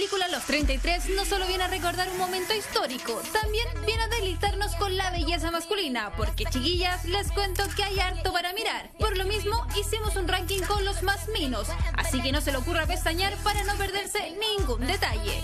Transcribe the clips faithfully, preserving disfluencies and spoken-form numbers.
película Los treinta y tres no solo viene a recordar un momento histórico, también viene a deleitarnos con la belleza masculina, porque chiquillas, les cuento que hay harto para mirar. Por lo mismo, hicimos un ranking con los más minos, así que no se le ocurra pestañear para no perderse ningún detalle.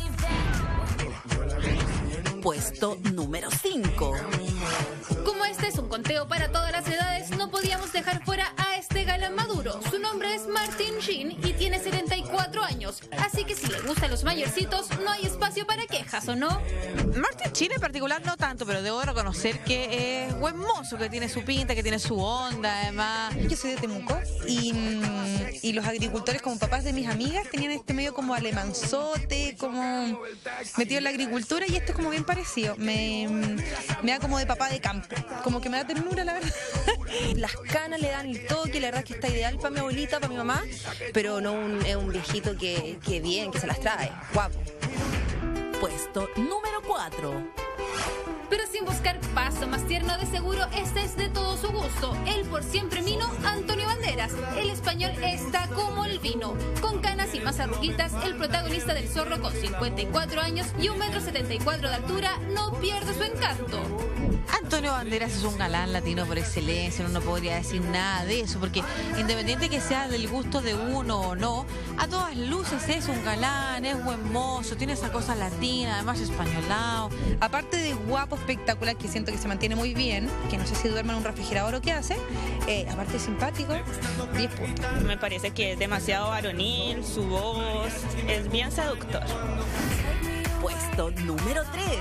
Puesto número cinco. Como este es un conteo para todas las edades, no podíamos dejar fuera a este galán maduro. Su nombre es Martin Sheen y tiene setenta y cuatro años, así que si le gustan los mayorcitos, no hay espacio para quejas, ¿o no? Martin Sheen en particular no tanto, pero debo reconocer que es buen mozo, que tiene su pinta, que tiene su onda, además. Yo soy de Temuco y, y los agricultores como papás de mis amigas tenían este medio como alemanzote, como metido en la agricultura, y esto es como bien parecido. Me, me da como de papá de campo, como que me da ternura, la verdad. Las canas le dan el toque, la verdad es que está ideal para mi abuelita, para mi mamá, pero no un, es un viejito que, que bien, que se las trae, guapo. Puesto número cuatro. Pero sin buscar paso más tierno, de seguro este es de todo su gusto. El por siempre mino Antonio Banderas. El español está como el vino. Con canas y más arruguitas, el protagonista del Zorro, con cincuenta y cuatro años y un metro setenta y cuatro de altura, no pierde su encanto. Antonio Banderas es un galán latino por excelencia, no podría decir nada de eso, porque independiente que sea del gusto de uno o no, a todas luces es un galán, es buen mozo, tiene esa cosa latina, además españolado. Aparte de guapo, espectacular, que siento que se mantiene muy bien, que no sé si duerme en un refrigerador o qué hace, eh, aparte de simpático, diez puntos. Me parece que es demasiado varonil, su voz es bien seductor. Puesto número tres.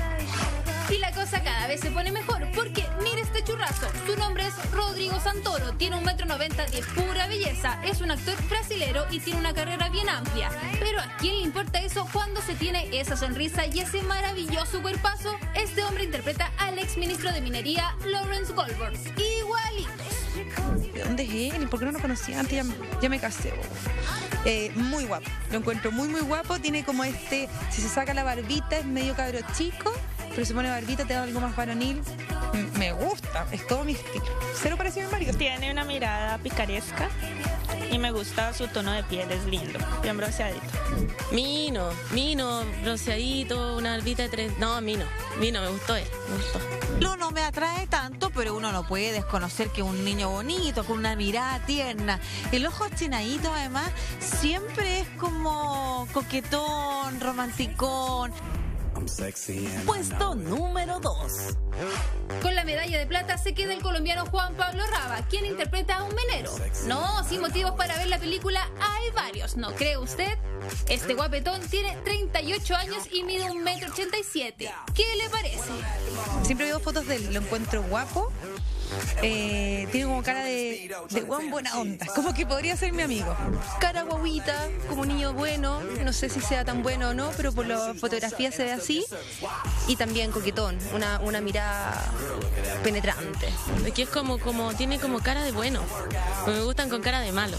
Y la cosa cada vez se pone mejor, porque mire este churrazo. Su nombre es Rodrigo Santoro, tiene un metro noventa de pura belleza, es un actor brasilero y tiene una carrera bien amplia. Pero ¿a quién le importa eso cuando se tiene esa sonrisa y ese maravilloso cuerpazo? Este hombre interpreta al ex ministro de Minería, Lawrence Goldberg. Igualitos. ¿De dónde es él? ¿Y por qué no lo conocía antes? Ya, ya me casé. Eh, muy guapo, lo encuentro muy muy guapo. Tiene como este, si se saca la barbita es medio cabro chico, pero se pone barbita, te da algo más varonil. M me gusta, es todo mi estilo. Cero parecido a mi marido. Tiene una mirada picaresca y me gusta su tono de piel, es lindo, bien bronceadito. Mino, Mino, bronceadito, una albita de tres. No, Mino, Mino, me gustó él, me gustó. No, no me atrae tanto, pero uno no puede desconocer que un niño bonito, con una mirada tierna, el ojo achinadito, además, siempre es como coquetón, romanticón. Puesto número dos. Con la medalla de plata se queda el colombiano Juan Pablo Raba, quien interpreta a un minero. No, sin motivos para ver la película hay varios, ¿no cree usted? Este guapetón tiene treinta y ocho años y mide un metro ochenta y siete. ¿Qué le parece? Siempre veo fotos de él, lo encuentro guapo. Eh, tiene como cara de, de buen buena onda, como que podría ser mi amigo. Cara guaguita, como un niño bueno, no sé si sea tan bueno o no, pero por la fotografía se ve así. Y también coquetón, una, una mirada penetrante. Aquí es como, como, tiene como cara de bueno. Me gustan con cara de malo.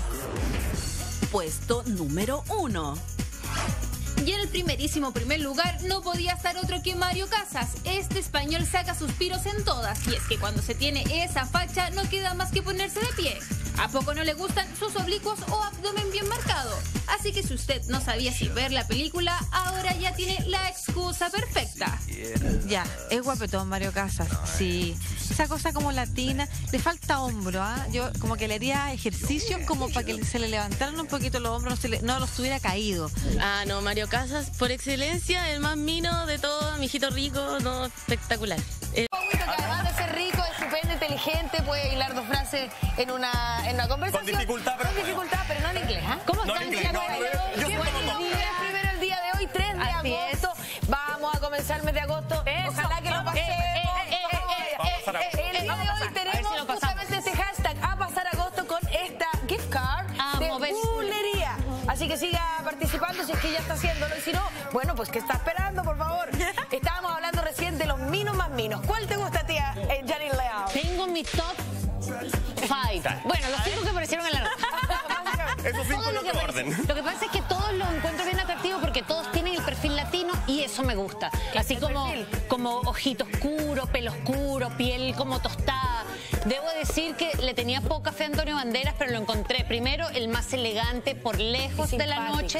Puesto número uno. Y en el primerísimo primer lugar no podía estar otro que Mario Casas. Este español saca suspiros en todas, y es que cuando se tiene esa facha no queda más que ponerse de pie. ¿A poco no le gustan sus oblicuos o abdomen bien marcado? Así que si usted no sabía si ver la película, ahora ya tiene la excusa perfecta. Ya, es guapetón Mario Casas, sí. Esa cosa como latina, le falta hombro, ¿ah? Yo como que le haría ejercicio como para que se le levantaran un poquito los hombros, no, se le, no los tuviera caído. Ah, no, Mario Casas, por excelencia, el más mino de todo, mijito rico, no, espectacular. Eh, Que además de ser rico, estupendo, inteligente, puede hilar dos frases en una, en una conversación. Con dificultad, pero... Con dificultad, pero no en inglés, ¿ah? ¿Cómo No están? en inglés, no, yo- yo Buenos como- días, primero el día de hoy, tres de Así agosto. Vamos a comenzar el mes de agosto. Eso. Ojalá que lo Vamos. pasemos. Eh, eh, eh, por favor. eh, Vamos a pasar a- Eh, El día de Vamos a hoy pasar. A ver tenemos si lo pasamos. justamente este hashtag a pasar agosto con esta gift card Vamos, de ves. bulería. Así que siga participando si es que ya está haciéndolo. Y si no, bueno, pues ¿qué está esperando, por favor? Estábamos hablando recién de los minos más minos. ¿Cuál te gusta, tía eh, Janine Leao? Tengo mi top five. Bueno, los cinco que aparecieron en la nota. Esos cinco Todo en lo que otro aparece- orden. Lo que pasa es que todos los encuentro bien atractivos porque todos tienen el perfil latino y es eso me gusta. Así como, como ojito oscuro, pelo oscuro, piel como tostada. Debo decir que le tenía poca fe a Antonio Banderas, pero lo encontré primero el más elegante por lejos de la noche.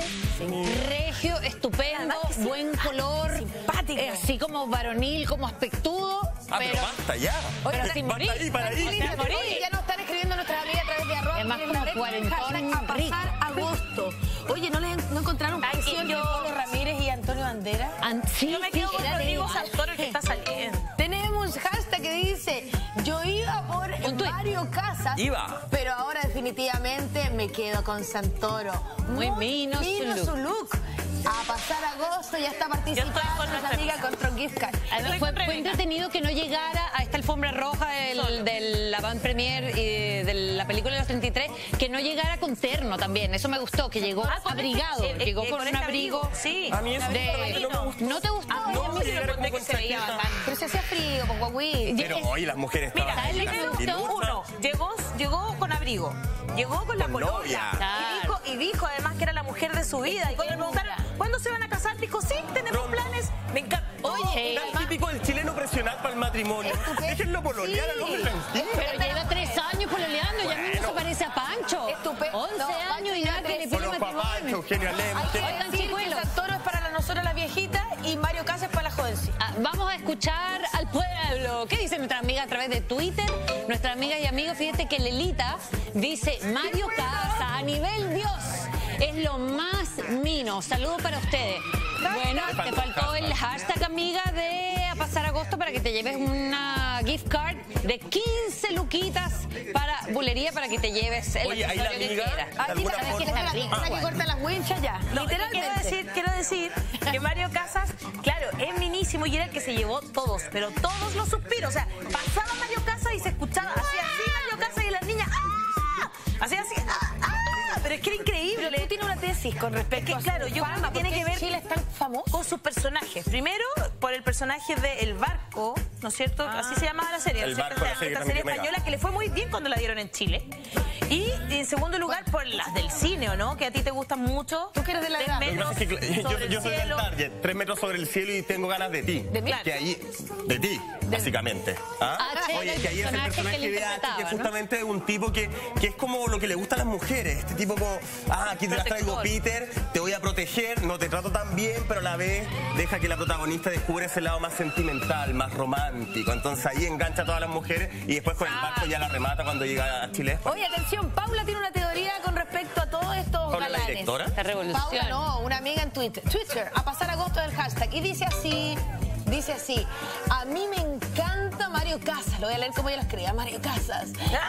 Regio, estupendo, buen color. Simpático. Eh, así como varonil, como aspectudo. Ah, pero, pero basta ya. Pero Oye, sin morir. Ahí, para ahí. Sin morir. Ya nos están escribiendo nuestras amigas a través de arroba. Además como cuarentón a pasar agosto. Oye, ¿no les no encontraron canción de Polo Ramírez y Antonio Banderas? An sí, Yo me sí, quedo con era Rodrigo de- Santoro, el que está saliendo. Tenemos un hashtag que dice, yo iba por Mario Casas, Iba. pero ahora definitivamente me quedo con Santoro. Muy mino su mino look. su look. A pasar agosto ya está participando con nuestra nuestra amiga contra un gift card. Además, fue, fue entretenido que no llegara a esta alfombra roja del, del avant premier y de la película de los treinta y tres, que no llegara con terno también. Eso me gustó, que llegó Ah, con abrigado, este- eh, llegó eh, con, con un este abrigo. abrigo, sí. A mí eso de- no me gustó. ¿No te gustó? Ah, No, a mí que sí me llegara conté como que se veía con bacán. Pero se hacía frío, con guagüí. Pero hoy las mujeres Mira, estaban a él le en gustó ilusas. uno. Llegó, llegó con abrigo. Llegó con la Con polola. novia. Y dijo, y dijo además que era la mujer de su vida. Y cuando le preguntaron, ¿cuándo se van a casar? Dijo, sí, tenemos Pronto. planes. Me encanta. Oye, Era el típico del chileno presionar para el matrimonio. Déjenlo pololear al hombre tranquilo. pero lleva tres años pololeando y a mí no Bueno. se parece a Pancho. Estupendo. once No, años Pancho y ya nada que le tres. pide Conozco a Pancho, matrimonio. Eugenio Hay Lemos. que Oigan, decir que chicuelos. Santoro es para la nosotros las viejitas y Mario Casas para la jovencita. Ah, vamos a escuchar al pueblo. ¿Qué dice nuestra amiga a través de Twitter? Nuestra amiga y amigo, fíjate que Lelita dice, Mario Casa, a nivel Dios, es lo más mino. Saludos para ustedes. Bueno, te faltó el hashtag, amiga, de a pasar agosto para que te lleves una gift card de quince luquitas para bulería para que te lleves el Oye, ahí la accesorio que amiga, quieras. de alguna ¿sabes forma- quién es la rica? La que corta las winchas ya. No, Literalmente. quiero decir, quiero decir que Mario Casas, claro, es minísimo y era el que se llevó todos, pero todos los suspiros. O sea, pasaba Mario Casas y se escuchaba así, así Mario Casas y las niñas, ¡ah! Así, así, ¡ah! ¡ah! Pero es que era increíble. Pero tú tienes una tesis con respecto Es que, a claro, su yo creo fama, que tiene ¿por qué que ver Chile es tan famoso? con sus personajes. Primero, por el personaje de El Barco, ¿no es cierto? Así se llamaba la serie. El ¿no es cierto? Barco, la Esta serie serie también mega. española que le fue muy bien cuando la dieron en Chile. Y en segundo lugar, por las del cine, ¿o no? Que a ti te gustan mucho. Tú que eres de la Tres edad. Lo que metros pasa es que cl- sobre yo, el yo soy del cielo. target, tres metros sobre el cielo y tengo ganas de ti. ¿De mí? Que ahí, de ti, básicamente. ¿Ah? Ah, che, Oye, el que ahí es el personaje personaje que él de H, que interpretaba, es ¿no? justamente un tipo que, que es como lo que le gusta a las mujeres. Este tipo como, ah, aquí te las traigo Peter, te voy a proteger, no te trato tan bien, pero a la vez deja que la protagonista descubra ese lado más sentimental, más romántico. Entonces ahí engancha a todas las mujeres y después con el barco ya la remata cuando llega a Chile. Oye, atención, Paula tiene una teoría con respecto a todos estos ¿Paula la galanes. directora? Esta revolución. Paula no, una amiga en Twitter, Twitter, a pasar agosto del hashtag. Y dice así, dice así, a mí me encanta Mario Casas, lo voy a leer como ella lo escribía, Mario Casas.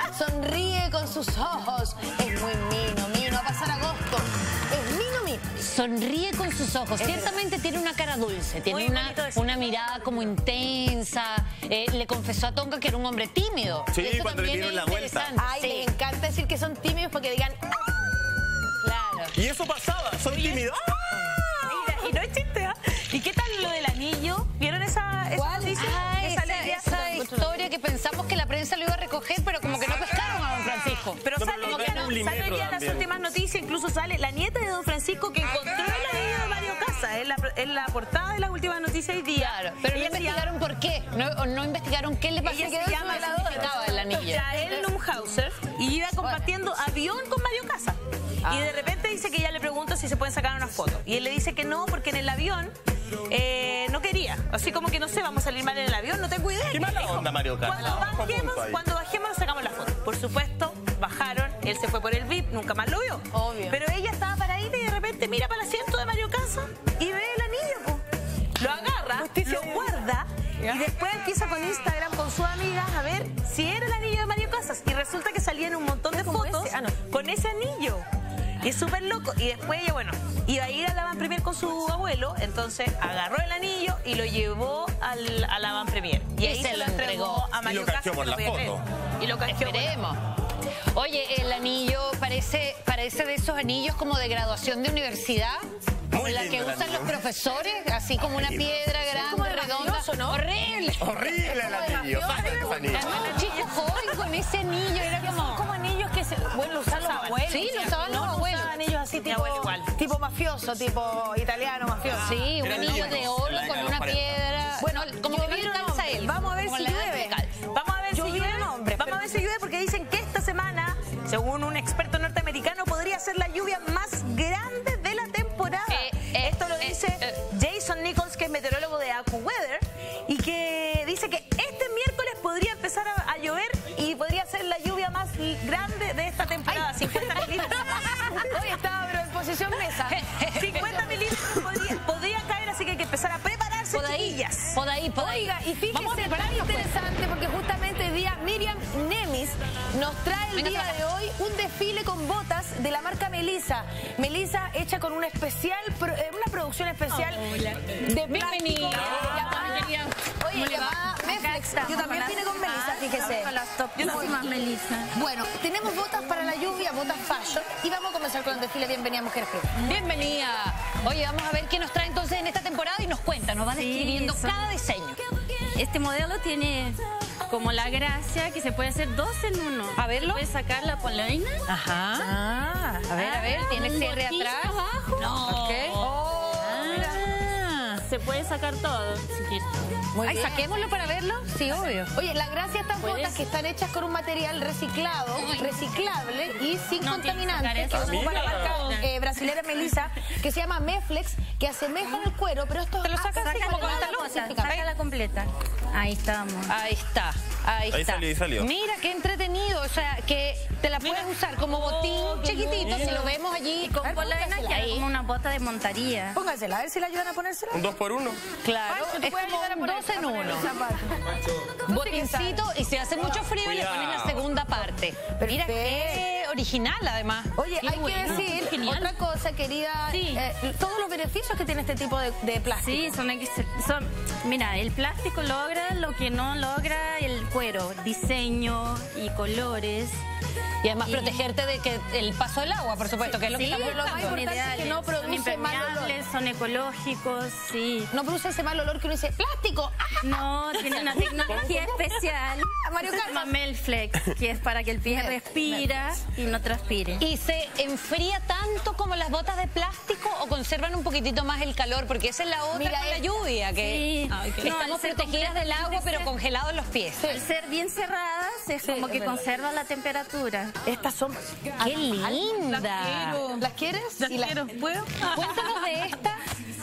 Sonríe con sus ojos, es muy mino, mino, a pasar agosto. Es mino, mino. Sonríe con sus ojos. Ciertamente tiene una cara dulce, tiene Muy una, bonito eso. una mirada como intensa. Eh, le confesó a Tonka que era un hombre tímido. Sí, Eso cuando le también dieron es la vuelta. interesante. Ay, Sí, les encanta decir que son tímidos porque digan, "Ah". claro. Y eso pasaba, soy tímido. Mira, y no es chiste, ¿ah? ¿Y qué tal lo del anillo? ¿Vieron esa, esa ¿Cuál? noticia? Ah, Esa esa, alegría. esa historia que pensamos que la prensa lo iba a recoger, pero como que no pescaron a don Francisco. Pero No, sale pero hoy no, día, un sale limetro hoy día en las también. últimas noticias, incluso sale la nieta de don Francisco que encontró el anillo de Mario Casas. Es la, es la portada de las últimas noticias hoy día. Claro, pero no Ella se llama- investigaron por qué. No, no investigaron qué le pasó. Ella qué se llama significaba el anillo. Yael Numhauser y iba compartiendo avión con Mario Casas. Y de repente dice que ella le pregunta si se pueden sacar una foto. Y él le dice que no, porque en el avión eh, no quería. Así como que no sé, vamos a salir mal en el avión, no tengo idea. Qué mala Dijo, onda, Mario Casas. Cuando Ojo, bajemos, punto ahí. cuando bajemos nos sacamos la foto. Por supuesto, bajaron, él se fue por el V I P, nunca más lo vio. Obvio. Pero ella estaba paradita y de repente mira para el asiento de Mario Casas y ve el anillo, po. Lo agarra, lo guarda y después empieza con Instagram con sus amigas a ver si era el anillo de Mario Casas. Y resulta que salían un montón de como fotos ese? Ah, no. con ese anillo. Y es súper loco. Y después ella, bueno, iba a ir a la van premier con su abuelo, entonces agarró el anillo y lo llevó al, a la van premier. Y, Y ahí se se lo lo entregó entregó. a Y Mario lo Casas. canjeó por que la no podía foto. creer. Y lo canjeó por la Esperemos. Oye, el anillo parece, parece de esos anillos como de graduación de universidad. Muy la lindo que el usan anillo. los profesores, así como una piedra como grande, de redonda. mafioso, ¿no? Horrible. Horrible el anillo. Saca ese anillo. Además, un chico joven con ese anillo era como... como anillos que se, bueno, lo usaban los abuelos. Sí, lo usaban los No, abuelos. usaban ellos así Mi tipo, abuelo igual. tipo mafioso, tipo italiano mafioso. Sí, un anillo de oro con una piedra. Bueno, como que no le calza a él. Vamos a ver como si la edad que llueve. le calza. Vamos a ver si Llovieron llueve. hombres, Vamos a ver si llueve porque dicen que esta semana, según un experto norteamericano, podría ser la lluvia más grande de la temporada. Eh, eh, Esto lo eh, dice eh. Jason Nichols, que es meteorólogo de AccuWeather, y que dice que este miércoles podría empezar a, a llover y podría ser la lluvia más grande de esta temporada. cincuenta milímetros. Hoy estaba pero en posición mesa. cincuenta milímetros podría, podría caer, así que hay que empezar a prepararse, Por ahí, chiquillas. por ahí, por ahí. Oiga, y Vamos a fíjese, tan prepararnos, pues. interesante porque justamente hoy día Miriam Nemis nos trae el Venga, día trabaja. de hoy un desfile con botas de la marca Melissa. Melissa hecha con una especial, pro- eh, una producción especial de plástico. llamada- Oye, llamada Meflex. Yo también vine con Melissa, fíjese. Con las topísimas, Melissa. Bueno, tenemos botas para la lluvia, botas fashion, y vamos a comenzar con el desfile. Bienvenida, Mujeres Premium. Bienvenida. Oye, vamos a ver qué nos trae entonces en esta temporada y nos cuenta, nos va Sí, describiendo son- cada diseño. Este modelo tiene como la gracia que se puede hacer dos en uno. A verlo. Puedes sacar la polaina. Ajá. Ah, A ver, a ver, tiene un cierre botillo atrás. abajo. No. Ok. Ah, se puede sacar todo si quieres. Muy Ay, bien. saquémoslo para verlo. Sí, obvio. Oye, la gracia de estas ¿Puedes? botas que están hechas con un material reciclado, reciclable y sin No, contaminantes, tienes que que sacar ocupa la eso. marca eh, brasilera Melissa, que se llama Meflex, que asemejan el cuero, pero esto Te lo sacas así como con la pantalón. bota, Específica. sácala completa. Ahí estamos. Ahí está, ahí, Ahí está. salió, ahí salió. Mira qué entretenido, o sea, que te la puedes usar como botín chiquitito, si lo vemos allí. Con A ver, polaina póngasela queda ahí. como una bota de montaría. Póngasela, a ver si la ayudan a ponérsela. Un dos por uno. Claro, Pancho, ¿tú es puedes como ayudar a un poner- dos en a poner uno. el zapato? Botincito, y si hace mucho frío le pones la segunda parte. Mira qué original además. Oye, Qué hay bueno, que decir genial. otra cosa, querida, Sí. eh, todos los beneficios que tiene este tipo de, de plástico. Sí, son, ex- son, mira, el plástico logra lo que no logra el cuero, diseño y colores. Y además Y- protegerte de que el paso del agua, por supuesto, que es lo que Sí, estamos lo más buscando. son importante es que ideales, no son produce mal olor. impermeables, son ecológicos, sí. No produce ese mal olor que uno dice, ¡plástico! ¡Ah! No, tiene una tecnología especial. Mario Se Casas. llama Melflex, que es para que el pie Mel- respira y no transpire. ¿Y se enfría tanto como las botas de plástico o conservan un poquitito más el calor? Porque esa es la otra Mira con la esta. lluvia, que Sí. Ay, qué- estamos No, al ser protegidas del agua, completamente pero ser- congelados los pies. Al ser bien cerradas, es Sí, como es que verdad. conserva la temperatura. Estas son... ¡Qué linda! ¿Las quieres? Y las- ¿Puedo? Cuéntanos de esta.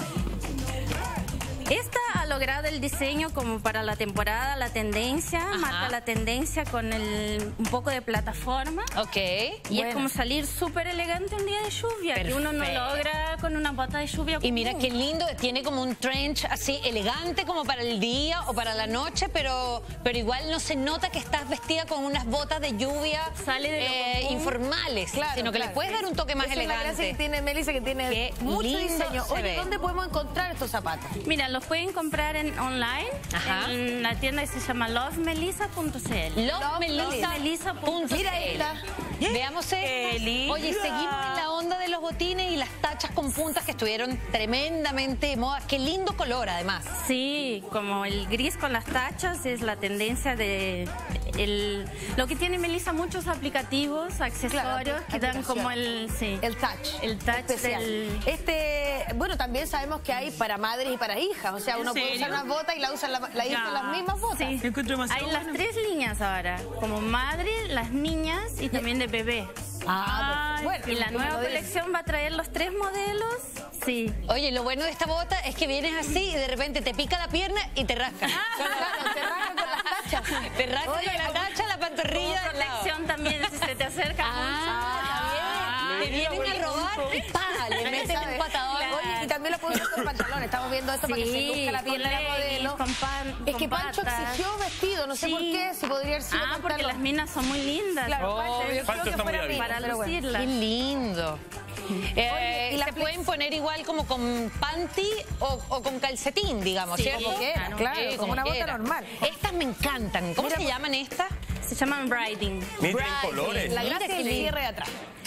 Esta ha logrado el diseño como para la temporada, la tendencia, marca la tendencia con el, un poco de plataforma. Ok. Y es como salir súper elegante un día de lluvia, que uno no Perfecto. logra con una bota de lluvia. Y mira común. qué lindo, tiene como un trench así elegante como para el día o para la noche, pero, pero igual no se nota que estás vestida con unas botas de lluvia Sale de lo eh, común. informales, Claro, sino que claro. le puedes dar un toque más Esa es la gracia elegante. que tiene Melissa, que tiene Qué mucho lindo diseño. se Oye, ve. ¿dónde podemos encontrar estos zapatos? Mira, los pueden comprar en online, Ajá. en la tienda que se llama love melissa punto c l. Love Melissa punto c l. Mira esta. Veamos Qué esto. linda. Oye, seguimos en la onda de los botines y las tachas con puntas que estuvieron tremendamente de moda. Qué lindo color, además. Sí, como el gris con las tachas es la tendencia de... El, lo que tiene Melissa, muchos aplicativos, accesorios que dan como el... Sí, El touch. El touch especial. del- Este, bueno, también sabemos que hay para madres y para hijas. O sea, uno puede usar serio? una bota y la usa la, la hija en las mismas botas. Sí. Hay las tres líneas ahora, como madre, las niñas y también de bebé. Ah, perfecto. Bueno, y la como nueva lo de- colección va a traer los tres modelos. Sí. Oye, lo bueno de esta bota es que vienes así y de repente te pica la pierna y te rasca. Claro, te rascan con las tachas. Te rasca Oye, con la tacha, la Como pantorrilla del lado. protección también, si se te acerca Ah, mucho. te vienen a robar y pa, le meten un patadón. Oye, y también lo puedo usar con pantalones. Estamos viendo esto para que se Sí, luzca la pierna de la con leggings, modelo. con pan, Es con que Pancho patas. exigió vestido, no sé Sí. por qué, si podría haber sido Ah, porque pantalón. las minas son muy lindas. Claro, Pancho Obvio. exigió Pancho que está muy fuera hábil. mina, Para pero bueno. lucirla. Qué lindo. Eh, ¿y la se flex? pueden poner igual como con panty o, o con calcetín, digamos, Sí, ¿cierto? Como quiera, claro, Sí, como una bota quiera. normal. Estas me encantan. ¿Cómo Mira, se llaman estas? Se llaman briding. Miren Bright, colores. La Mira gracia qué es el lindo. cierre de atrás.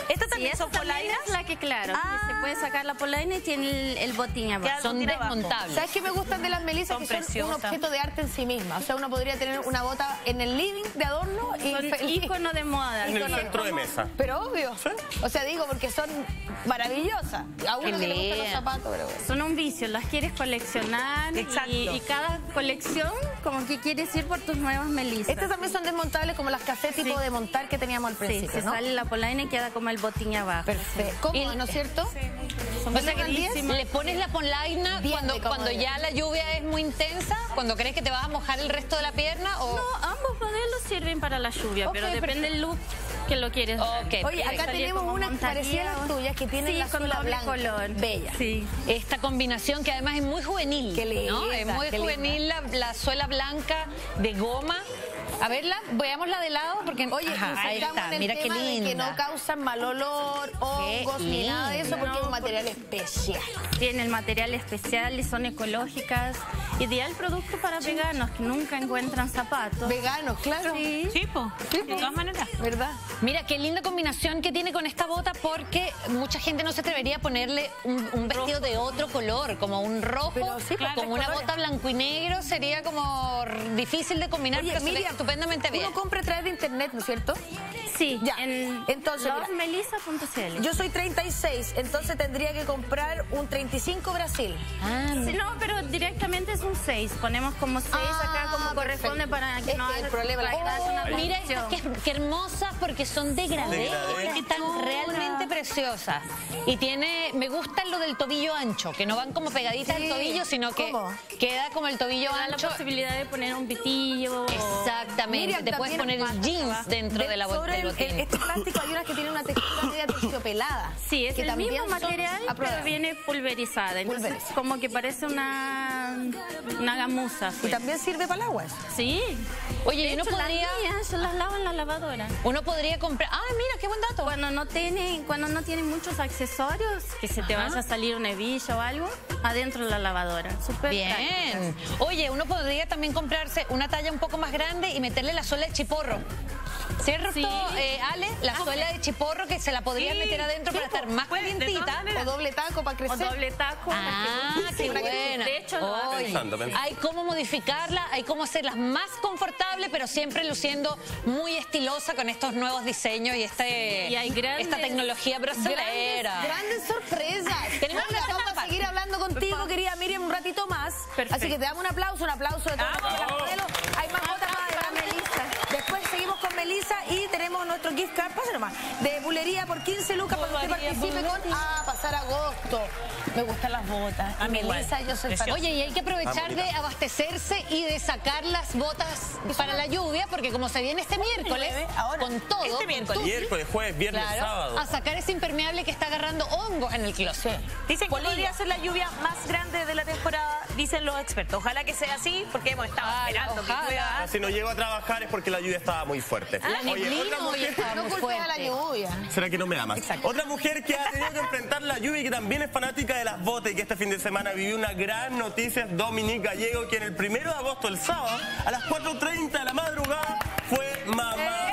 ¿Esta también sí, son esta también polainas? es la que, claro, Ah. que se puede sacar la polaina y tiene el, el botín abajo. Son tiene abajo. desmontables. ¿Sabes qué me gustan de las Melisas? Son Que son un preciosas. objeto de arte en sí misma. O sea, uno podría tener una bota en el living de adorno y Son feliz. ícono de moda. En el Ícono. centro de mesa. Pero obvio. O sea, digo, porque son maravillosas. A uno que le gustan los zapatos, pero bueno. Son un vicio, las quieres coleccionar Exacto. y, y cada colección como que quieres ir por tus nuevas melisas. Estas también son desmontables como las cafés tipo Sí. de montar que teníamos al Sí, principio, se ¿no? sale la polaina y queda como el botín abajo. Perfecto. ¿Cómo, no es cierto? Son O sea que bellísimas. le pones la polaina Bien cuando, de cuando comodidad. ya la lluvia es muy intensa, cuando crees que te vas a mojar el resto de la pierna o... No, ambos modelos sirven para la lluvia, Ok, pero depende del look que lo quieres. Ok, Oye, acá Salir tenemos como unas montañía parecidas a las o- tuyas que tienen sí, la con suela doble blanca. color. Bella. Sí. Esta combinación que además es muy juvenil, Qué linda, ¿no? Es muy qué juvenil la, la suela blanca de goma. A verla, veámosla de lado porque... Oye, Ajá, ahí insistamos está, en el mira qué tema de que linda. no causan mal olor, hongos, ni nada de eso, linda. porque es un No, material especial. Tiene el material especial y son ecológicas. Ideal producto para veganos que nunca encuentran zapatos. Veganos, claro. Sí. Sí, po. Sí, De todas maneras. ¿Verdad? Mira, qué linda combinación que tiene con esta bota porque mucha gente no se atrevería a ponerle un, un vestido de otro color, como un rojo, Pero sí, como claro, una colores. bota blanco y negro, sería como difícil de combinar, Oye, pero se ve Miriam, estupendamente bien. uno compra a través de internet, ¿no es cierto? Sí, Ya. en Entonces, mira, love melissa punto c l. yo soy treinta y seis, entonces tendría que comprar un treinta y cinco Brasil. Ah, Sí, no, pero directamente es un seis. Ponemos como seis acá como Ah, corresponde perfecto. para que Es no que el haya problema- para que no haya una Oh, mira confusión. estas que, que hermosas porque son degradé, Degradé. que están realmente preciosas. Y tiene, me gusta lo del tobillo ancho, que no van como pegaditas Sí. al tobillo, sino que ¿Cómo? queda como el tobillo Da la ancho. posibilidad de poner un pitillo. o- Exactamente, Miriam, te puedes también poner el jeans dentro Ven, de la bota sobre del el- botín. el- este plástico hay unas que tienen una textura media terciopelada. Sí, es que el también mismo son material, a prueba. pero viene pulverizada. Entonces, Pulverizada. como que parece una, una gamuza. Y pues. también sirve para el agua. eso. Sí. Oye, De y uno hecho, las podría, mías yo las lavo en la lavadora. uno podría comprar... Ah, mira, qué buen dato. Cuando no tiene, cuando no tiene muchos accesorios, que se te Ajá. vaya a salir una hebilla o algo, adentro de la lavadora. Súper Bien. práctico. Oye, uno podría también comprarse una talla un poco más grande y meterle la suela de chiporro. ¿Cierto, Sí. eh, Ale? La suela de chiporro que se la podría Sí, meter adentro sí, para estar más puede, de todas calientita. maneras. O doble taco para O crecer. doble taco. Ah, para que- qué para que- buena. De hecho, lo hacen. Oye, Pensando, pensando. hay cómo modificarla, hay cómo hacerlas más confortables, pero siempre luciendo muy estilosa con estos nuevos diseños y este Y hay grandes- esta tecnología brasilera. Grandes sorpresas. Tenemos Oiga, que hacer vamos una a seguir hablando contigo, querida Miriam, un ratito más. Perfecto. Así que te damos un aplauso, un aplauso de todos Vamos. los modelos. Hay más botas más adelante. Después seguimos con Melissa y tenemos nuestro gift card, pasa nomás, de bulería por quince lucas para que usted Bulería, participe con bulería. Ah, pasar agosto. Me gustan las botas. A mí igual. Melissa, yo soy Precioso. fan. Oye, y hay que aprovechar de abastecerse y de sacar las botas para la lluvia, porque como se viene este miércoles, nueve? Ahora. con todo, Este con miércoles. tutti, Miércoles, jueves, viernes, claro, sábado. a sacar ese impermeable que está agarrando hongos en el closet. Dicen que Polilla. podría ser la lluvia más grande de la temporada, dicen los expertos. Ojalá que sea así, porque hemos estado Ojalá, esperando que ojalá. llueva. Si no llego a trabajar es porque la lluvia estaba muy fuerte. La Oye, neblina otra hoy mujer... estaba No muy culpes a la fuerte. lluvia. ¿Será que no me amas? Otra mujer que ha tenido que enfrentar la lluvia y que también es fanática de las botas y que este fin de semana vivió una gran noticia es Dominique Gallego, quien el primero de agosto, el sábado, a las cuatro treinta de la madrugada, fue mamá.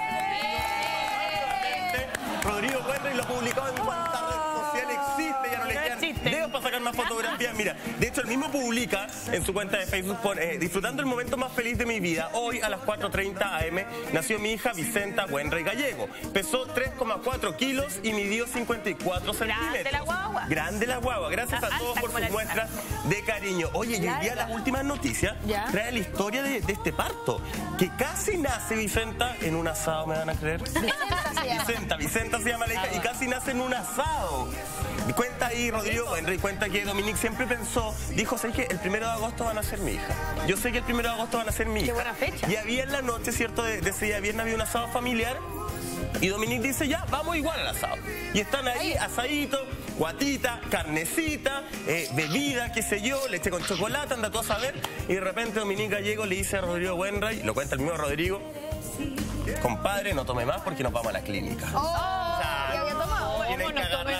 Rodrigo Cuentra y lo publicó en cuántas redes sociales existe, ya no le No quedan existe. dedos para sacar más fotografías. Mira, de hecho, él mismo publica en su cuenta de Facebook, pone, eh, disfrutando el momento más feliz de mi vida. Hoy a las cuatro treinta a eme nació mi hija Vicenta Buenrey Gallego. Pesó tres coma cuatro kilos y midió cincuenta y cuatro centímetros. Grande la guagua. Grande la guagua. Gracias a Alta todos por como sus la muestras de cariño. Oye, y hoy día las últimas noticias Ya. trae la historia de, de este parto. Que casi nace Vicenta en un asado, ¿me van a creer? Vicenta se llama. Vicenta, Vicenta se llama la hija y casi nace en un asado. Y cuenta ahí, Rodrigo Henry, cuenta que Dominique siempre pensó, dijo, ¿sabes qué? El primero de agosto van a ser mi hija. Yo sé que el primero de agosto van a ser mi hija. Qué buena fecha. Y había en la noche, ¿cierto? De, de ese día viernes había un asado familiar. Y Dominique dice, ya, vamos igual al asado. Y están ahí, asadito, guatita, carnecita, eh, bebida, qué sé yo, leche con chocolate, anda tú a saber. Y de repente Dominique Gallego le dice a Rodrigo Buenray, lo cuenta el mismo Rodrigo, compadre, no tome más porque nos vamos a la clínica. Oh, ya había tomado. Tienen ¿Cómo que no tome agarrar más?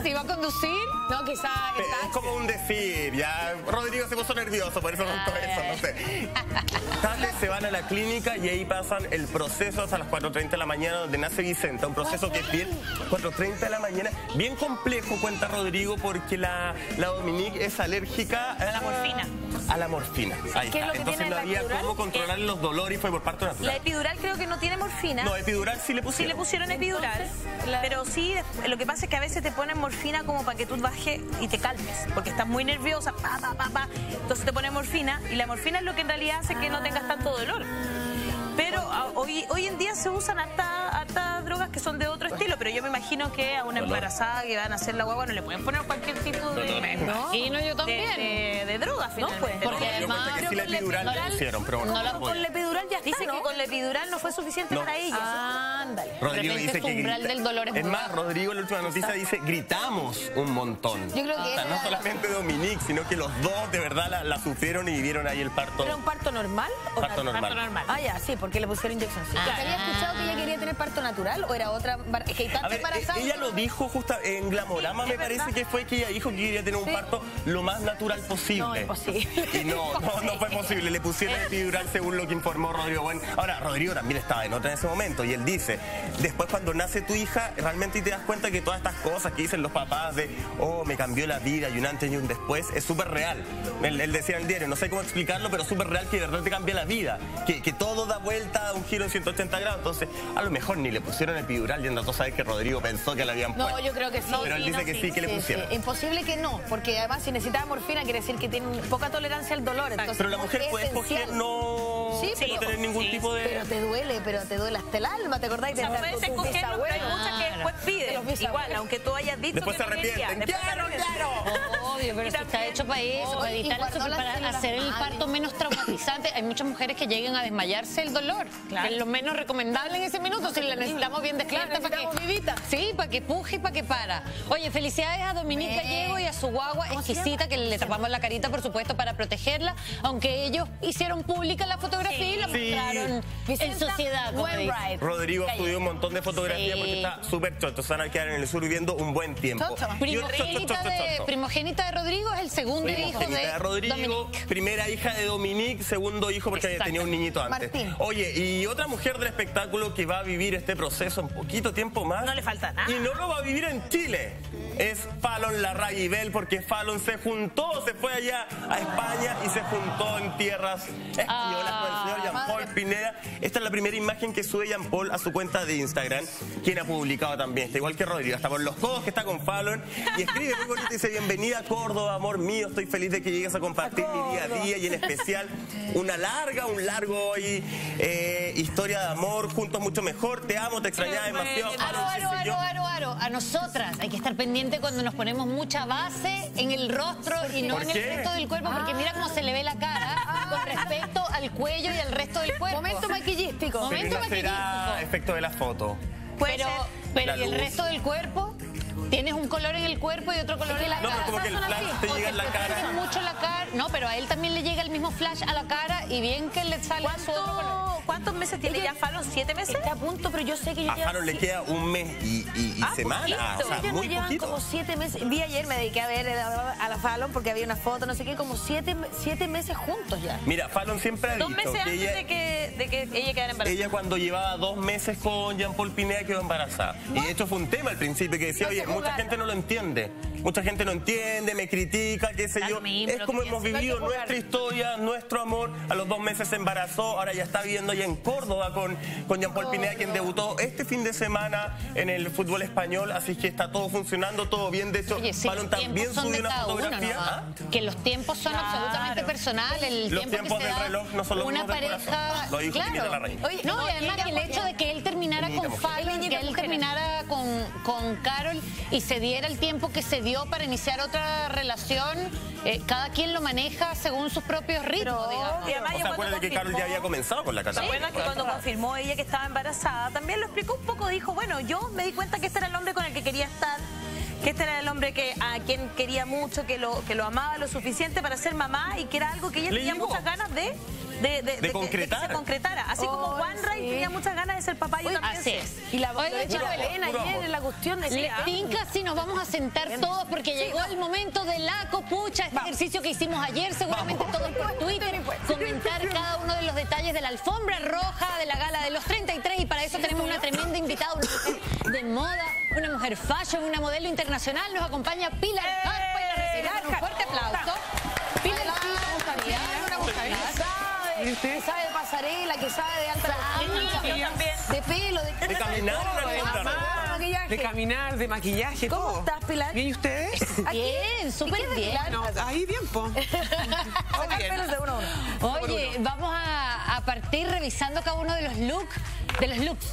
¿Se iba a conducir? No, quizá... Es como un decir, ya Rodrigo se puso nervioso, por eso contó eso, no sé. Tarde se van a la clínica y ahí pasan el proceso hasta las cuatro treinta de la mañana donde nace Vicenta, un proceso que es bien, cuatro treinta de la mañana, bien complejo, cuenta Rodrigo, porque la, la Dominique es alérgica a la morfina. A la morfina, ahí ¿Qué es está. lo que Entonces tiene no la había epidural? cómo controlar los dolores y fue por parto natural. La epidural creo que no tiene morfina. No, epidural sí le pusieron. Sí le pusieron epidural, pero sí, lo que pasa es que a veces te ponen morfina como para que tú bajes y te calmes, porque estás muy nerviosa, pa, pa, pa, pa. Entonces te ponen morfina, y la morfina es lo que en realidad hace que no tengas tanto dolor. Pero a, hoy, hoy en día se usan hartas harta drogas que son de otro estilo, pero yo me imagino que a una embarazada que van a hacer la guagua no le pueden poner cualquier tipo de... ¿No? Y no, yo también. De, de, de droga, finalmente. No, pues, porque Yo además... cuenta que sí la epidural le pusieron, pero bueno, No, no con podía. la epidural ya está, Dice ¿no? que con la epidural no fue suficiente No. para ella. Ándale. Rodrigo De repente dice su que umbral grita. del dolor es Es muy más, bajo. Rodrigo en la última noticia dice gritamos un montón. Yo creo que O sea, no esa- solamente Dominique, sino que los dos de verdad la, la sufrieron y vivieron ahí el parto. ¿Era un parto normal? o Parto nat- normal. Ah, ya, sí, porque le pusieron inyección. Sí. Ah. ¿Había escuchado que ella quería tener parto natural o era otra? embar- Es que hay A tantas ver, embarazadas. ella lo dijo justo en Glamorama, me parece que fue que ella dijo que quería tener un parto lo más natural posible. No, imposible. Y no, no, no fue posible. Le pusieron epidural según lo que informó Rodrigo. Bueno, ahora, Rodrigo también estaba en otra en ese momento y él dice, después cuando nace tu hija, realmente te das cuenta que todas estas cosas que dicen los papás de, oh, me cambió la vida y un antes y un después, es súper real. Él, él decía en el diario, no sé cómo explicarlo, pero súper real que de verdad te cambia la vida. Que, que todo da vuelta a un giro en ciento ochenta grados. Entonces, a lo mejor ni le pusieron epidural, yendo a todos sabes que Rodrigo pensó que le habían puesto. No, yo creo que sí. Pero él Sí, dice no, que sí, que le sí, pusieron. sí. Imposible que no, porque además si necesitaba morfina quiere decir que tiene poca tolerancia al dolor. Entonces, Pero la mujer es puede esencial. escoger no, Sí, no pero- tener ningún sí, tipo de... Pero te duele, pero te duele hasta el alma, ¿te acordáis? O sea, de puedes tu- tu escogerlo, pero hay bisabuelo? muchas que después De piden. los bisabuelos. Igual, aunque tú hayas dicho Después que se no querías. arrepienten. Después se ¡Quiero, arrepienten. Obvio, pero Y eso está también- hecho para eso, para Y evitar guardó eso, la para señora hacer el madre. parto menos traumatizante. Hay muchas mujeres que llegan a desmayarse el dolor, Claro. que es lo menos recomendable en ese minuto, si la necesitamos bien despierta Claro, para que... necesitamos vivita. Sí, para que puje y para que para. Oye, felicidades a Dominique Gallego y a su guagua exquisita, que le tapamos la carita, por supuesto, para protegerla, aunque ellos hicieron pública la fotografía y la Sí. mostraron en Vicenta sociedad, como dice. Wainwright. Rodrigo subió un montón de fotografías Sí. porque está súper chocho. Se van a quedar en el sur viviendo un buen tiempo. Chocho. Y otro- chocho, Primogénita chocho, de, chocho. primogénita de Rodrigo es el segundo hijo Primogénita de de Rodrigo, Dominique. primera hija de Dominique, segundo hijo porque Exacto. tenía un niñito antes. Martín. Oye, y otra mujer del espectáculo que va a vivir este proceso un poquito tiempo más. No le falta nada. Y no lo va a vivir en Chile. Es Fallon Larraível, porque Fallon se juntó, se fue allá a España y se juntó en tierras españolas con el señor Jean Paul Pineda. Esta es la primera imagen que sube Jean Paul a su cuenta de Instagram, quien ha publicado también, está igual que Rodrigo, hasta por los codos que está con Fallon, y escribe muy bonito, dice, bienvenida a Córdoba, amor mío, estoy feliz de que llegues a compartir mi día a día y en especial una larga, un largo hoy, eh, historia de amor, juntos mucho mejor, te amo, te extrañaba demasiado. Aro, Fallon, aro, qué sé yo. aro, aro, aro. A nosotras hay que estar pendiente cuando nos ponemos mucha base en el rostro y no ¿Por en el qué? resto del cuerpo, porque mira cómo se le ve la cara con respecto al cuello y al resto del cuerpo. Momento maquillístico. Pero Momento no será maquillístico. efecto de la foto. Puede Pero, ser. pero La ¿y el luz. resto del cuerpo? Tienes un color en el cuerpo y otro color en la No, cara. pero como que el son flash así. te llega en la cara. Protegen mucho la cara. No, pero a él también le llega el mismo flash a la cara y bien que le sale su otro color. ¿Cuánto- ¿Cuántos meses tiene Ella- ya Fallon? ¿Siete meses? Está a punto, pero yo sé que yo A llevo Fallon le si- queda un mes y, y, y Ah, semana. poquito. O sea, Ellos muy no llevan poquito. como siete meses. Vi ayer, me dediqué a ver a a la Fallon porque había una foto, no sé qué, como siete, siete meses juntos ya. Mira, Fallon siempre ha Dos dicho meses que antes ella, de que, de que ella quedara embarazada. ella cuando llevaba dos meses con Jean Paul Pineda quedó embarazada. Y de hecho fue un tema al principio que decía, No se oye, mucha jugaron. gente no lo entiende. Mucha gente no entiende, me critica, qué sé Da yo. lo mismo, Es lo como que hemos piensen. vivido No hay que nuestra historia, nuestro amor. A los dos meses se embarazó, ahora ya está viviendo allá en Córdoba con, con Jean Paul Pineda, quien debutó este fin de semana en el fútbol español. Así que está todo funcionando, todo bien. De hecho, Oye, sí, Fallon los también tiempos son subió de una cada uno, fotografía. ¿no? ¿Ah? Que los tiempos son Claro. absolutamente personales. El Los tiempo tiempos que se del da reloj no son los una mismos del pareja. corazón. Lo dijo Pineda claro. Larraín. Oye, No, no, y además ella el porque- hecho de que él terminara Niñita con mujer. Fallon, Niñita que él mujer. terminara con, con Carol y se diera el tiempo que se dio para iniciar otra relación, eh, cada quien lo maneja según sus propios ritmos, digamos. Y además O sea, ella cuando acuérdate que Carol ya confirmó- había comenzado con la ¿Se casa. acuerdan que cuando confirmó ella que estaba embarazada, también lo explicó un poco? Dijo, bueno, yo me di cuenta que este era el hombre con el que quería estar, que este era el hombre que a quien quería mucho, que lo, que lo amaba lo suficiente para ser mamá y que era algo que ella Le tenía llegó. muchas ganas de de, de, de, concretar. que, de que se concretara. Así como Oh, Juan Ray sí. tenía muchas ganas de ser papá, yo también así sé. es. Y la Oiga, Lorena chicos, Elena puro ayer amor. en la cuestión Le decía... tinca si nos vamos a sentar todos porque llegó el momento de la copucha, este ejercicio que hicimos ayer, seguramente todos por Twitter, comentar cada uno de los detalles de la alfombra roja de la gala de los treinta y tres y para eso tenemos una tremenda invitada, una mujer de moda, una mujer fashion, una modelo internacional, nos acompaña Pilar Harpa y la recibimos un fuerte aplauso. Pilar Harpa, una mujer Que sabe de pasarela, que sabe de alta costura, de pelo, de, De caminar en la de alfombra. maquillaje. De caminar, de maquillaje, ¿Cómo todo. estás, Pilar? ¿Bien y ustedes? Bien, súper bien. No, ahí bien, po. Sacar pelos de uno a uno. Oye, vamos a, a partir revisando cada uno de los looks, de los looks.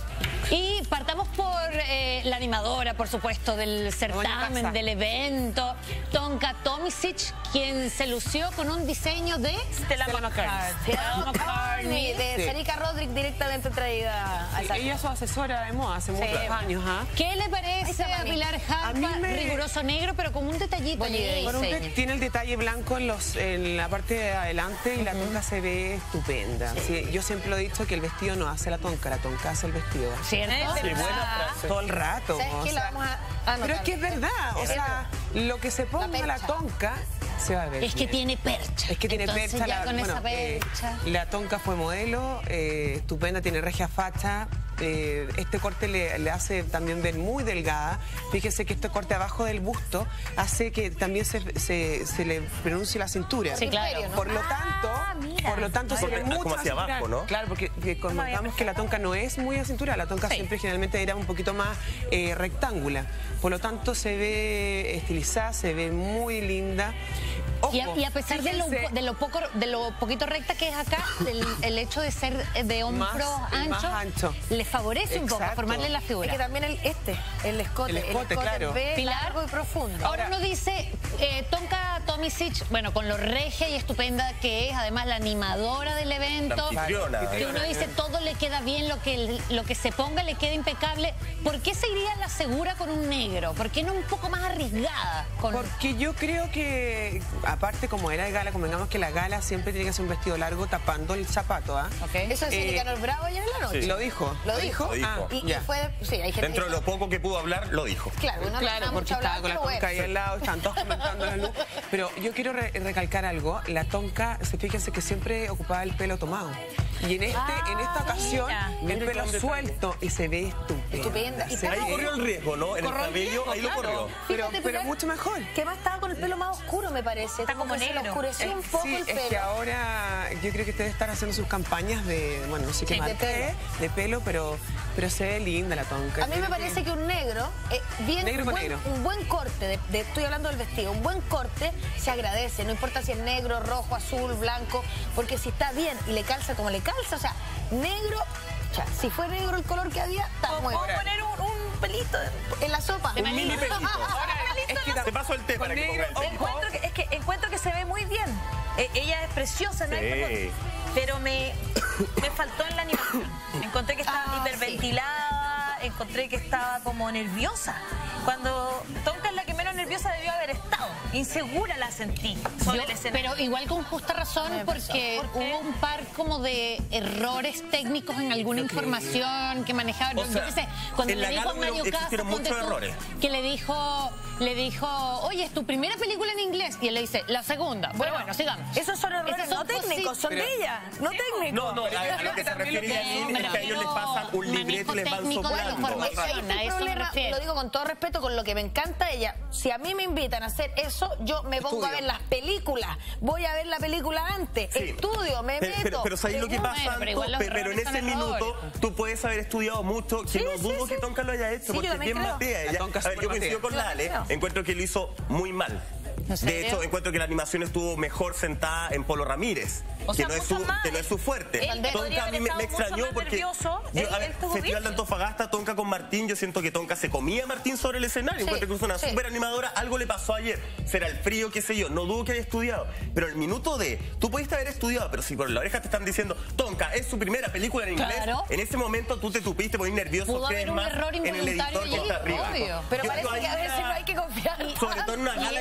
Y partamos por eh, la animadora, por supuesto, del certamen, Casa. del evento, Tonka Tomisic, quien se lució con un diseño de Stella McCartney. Stella McCartney, de Sí. Sarika Roderick, directamente traída a esa. Ella es su asesora de moda hace muchos años, ¿ah? ¿Qué le parece a Pilar A mí Harpa? me- Riguroso negro, pero con un detallito allí de Con un de- diseño. tiene el detalle blanco en, los, en la parte de adelante y la tonka se ve estupenda. Sí, yo siempre lo he dicho que el vestido no hace la tonka, la tonka hace el vestido. ¿Cierto? Qué buena frase. Todo el rato. ¿Sabes o qué? La sea, vamos a anotar. pero es que es verdad, o sea, lo que se ponga la, percha. tonka se va a ver Es que bien. tiene percha. Es que tiene Entonces, percha. ya la, con bueno, esa eh, percha. la tonka fue modelo, eh, estupenda, tiene regia facha. Eh, este corte le, le hace también ver muy delgada. Fíjese que este corte abajo del busto hace que también se, se, se le pronuncie la cintura. Sí, claro. Por lo tanto, mira. por lo tanto se ve Como mucho hacia más abajo, cintura. ¿no? Claro, porque que comentamos que la tonka no es muy a cintura, la tonka siempre generalmente era un poquito más eh, rectangular. Por lo tanto se ve estilizada, se ve muy linda. Ojo, Y a, y a pesar de lo, fíjense, de lo poco de lo poquito recta que es acá, el, el hecho de ser de hombro Más- ancho, más ancho. le favorece un poco Exacto. formarle la Es figura. que también el este, el escote. El escote, claro. ve Pilar. largo y profundo. Ahora uno dice, eh, Tonka Tomisic, bueno, con lo regia y estupenda que es, además la animadora del evento, La anfitriona. que uno dice todo le queda bien, lo que, lo que se ponga le queda impecable. ¿Por qué se iría a la segura con un negro? ¿Por qué no un poco más arriesgada? Con... Porque yo creo que, aparte como era de gala, convengamos que la gala siempre tiene que ser un vestido largo tapando el zapato, ¿ah? Eso decía Eh, Nicanor Bravo ayer en la noche. Sí. Lo dijo. Lo dijo. Lo dijo. Ah, Y, y ya. fue, sí, hay gente Dentro que de lo poco que pudo hablar, lo dijo. Claro, uno no Claro, está porque mucho estaba con la hablando, tonka ahí pero al lado, están todos comentando la luz. Pero yo quiero re- recalcar algo. La tonka, se fíjense que siempre ocupaba el pelo tomado. Y en este, en esta ocasión, mira. el pelo suelto y se ve estupenda. Estupenda. Y Se Ahí ve- corrió el riesgo, ¿no? En el Corrió el cabello, riesgo, ahí lo claro. corrió. Pero, Fíjate, pero Pilar, mucho mejor. que más estaba con el pelo más oscuro, me parece. Está como que se le negro. oscureció un Eh, poco sí, el es pelo. que ahora yo creo que ustedes están haciendo sus campañas de, bueno, no sé qué Sí, de marca pelo. es, de pelo, pero, pero se ve linda la tonka. A mí me parece que un negro, eh, bien, Negro un, con buen, negro. un buen corte, de, de- estoy hablando del vestido, un buen corte se agradece, no importa si es negro, rojo, azul, blanco, porque si está bien y le calza como le calza, o sea, negro, o sea, si fue negro el color que había, está muy ¿Puedo bien. poner un, un pelito? En la sopa. Un mini pelito. es que Te paso el té para que negro, ponga el té. Encuentro que, es que encuentro que se ve muy bien. Eh, ella es preciosa, no hay Sí. color. Pero me, me faltó en la animación. Encontré que estaba Ah, hiperventilada, encontré que estaba como nerviosa. Cuando Tonka es la que menos nerviosa debió haber estado. Insegura la sentí sobre Yo- el escenario. pero igual con justa razón porque hubo un par como de errores técnicos en alguna información que manejaba. O Yo sea, qué sé, cuando en le la dijo a gala Mario Casas, existieron ponte muchos tú, errores. que le dijo, le dijo, oye, es tu primera película en inglés. Y él le dice, la segunda. Bueno, bueno, sigamos. Esos son errores Esas no son técnicos, son Pero- de ella, no técnicos. No, no, a, a lo que se refiere Yasmin es que a ellos les pasan un libreto y les van técnico de la soplando. información. Ahí A está el eso me problema, refiero. lo digo con todo respeto, con lo que me encanta ella. Si a mí me invitan a hacer eso, yo me pongo a Estudio. ver las películas. Voy a ver la película antes. Sí. Estudio, me Pero, meto. pero, pero ¿sabes lo que pregunto. pasa, pero Anto? igual los Pe- Pero en errores ese son minuto errores. tú puedes haber estudiado mucho, que Sí, no sí, dudo sí. que Tonka lo haya hecho, Sí, yo porque también bien creo. matea La ella. Tonka A ver, súper yo coincido matea. con la Ale, encuentro que lo hizo muy mal. De serio? hecho, encuentro que la animación estuvo mejor sentada en Polo Ramírez, O sea, que, no es mucho su, más. que no es su fuerte. Él Tonka podría a mí haber me, me estado mucho extrañó más porque nervioso. yo, Él- a ver, él estuvo Festival bien. de Antofagasta, Tonka con Martín, yo siento que Tonka se comía a Martín sobre el escenario. Sí, Encuentro que es una sí. súper animadora. Algo le pasó ayer. Será el frío, qué sé yo. No dudo que haya estudiado. Pero el minuto de, tú pudiste haber estudiado, pero si por la oreja te están diciendo, Tonka, es su primera película en inglés, Claro. en ese momento tú te tupiste poner nervioso. Pudo crees haber un más error en el involuntario editor que allí, está arriba. obvio. Pero Yo- parece yo ahí que a veces era- no hay que confiar. Sobre todo en una Y gala ese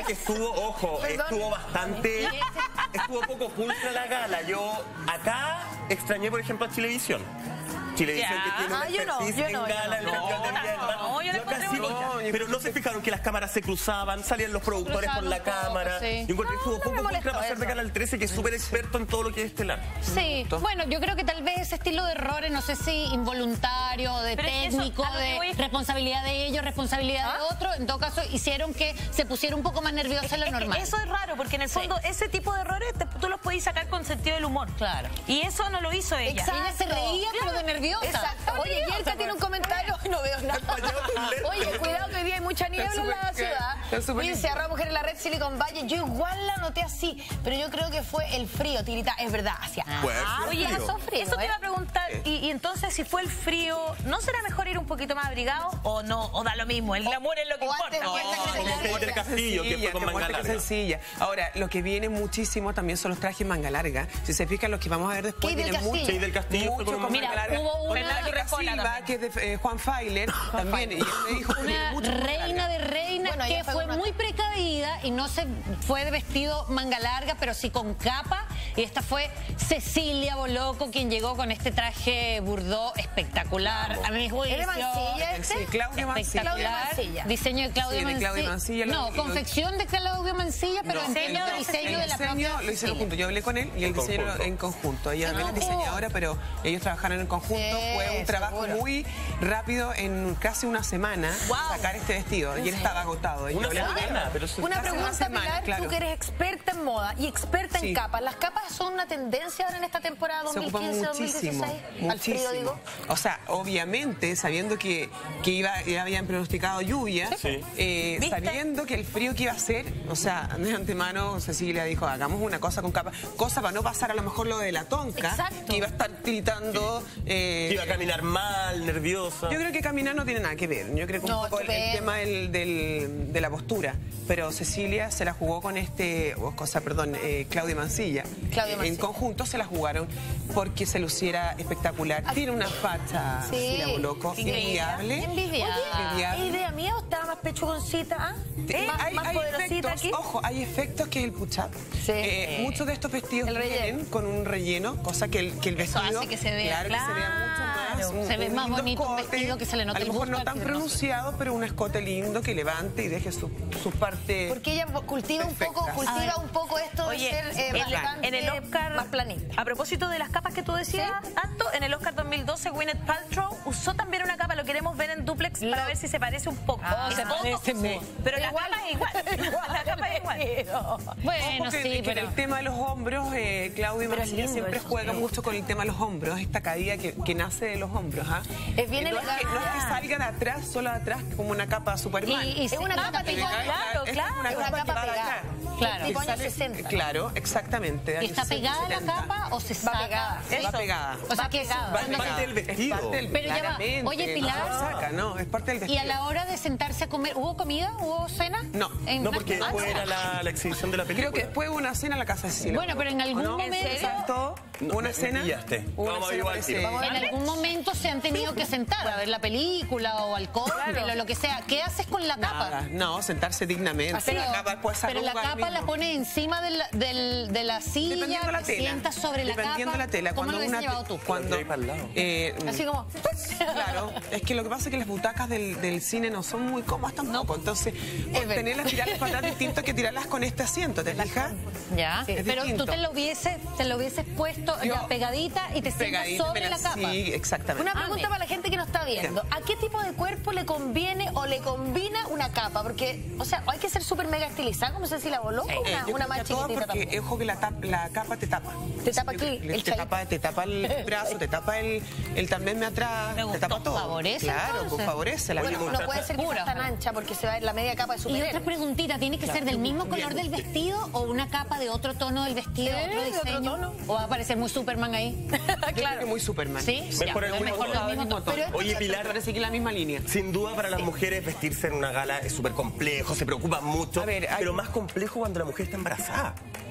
que estuvo, ojo, Perdón. estuvo bastante, estuvo poco pulcra la gala. Yo acá extrañé, por ejemplo, a Chilevisión. Chilevisión Ya. que tiene una Ah, yo no, expertise yo en no, yo gala, el no. Festival de Viña del Mar. No, yo la encontré casi- bonita. pero no se fijaron que las cámaras se cruzaban, salían los productores por la Cruzaban un poco, cámara. sí. Yo encontré que estuvo No, no poco me pulcra molestó para ser de eso. Canal trece, que es súper experto en todo lo que es estelar. Sí, bueno, yo creo que tal vez ese estilo de errores, no sé si involuntario, de Pero es que eso, técnico, a lo que de voy- responsabilidad de ellos, responsabilidad de otro, en todo caso hicieron que se pusiera un poco más nerviosa en lo Es que normal. eso es raro, porque en el fondo ese tipo de errores te- tú los podés sacar con sentido del humor. Claro. Y eso no lo hizo ella. Exacto. Ella se reía, pero de nerviosa. Exacto. Oye, Yerka tiene un comentario. No veo nada. Oye, cuidado que hoy día hay mucha niebla en la súper- ciudad. está súper Dice, lindo. arroba mujer en la red Silicon Valley. Yo igual la noté así, pero yo creo que fue el frío, Tirita. Es verdad, hacia. Puede ser Ah, Oye, frío. pasó frío, eso te ¿eh? iba a preguntar, y, y entonces si fue el frío, ¿no será mejor ir un poquito más abrigado o no? ¿O da lo mismo? El glamour es lo que o importa. antes que esta No, que se como te Peter Castillo, que fue con Qué manga fuerte, qué larga. sencilla. Ahora, lo que viene muchísimo también son los trajes manga larga. Si se fijan, los que vamos a ver después Kate del tienen mucho, Castillo. Kate del Castillo fue mucho con con Mira, manga larga. hubo una- Fernando Rejola Silva, también. que es de eh, Juan Feiler, también. Y él me dijo que tiene Una mucho manga reina larga. de reinas Bueno, que ella fue fue una- muy precavida y no se fue de vestido manga larga, pero sí con capa. Y esta fue Cecilia Boloco, quien llegó con este traje burdó espectacular. A mi juicio. ¿Es de Mansilla este? Sí, Claudio Mansilla. Claudio Espectacular. Mansilla. Diseño de Claudio Sí, de Mansilla. Claudio Mansilla, lo- No, lo- confección de Claudio Mansilla, pero No, entiendo el- el diseño el de la diseño propia lo hicieron Cecilia. juntos. Yo hablé con él y el En diseño conjunto. en conjunto. Ella también Ah, es diseñadora, pero ellos trabajaron en conjunto. Sí, Fue un trabajo seguro. muy rápido, en casi una semana, Wow. sacar este vestido. Y él estaba agotado. Y Una yo hablé con él. semana, pero eso- Una Hace pregunta, una semana, Pilar, claro. tú que eres experta en moda y experta Sí. en capas. ¿Las capas son una tendencia ahora en esta temporada Se ocupan dos mil quince dos mil muchísimo, dieciséis? Al frío, muchísimo. digo. O sea, obviamente, sabiendo que, que iba, ya habían pronosticado lluvia, Sí. eh, ¿Viste? sabiendo que el frío que iba a ser, o sea, de antemano Cecilia dijo, hagamos una cosa con capa, cosa para no pasar a lo mejor lo de la tonca, Exacto. que iba a estar tiritando. eh, Que iba a caminar mal, nerviosa. Yo creo que caminar no tiene nada que ver. Yo creo que No, un poco el, el estupendo. tema del, del- de la postura. Pero Cecilia se la jugó con este, o cosa, perdón, eh, Claudia Mansilla. Claudia En Mansilla. conjunto se la jugaron porque se luciera espectacular. Tiene una facha, Sí. Cecilia Boloco, envidiable. Envidiable. Oye, ¿es idea mía o estaba más pechugoncita? ¿Ah? Eh, ¿Más, hay, más hay poderosita efectos, aquí? ojo, hay efectos que es el push-up. Sí. Eh, muchos de estos vestidos El relleno. vienen con un relleno, cosa que el, que el Eso vestido... hace que se vea, claro, que se vea mucho más. claro, un- se ve un más lindo bonito un escote, vestido, que se le note a lo el mejor no busto, tan que no se- pronunciado, pero un escote lindo que levante y deje su, su parte... Porque ella cultiva un poco, Perfecta. cultiva un poco esto de Oye, ser eh, en, bastante en el Oscar, más planita. a propósito de las capas que tú decías, Anto, en el Oscar dos mil doce, Gwyneth Paltrow usó también una capa, lo queremos ver en duplex para ver si se parece un poco. Ah, Es se todo- parece mucho. Pero la capa es igual. La capa es igual. Bueno, Ojo que, sí, que pero... el tema de los hombros, eh, Claudio Pero es Mansilla lindo siempre eso, juega sí. mucho con el tema de los hombros, esta caída que, que nace de los hombros. ¿ah? Es bien no, es que, no es que elegante. salga de atrás, solo de atrás, como una capa Superman. Y- y Es una se- capa Que le pegada. cae- claro, es claro, una es una capa, capa que va de pegada. acá. Claro. Tipo Que años sale- sesenta. Claro, exactamente. de ¿Y años está pegada la setenta. capa o se Va saca? pegada. Va Eso. pegada. O sea, que pegada. Va cuando parte se- del vestido. Es parte del, Pero ya va. claramente, Oye, Pilar. No se saca, no, es parte del Y vestido. a la hora de sentarse a comer, ¿hubo comida? ¿Hubo cena? No, En No, una- porque Ah, después no. era la, la exhibición de la película. Creo que después hubo una cena en la casa de Cecilia. Bueno, pero en algún ¿No? momento- ¿En serio? ¿Saltó? No, ¿Una me- me cena? pillaste. Una Vamos a cena igual, parece- tiro. Vamos a En algún momento se han tenido que sentar a ver la película o al cóctel o lo que sea. ¿Qué haces con la capa? Nada, no, sentarse dignamente. Pero, la capa después se pero la arruga capa mismo. la pone encima del, del- de la silla, Dependiendo de la te tela. sientas sobre la Dependiendo capa. de la tela. ¿Cómo Cuando lo hubiese una llevado te- tú? Cuando, Ahí para el lado. eh, Así como... Claro, es que lo que pasa es que las butacas del, del cine no son muy cómodas tampoco. Entonces, tenerlas, tirarlas para atrás es distinto que tirarlas con este asiento, ¿te fijas? Ya, Es pero distinto. tú te lo hubieses, te lo hubieses puesto Yo- ya pegadita y te sientas Pegadita, sobre mira, la capa. Sí, exactamente. Una Ah, pregunta mira. para la gente que nos está viendo. ¿A qué tipo de cuerpo le conviene o le combina una capa? Porque, o sea, hay que ser súper mega estilizada, como Cecilia Boloco, Eh, una, yo una creo más que a todas chiquitita porque, también. ojo que la, tap- la capa te tapa. Te tapa aquí, Le- el te, chaito. tapa, te tapa el brazo, te tapa el, el también me atrás, Me te gustó. tapa todo. Favorece, Claro, entonces. pues favorece la Oye, capa. No puede ser que sea tan ancha porque se va a ver la media capa de Y superhéroe. otra preguntita, ¿tiene que ser del mismo color del vestido o una capa de otro tono del vestido, Sí, otro de otro diseño? tono. ¿O va a parecer muy Superman ahí? Yo creo que muy Superman. ¿Sí? Mejor Ya, el pero mismo mejor tono. del mismo tono. Pero Oye, Pilar, Parece que la misma línea. sin duda para las mujeres vestirse en una gala es súper complejo, se preocupan mucho, A ver, hay- pero más complejo cuando la mujer está embarazada.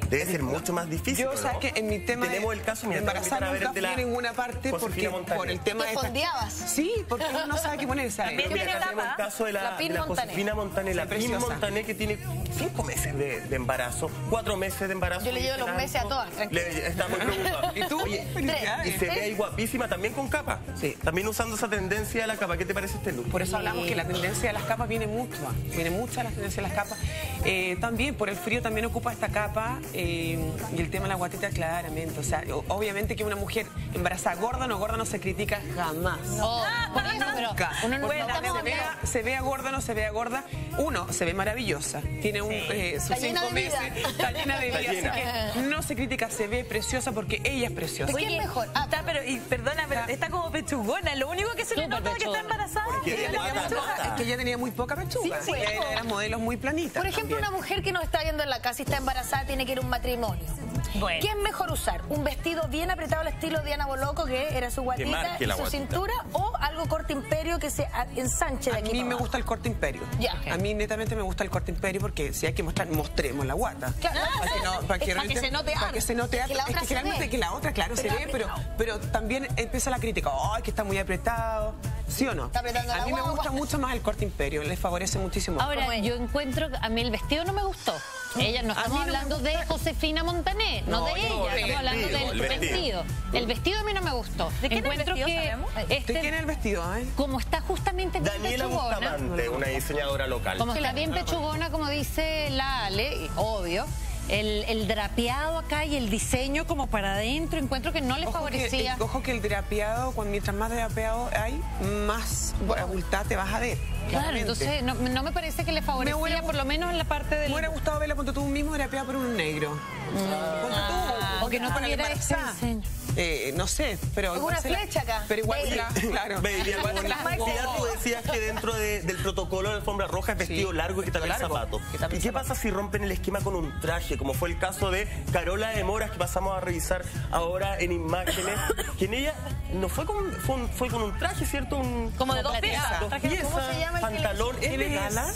debe ser mucho más difícil. Yo, ¿no? sabes que en mi tema tenemos de, el caso, mira, de embarazar a ver nunca el de la fui a ninguna parte porque por el tema ¿Te de esta- fondeabas? Sí, porque uno no sabe qué ponerse. También Mira, tiene acá tenemos el etapa. caso de la, La Pin de la Montané. Josefina Montané, la Sí, Pin preciosa. Montané, que tiene cinco meses de, de embarazo, cuatro meses de embarazo. Yo le llevo los Tanto. meses a todas, tranquila. Le- Está muy preocupada. ¿Y tú? Oye, Felicidades. y se ve ahí guapísima también con capa. Sí. También usando esa tendencia de la capa. ¿Qué te parece este look? Por eso hablamos que la tendencia de las capas viene mucho, viene mucha la tendencia de las capas. Eh, también por el frío también ocupa esta capa eh, y el tema de la guatita claramente. O sea, o- obviamente que una mujer embarazada gorda o no gorda no se critica jamás. Oh, por eso, pero Nunca. uno no Porque estamos se, hablando- vea, se vea gorda o no se vea gorda, uno se ve maravillosa, tiene un, eh, sus Está llena cinco de vida. meses, está llena de vida, Está llena. así que no se critica, se ve preciosa porque ella es preciosa. ¿De quién Oye, mejor? Ah, está, pero, y perdona, pero está como pechugona. Lo único que se le Súper nota es que está pechugona. embarazada. Porque Ella de le guata, pechuga. guata. Es que ella tenía muy poca pechuga, Sí, sí. ella era de las modelos muy planitas. Por ejemplo, también. una mujer que nos está viendo en la casa y está embarazada tiene que ir a un matrimonio. Bueno. ¿Qué es mejor usar? ¿Un vestido bien apretado al estilo Diana Boloco, que era su guatita marque y la su guatita. cintura? ¿O algo corte imperio que se a- ensanche de A aquí mí para me abajo? gusta el corte imperio. Ya. A mí netamente me gusta el corte imperio porque si hay que mostrar, mostremos la guata. Claro, Para que, no- para es para que realmente- se note para harto. que se note Es harto. que la Es otra que se realmente ve. que la otra, claro, Pero se ve, pero, apretado. pero también empieza la crítica. ¡Ay, que está muy apretado! ¿Sí o no? Está apretando a la mí me guagua. gusta mucho más el corte imperio, les favorece muchísimo. Ahora, Como ella. yo encuentro, a mí el vestido no me gustó. Ella, no A estamos mí no me hablando de Josefina Montané, no, No, de no, ella, el estamos hablando vestido, del el vestido. vestido. El vestido a mí no me gustó. ¿De quién es el Encuentro vestido, que sabemos? ¿De este, quién es el vestido? eh? como está justamente bien Daniela pechugona, Bustamante, una diseñadora local. como está bien pechugona, como dice la Ale, y obvio, el, el drapeado acá y el diseño como para adentro, encuentro que no le Ojo que, favorecía. eh, ojo que el drapeado, cuando mientras más drapeado hay, más abultada te vas a ver. Claro, claramente. entonces no, no me parece que le favorecía, hubiera- por lo menos en la parte del... Me hubiera gustado verla, ponte tú mismo drapeado por un negro. Ponte tú. o que no para tuviera la ese embarazada. diseño. Eh, no sé, pero igual una se la- flecha acá. Pero igual Baby. se la, claro. Baby, Igual se la jugó. ya tú decías que dentro de- del protocolo de alfombra roja es vestido Sí, largo y que también largo, zapato. que también ¿Y qué zapato. pasa si rompen el esquema con un traje? Como fue el caso de Carola de Moras, que pasamos a revisar ahora en imágenes. Que en ella no fue con, fue, un- fue con un traje, ¿cierto? Un, Como de dos plateado. piezas. Dos Traje de- piezas, ¿cómo se llama el que le- pantalón. ¿Es de ¿Quién es? gala?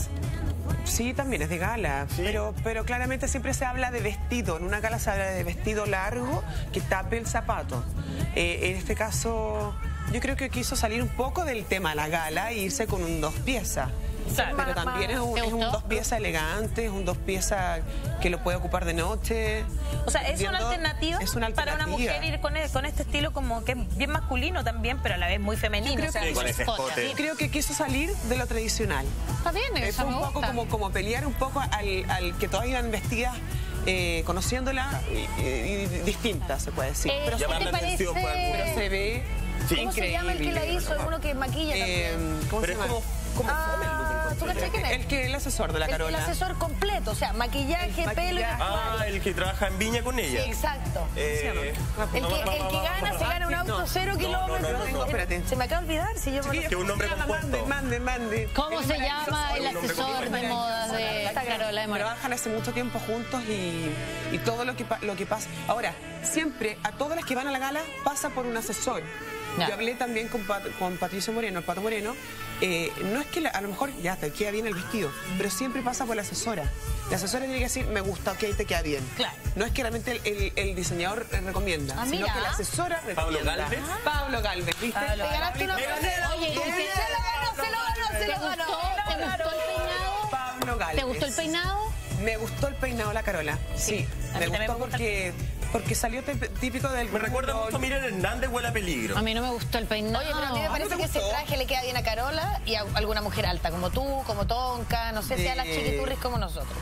Sí, también es de gala, ¿Sí? pero, pero claramente siempre se habla de vestido. En una gala se habla de vestido largo que tape el zapato. Eh, en este caso, yo creo que quiso salir un poco del tema de la gala e irse con un dos piezas. Claro. Pero también es un, ¿Te es un gustó? dos piezas elegante, es un dos piezas que lo puede ocupar de noche. O sea, es una Viendo- alternativa, es una para una alternativa. mujer ir con, e- con este estilo como que es bien masculino también, pero a la vez muy femenino. creo o sea, Sí, con ese escote. escote. Yo creo que quiso salir de lo tradicional. Está bien, Eh, eso fue me un poco gusta. como, como pelear un poco al, al que todas iban vestidas eh, conociéndola y, y- y distintas, se puede decir. Eh, pero, ¿qué Llamar te la atención por parece? alguna- pero se ve Sí. ¿Cómo se llama el que la hizo? Es uno que maquilla Eh, también. ¿Cómo Pero se es llama? como, como fome el look, Ah, ¿tú encontré. cachai quién es? El que el asesor de la El- Carola. El asesor completo, o sea, maquillaje, El pelo y maquillaje. vestuario. Ah, el que trabaja en Viña con Sí, ella. exacto. Eh, El que, el que gana se gana un auto No. cero no, kilómetros. no, no, no, espérate. Se me acaba de olvidar si yo me Chiquillos, Que un nombre ¿cómo se llama? compuesto. Mande, mande, mande. ¿Cómo Es se maravilloso. llama el un nombre asesor de completo. modas de Carola de Moras? Trabajan hace mucho tiempo juntos y, y todo lo que, pa- lo que pasa. Ahora, siempre a todas las que van a la gala pasa por un asesor. Ya. Yo hablé también con, Pat- con Patricio Moreno, el Pato Moreno. eh, no es que la- a lo mejor ya te queda bien el vestido, pero siempre pasa por la asesora. La asesora tiene que decir, me gusta, ok, te queda bien. Claro. No es que realmente el, el- el diseñador eh, recomienda, Ah, sino mira. que la asesora Pablo recomienda. Galvez. Pablo Galvez, ¿viste? Te ganaste una Me gané pulsera. Oye, ¿y Se lo qué? ganó, se lo ganó, se ¿Te lo ganó. gustó? ¿Te gustó el peinado? Pablo Galvez. ¿Te gustó el peinado? Me gustó el peinado de la Carola. Sí, A me mí también gustó me gusta porque, porque salió te- típico del... Me recuerda mundo- mucho a Miriam Hernández, Huele a Peligro. A mí no me gustó el peinado. Oye, pero a mí me parece ¿no te que ese gustó? traje le queda bien a Carola y a alguna mujer alta, como tú, como Tonka, no sé si a las Eh, chiquiturris como nosotros.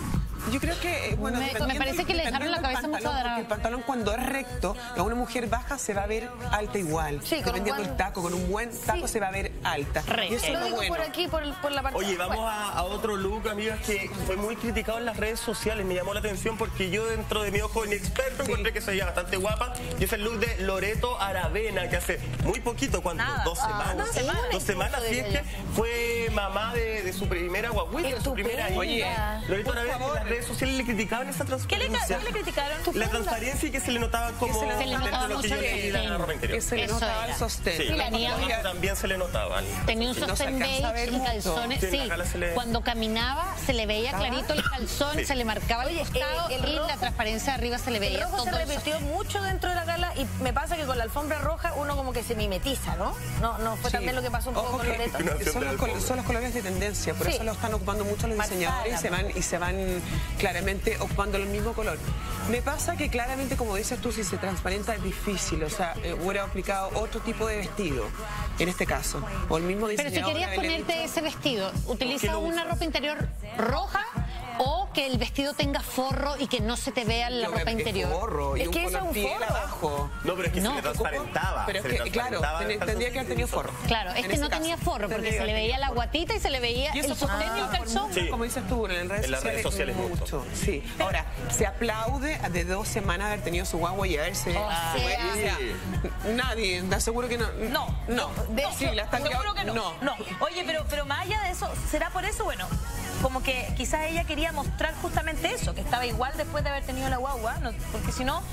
Yo creo que, eh, bueno, Me- dependiendo- me parece que le dejaron la dependiendo del cabeza mucho pantalón, cuadrada. porque el pantalón cuando es recto, a una mujer baja se va a ver alta igual. Sí, con un dependiendo buen- del taco, con un buen taco se va a ver alta. Re- Y eso es Lo lo digo bueno. por aquí, por, el- por la parte. Oye, vamos Bueno, a, a otro look, amigas, que fue muy criticado en las redes sociales. Me llamó la atención porque yo, dentro de mi ojo inexperto, encontré que se veía bastante guapa. Y es el look de Loreto Aravena, que hace muy poquito, ¿cuánto? Nada. Dos Ah, semanas. dos semanas Dos semanas, incluso, sí, es diría que fue mamá de, de su primera guaguita, de su primera hija. Oye, Loreto por Aravena, favor. en las redes sociales le criticaban esa ¿Qué le, transparencia. qué le criticaron? La transparencia y que se le notaba como se le dentro notaba de lo que mucho yo leí el la sostén. ropa interior. Que se le Eso notaba era. el sostén. Sí, la la niña- pantalón también se le notaba. igual. Tenía un No se sostén alcanza a ver beige y mucho. calzones. Sí, en Sí, la gala se le- cuando caminaba se le veía clarito el calzón, Sí. se le marcaba el costado eh, el y rojo- la transparencia de arriba se le El veía rojo todo se el repitió mucho dentro de la gala y me pasa que con la alfombra roja uno como que se mimetiza, ¿no? No, no fue Sí. también lo que pasó un poco Ojo con que Loreto. son, los, col- son los colores de tendencia, por Sí. eso lo están ocupando mucho los diseñadores y se van y se van claramente ocupando el mismo color. Me pasa que claramente, como dices tú, si se transparenta es difícil, o sea, eh, hubiera aplicado otro tipo de vestido en este caso, o el mismo Pero diseñador. si querías haberle ponerte dicho- ese vestido, utiliza lo una usas? ropa interior roja o que el vestido tenga forro y que no se te vea la Yo, ropa es interior. forro y Es un que eso es color un piel forro. abajo. No, pero es que No. se le transparentaba. Pero es se le que, claro, transparentaba ten- el tendría que haber tenido calzoncillo. forro. Claro, En este ese no caso, tenía forro porque tendría se que le haber veía la tenido forro. guatita y se le veía Y eso el fue sostén y el comentado por calzón. mucho, Sí. como dices tú, en las redes En las redes sociales, sociales mucho. Sí. Ahora, se aplaude de dos semanas haber tenido su guagua y haberse... O Ah, sea, bueno, o sea, nadie, te aseguro que no. No, no. de sí, hecho, la están Seguro que no. No. no. Oye, pero, pero más allá de eso, ¿será por eso? Bueno, como que quizás ella quería mostrar justamente eso, que estaba igual después de haber tenido la guagua, no, porque si no,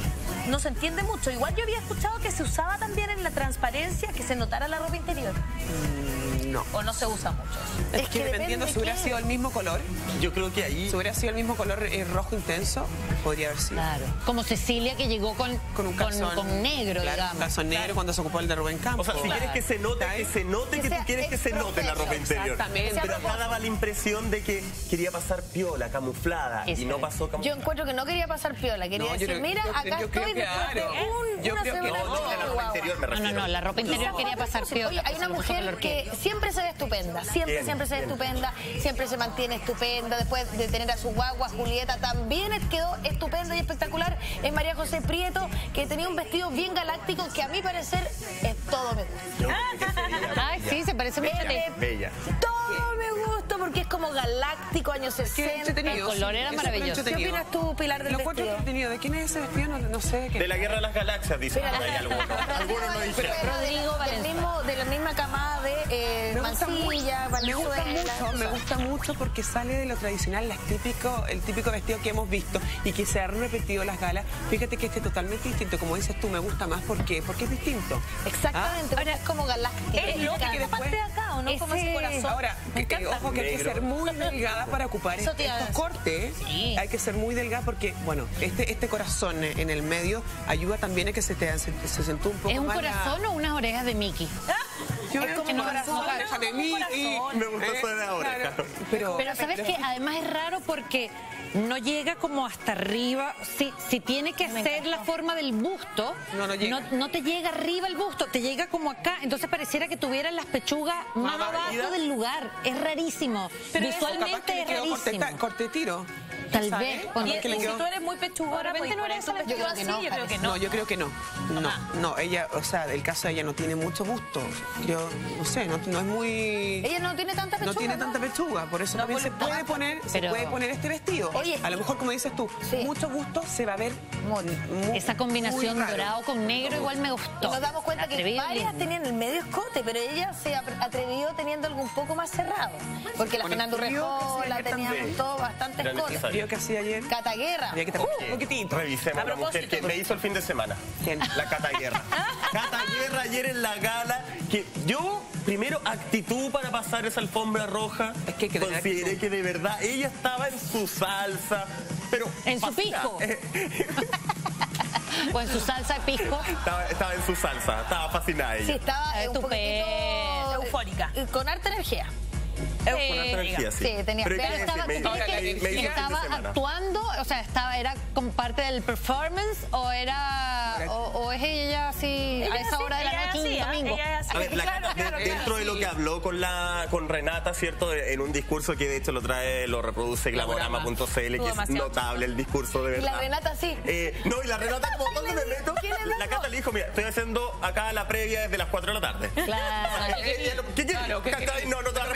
no se entiende mucho. Igual yo había escuchado que se usaba también en la transparencia que se notara la ropa interior. Mm, No. ¿O no se usa mucho eso? Es, Es que, que dependiendo depende si hubiera qué. sido el mismo color, Yo creo que ahí... si hubiera sido el mismo color eh, rojo intenso, podría haber sido. Claro. Como Cecilia que llegó con, Con un calzón. con negro, claro, digamos. un calzón negro cuando se ocupó el de Rubén O Campos. sea, si quieres que se note, que se note Que que, sea tú quieres que se note la ropa interior. Exactamente. Pero acá daba la impresión de que quería pasar piola, camuflada, Eso y no es. pasó Yo camuflada. encuentro que no quería pasar piola, quería No, yo decir, creo- mira, yo creo- acá yo creo estoy que después de claro. un, Yo una creo que semana No, no, con de la mi ropa guagua. interior me No, no, refiero. no, la ropa interior No, quería pasar piola. Oye, hay pues una se puso mujer color que siempre se ve estupenda, siempre, ¿Quién? siempre se ve ¿Quién? estupenda, siempre se mantiene estupenda, después de tener a su guagua, Julieta también quedó estupenda y espectacular, es María José Prieto, que tenía un vestido bien galáctico que a mi parecer es todo me gusta. Yo creo que sería Ay, sí, se parece mucho a ti. bella, bella. Todo me gusta porque es como galáctico, años Qué sesenta. entretenido. El color era Eso fue maravilloso. ¿Qué entretenido. opinas tú, Pilar, del Lo encuentro vestido? entretenido. ¿De quién es ese vestido? No, no sé. ¿qué? De la Guerra de las Galaxias, dicen por ahí algunos. Algunos no dijeron. Rodrigo del Valenzuela. mismo, de la misma camada de eh, Me gusta, Mancilla, mucho, me gusta Valenzuela. mucho, me gusta mucho porque sale de lo tradicional, las típico, el típico vestido que hemos visto y que se han repetido las galas. Fíjate que este es totalmente distinto, como dices tú, me gusta más. ¿Por qué? Porque es distinto. Exactamente, porque es como galáctico. Es Me lo que encanta. esta parte de acá, ¿o no? Como ese corazón. Ahora, Me eh, encanta. ojo que hay que Negro. ser muy delgada para ocupar Eso te iba a estos decir. cortes. Sí. Hay que ser muy delgada porque, bueno, este, este corazón en el medio ayuda también a que se te se, se acentúe un poco ¿Es un más la- corazón o unas orejas de Mickey? Yo Es veo como que no un corazón, corazón. oreja de mí y- Me gustó eso de ahora, claro. claro. Pero, Pero sabes que además es raro porque no llega como hasta arriba. Si, si tiene que ser la forma del busto, No, no llega. no, no te llega arriba el busto, te llega como acá. Entonces pareciera que tuvieran las pechugas más Más abajo barridas. del lugar. Es rarísimo. Pero capaz que Visualmente le es quedó rarísimo. corte, corte tiro. Tal ¿sabes? vez. Y, cuando- que le y si quedó- tú eres muy pechugadora, De repente pues no era poner tu esa vestido Yo creo que así, no, yo creo que No, no. yo creo que no. No, no, ella, o sea, el caso de ella no tiene mucho gusto. Yo no sé, no, no es muy. Ella no tiene tanta pechuga, No tiene ¿no? tanta pechuga, por eso No, también se por- puede poner, se Pero- puede poner este vestido. Oye, a lo mejor como dices tú, Sí. mucho gusto se va a ver muy, Esa combinación muy raro. dorado con negro igual me Y gustó. nos damos cuenta que Atrevido, varias lindo. tenían el medio escote, pero ella se atre- atrevió teniendo algo un poco más cerrado. Porque la Con el Fernando frío que Urrejola hacía ayer teníamos también. todo bastante Era escote. necesario. Vio que hacía ayer. Cataguerra. Había que tapar un poquitito. Revisemos A la mujer propósito. que me hizo el fin de semana. ¿Quién? La Cata Guerra. Cata Guerra ayer en la gala. Que yo, primero, actitud para pasar esa alfombra roja. Es que hay que tener consideré actitud. que de verdad ella estaba en su salsa. Pero En su fascina. pisco. Eh, O en su salsa de pisco. estaba, estaba en su salsa. Estaba fascinada ella. Sí, estaba eh, un Estupendo. poquitito Eufórica. eh, con harta energía. Con harta energía, sí. Sí, tenía- Pero pero ¿qué Estaba, decir? ¿tú Me- crees me- que me hizo el fin de estaba semana. actuando? O sea, estaba, ¿era como parte del performance o era o, o es ella así a esa sí, hora de la ella es noche así, un ¿ah? domingo? Ella es así. A ver, la Claro, Cata, de- claro, dentro claro, de lo sí. que habló con la con Renata, ¿cierto? En un discurso que de hecho lo trae, lo reproduce glamorama punto c l, que Estuvo es demasiado notable el discurso de Y verdad. la Renata sí. Eh, no, y la Renata, como ¿dónde me meto? ¿Quién le dijo? La Cata le dijo, mira, estoy haciendo acá la previa desde las cuatro de la tarde. Claro. Eh, eh, ¿Qué quieres? Claro, ¿qué ¿Cachai? quieres? No, no te va a responder ni Todo,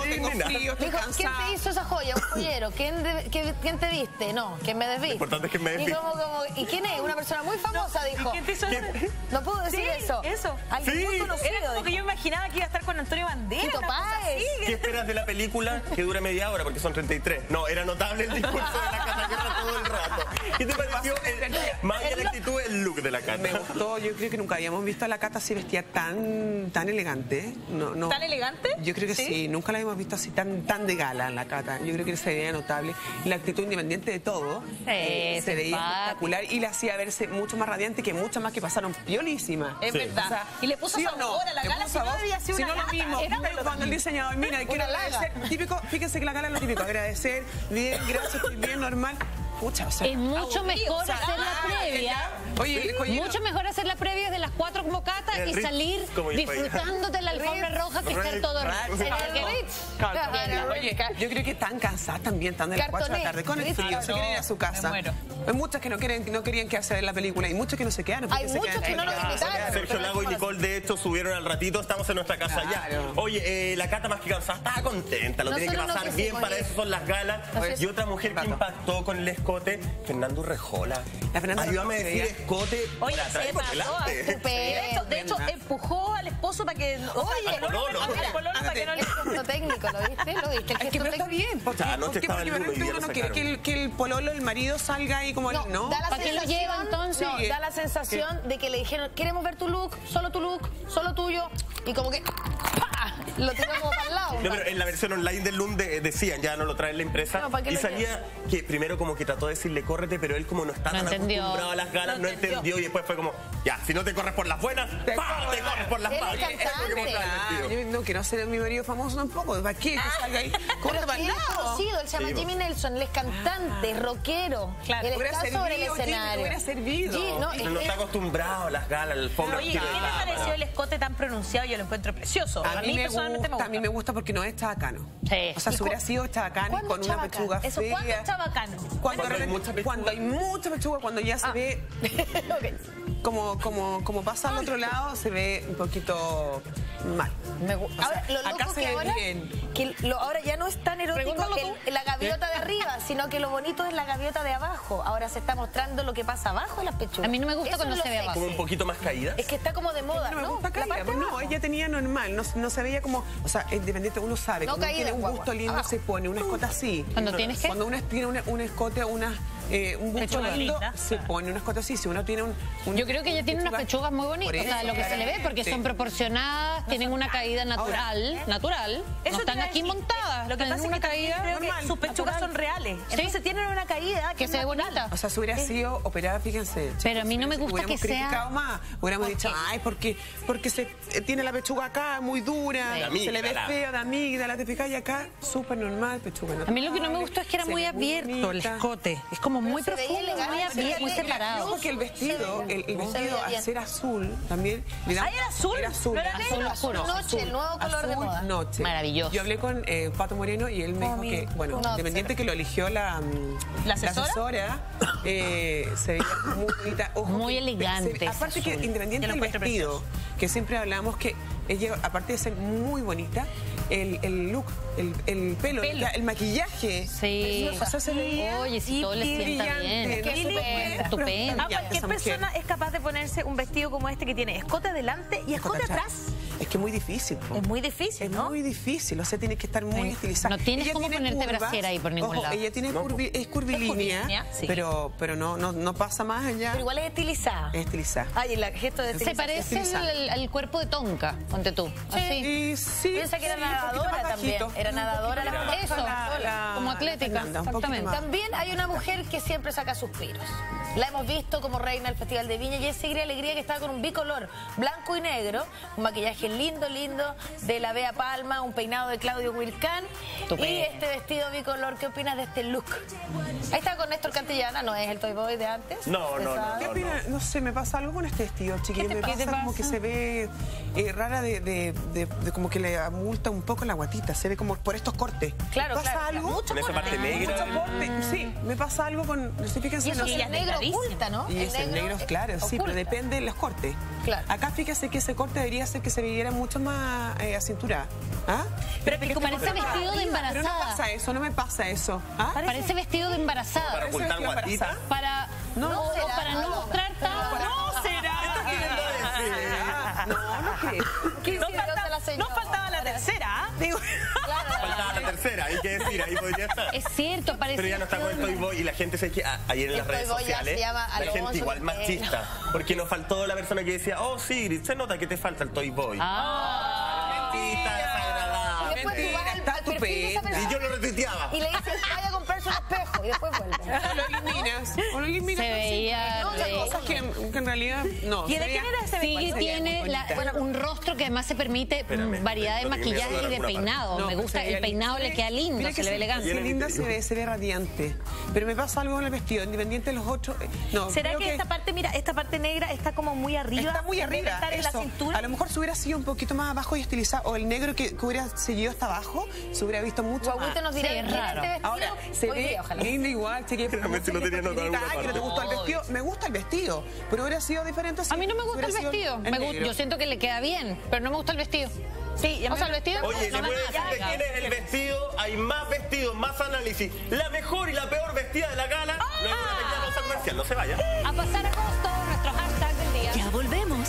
tengo ni nada. frío, estoy Dijo, ¿quién cansada. te hizo esa joya? Un joyero. ¿Quién, de- quién, quién te viste? No, ¿quién me desviste? Lo importante es que me Y, desviste. como, como, ¿y quién es? Una persona muy famosa, dijo. ¿Quién te hizo eso? No puedo decir Sí, eso. eso. Alguien Sí. muy conocido. Era como que dijo. yo imaginaba que iba a estar con Antonio Banderas. Tito una cosa Páez. así. ¿Qué esperas de la película? Que dura media hora porque son treinta y tres. No, era notable el discurso de la Cata Guerra todo el rato. ¿Qué te pareció? El, más allá de la actitud, el look de la Cata. Me gustó, yo creo que nunca habíamos visto a la Cata así vestida tan, tan elegante. No, no. ¿Tan elegante? Yo creo que sí. nunca la habíamos visto así tan, tan de gala en la Cata. Yo creo que se veía notable. La actitud independiente de todo eh, se veía simpática. espectacular y la hacía verse mucho más radiante que muchas más que pasaron piolísimas. Es Sí. verdad. O sea, y le puso ¿sí o sabor no? a la Le gala, puso si no sabor. debía ser Si una no lo gala. mismo, Era pero cuando el diseñador, mira, quiero laga. agradecer, típico, fíjense que la gala es lo típico, agradecer, bien, gracias, estoy bien, normal. Pucha, o sea, Es mucho aburrido, mejor o sea, hacer la ah, previa. ya. Oye, el joyero- Mucho mejor hacer la previa de las cuatro como Cata El y Ritz, salir como dijo ella. disfrutándote la alfombra roja que está Ritz, todo Ritz. rico. En el Ritz. Claro, Oye, yo creo que están cansadas también, están de las cuatro de la tarde con el frío, se quieren ir a su casa. Me muero. Hay muchas que no quieren, no querían quedarse en la película y muchos que no se quedaron. porque Hay se muchos quedan que ahí. no nos Ah, invitaron. Sergio Lago y Nicole, de hecho, subieron al ratito. Estamos en nuestra casa Claro. ya. Oye, eh, la Cata más que cansada estaba contenta. Lo tiene que Nosotros no pasar bien. quisimos Para ir. eso son las galas. Así Y otra mujer que impactó con el escote, Fernando Urrejola. La Fernanda Ayúdame a se decir veía- escote Oye, por atrás y se por pasó. delante. Estupendo. De hecho, de hecho, empujó al esposo para que... Oye, al pololo. al pololo para que no le... El gesto técnico, ¿lo viste? ¿Lo viste? El Es que gesto pero está técnico. bien, porque, O sea, anoche porque, estaba porque el lunes y realmente ya uno lo no quiere que sacaron. el, que el pololo, el marido salga ahí como No, el no. da la ¿Para qué lo sensación, lleva, entonces? no, da la sensación de que le dijeron, queremos ver tu look, solo tu look, solo tuyo, y como que ¡pa! Lo tiró como para el lado. No, pero en la versión online del Loom de- decían, ya no lo traen la empresa. No, ¿para qué y lo salía que primero como que trató de decirle córrete, pero él como no está No tan entendió. acostumbrado a las galas, no, No entendió. entendió. Y después fue como, ya, si no te corres por las buenas, Te ¡pa! corres. te corres por las Él es malas. cantante. Eso es lo que mostraba el Ah, vestido. yo no quiero ser mi marido famoso tampoco. ¿Para qué? Que salga ahí. Pero Corre es para que el él es lado. conocido, él se llama Sí, Jimmy Nelson, él es cantante, es rockero. Claro, él hubiera está sobre el servido, Jimmy, escenario. hubiera servido. Sí, no, No, no es- está acostumbrado a las galas, al fondo. Oye, ¿qué le pareció el escote tan pronunciado? Yo lo encuentro precioso. A mí, me personalmente gusta, a mí me gusta porque no es chabacano. Sí. O sea, ¿Y si hubiera cu- sido chabacano y cuándo con es una chabacano? pechuga Eso, fea. ¿cuándo es chabacano? Cuando, Cuando hay realmente- mucha pechuga. cuando hay mucha pechuga, cuando ya se ve como, como, como pasa al otro lado, se ve un poquito mal. Me gu- O sea, ahora, lo acá loco se que ve ahora, bien. que lo, ahora ya no es tan erótico Pregúntalo el- tú. la gaviota de arriba, sino que lo bonito es la gaviota de abajo. Ahora se está mostrando lo que pasa abajo de las pechugas. A mí no me gusta Eso cuando es lo se ve sexy. abajo. Como un poquito más caída. Es que está como de moda, No me ¿no? gusta La caída, parte pues de no, abajo. ella tenía normal, no, no se veía como, o sea, independiente, uno sabe, No cuando uno caída, tiene un guagua. gusto lindo Abajo. se pone una escota así. Cuando tienes que... Cuando uno tiene una- un escote, una, eh, un busto Pechuga lindo, linda. se pone una escota así. Si uno tiene un... un- Yo creo que ella tiene unas pechuga- pechugas muy bonitas, Por o sea, eso, lo que se le ve, porque sí. son proporcionadas, tienen una caída natural, natural, Eso no te están iba a aquí decir. montadas, Lo que tienen pasa es una que también caída creo que normal, sus pechugas natural. son reales. Sí. Entonces tienen una caída que se ve bonita. O sea, si hubiera sido operada, fíjense. Pero a mí no me gusta hubiéramos que sea- criticado más. Hubiéramos ¿Por dicho, qué? ay, porque, porque se eh, tiene la pechuga acá muy dura, Sí. se le ve Amígdala. fea de amígdala, te fijas, y acá súper normal, pechuga natural. A mí lo que no me gustó es que era Se muy ve abierto el bonita. escote, es como muy se veía profundo, elegante, muy se veía abierto, muy bien. separado. Porque el vestido, el, el Se vestido veía al bien. ser azul también le da. Ah, ¿era azul? Era azul. ¿No era azul, negro? azul, Azul noche, el nuevo color de azul moda. noche. Maravilloso. Yo hablé con eh, Pato Moreno y él me dijo mi- que, bueno, una independiente que lo eligió la, mm, ¿La asesora? asesora, eh, se veía muy bonita. Ojo, Muy que- elegante se- ese aparte que azul. independiente Yo lo del encuentro vestido, que siempre hablamos que ella, aparte de ser muy bonita, el, el look, el, el pelo, Pelo. ya, el maquillaje. Sí. O sea, se veía Oye, si todo le sienta brillante, bien. ¿no? Es que es estupenda. Estupenda. Ah, cualquier esa mujer. persona es capaz de ponerse un vestido como este que tiene escote adelante y escote Escote atrás. Es que es muy difícil. po. Es muy difícil, Es ¿no? muy difícil, o sea, tienes que estar muy estilizada. No tienes Ella cómo tiene ponerte brasier ahí por ningún ojo, lado. ella tiene curvi- es curvilínea, curvilínea, sí. pero, pero no, no, no pasa más allá. Pero igual es estilizada. Es estilizada. Ay, el gesto de Se estilización. parece al, al- al cuerpo de Tonka, ponte tú. Así. Y sí, Piensa que era sí, un poquito nadadora más también. bajito. Era nadadora la Mira. mujer. Eso, La- la- como la atlética, Fernanda, un poquito exactamente. más. También hay una mujer que siempre saca suspiros. La hemos visto como reina del Festival de Viña y es Sigrid Alegría, que estaba con un bicolor blanco y negro, un maquillaje lindo, lindo de la Bea Palma, un peinado de Claudio Wilcán Estupendo. y este vestido bicolor. ¿Qué opinas de este look? Ahí está con Néstor Cantillana, no es el Toy Boy de antes. No, ¿se no, no, sabe? ¿Qué opina? No sé, me pasa algo con este vestido, chiquillo. ¿Qué te Me pasa? pasa como que se ve eh, rara de, de, de- de como que le amulta un poco la guatita. Se ve como por estos cortes. Claro, ¿Me pasa claro, algo? mucho En esa parte corte. negra. Mucho corte. Sí, me pasa algo con... no sé, fíjense, Y eso no que sé. el negro oculta, ¿no? Y es el negro, eh, claro, sí, pero oculta. depende de los cortes. Claro. Acá fíjese que ese corte debería ser que se viera mucho más eh, acinturada. ¿Ah? Pero Fíjate que como este parece corte acá. embarazada. Pero no pasa eso, no me pasa eso. ¿Ah? Parece vestido de embarazada. ¿Para ocultar guatita? Para no, No o será, para no no. mostrar tanto. No será. No, no creo. ¿Qué No hicieron de la faltaba, señora? no faltaba la tercera, ¿ah? Digo. Faltaba la tercera, hay que decir, ahí podría estar. Es cierto, parece. Pero ya no está con el Toy Boy y la gente se que ayer en El las redes Toy Boy ya sociales se llama la Alonso gente igual Quintero. machista, porque nos faltó la persona que decía, oh Sigrid, se nota que te falta el Toy Boy. Ah. Mentira, desagradable. Y después tú vas al, Está al perfil de esa estupenda. Y persona yo lo retuiteaba. y le dices, vaya a comprarse un espejo y después vuelve. O lo eliminas. O lo eliminas. Se veía No, hay re- cosas que, que en realidad no. ¿Y de sería- quién era ese Sí, sería tiene muy la- bonita. un rostro que además se permite Espérame, mm, variedad de lo tenía que maquillaje y de alguna parte. peinado. No, Me gusta, se ve el peinado lindo. le queda lindo, Mira se que le ve elegante. Qué linda se ve, se ve radiante. Pero me pasa algo con el vestido, independiente de los otros. eh, No, ¿Será creo que, esta parte, mira, esta parte negra está como muy arriba? Está muy en vez de arriba, estar en la eso. cintura. A lo mejor si hubiera sido un poquito más abajo y estilizado, o el negro que, que hubiera seguido hasta abajo, se hubiera visto mucho Guaguito más. nos dirá, Sí, es ¿quién es raro. este vestido? Ahora, se Hoy ve día, ojalá. lindo igual, chiquilla. Realmente lo tenía notado en alguna Ay, que no te parte. gustó el vestido. Me gusta el vestido, pero hubiera sido diferente así. A mí no me gusta el Hubiera sido vestido. el Me gu- negro. yo siento que le queda bien, pero no me gusta el vestido. Sí, y a mí O sea, el me- vestido Oye, no ¿le me puede mata. decir de quién es el vestido? Hay más vestidos, más análisis. La mejor y la peor vestida de la gala. Luego una pequeña pausa comercial, no se vaya. A pasar agosto, nuestro hashtag del día. Ya volvemos.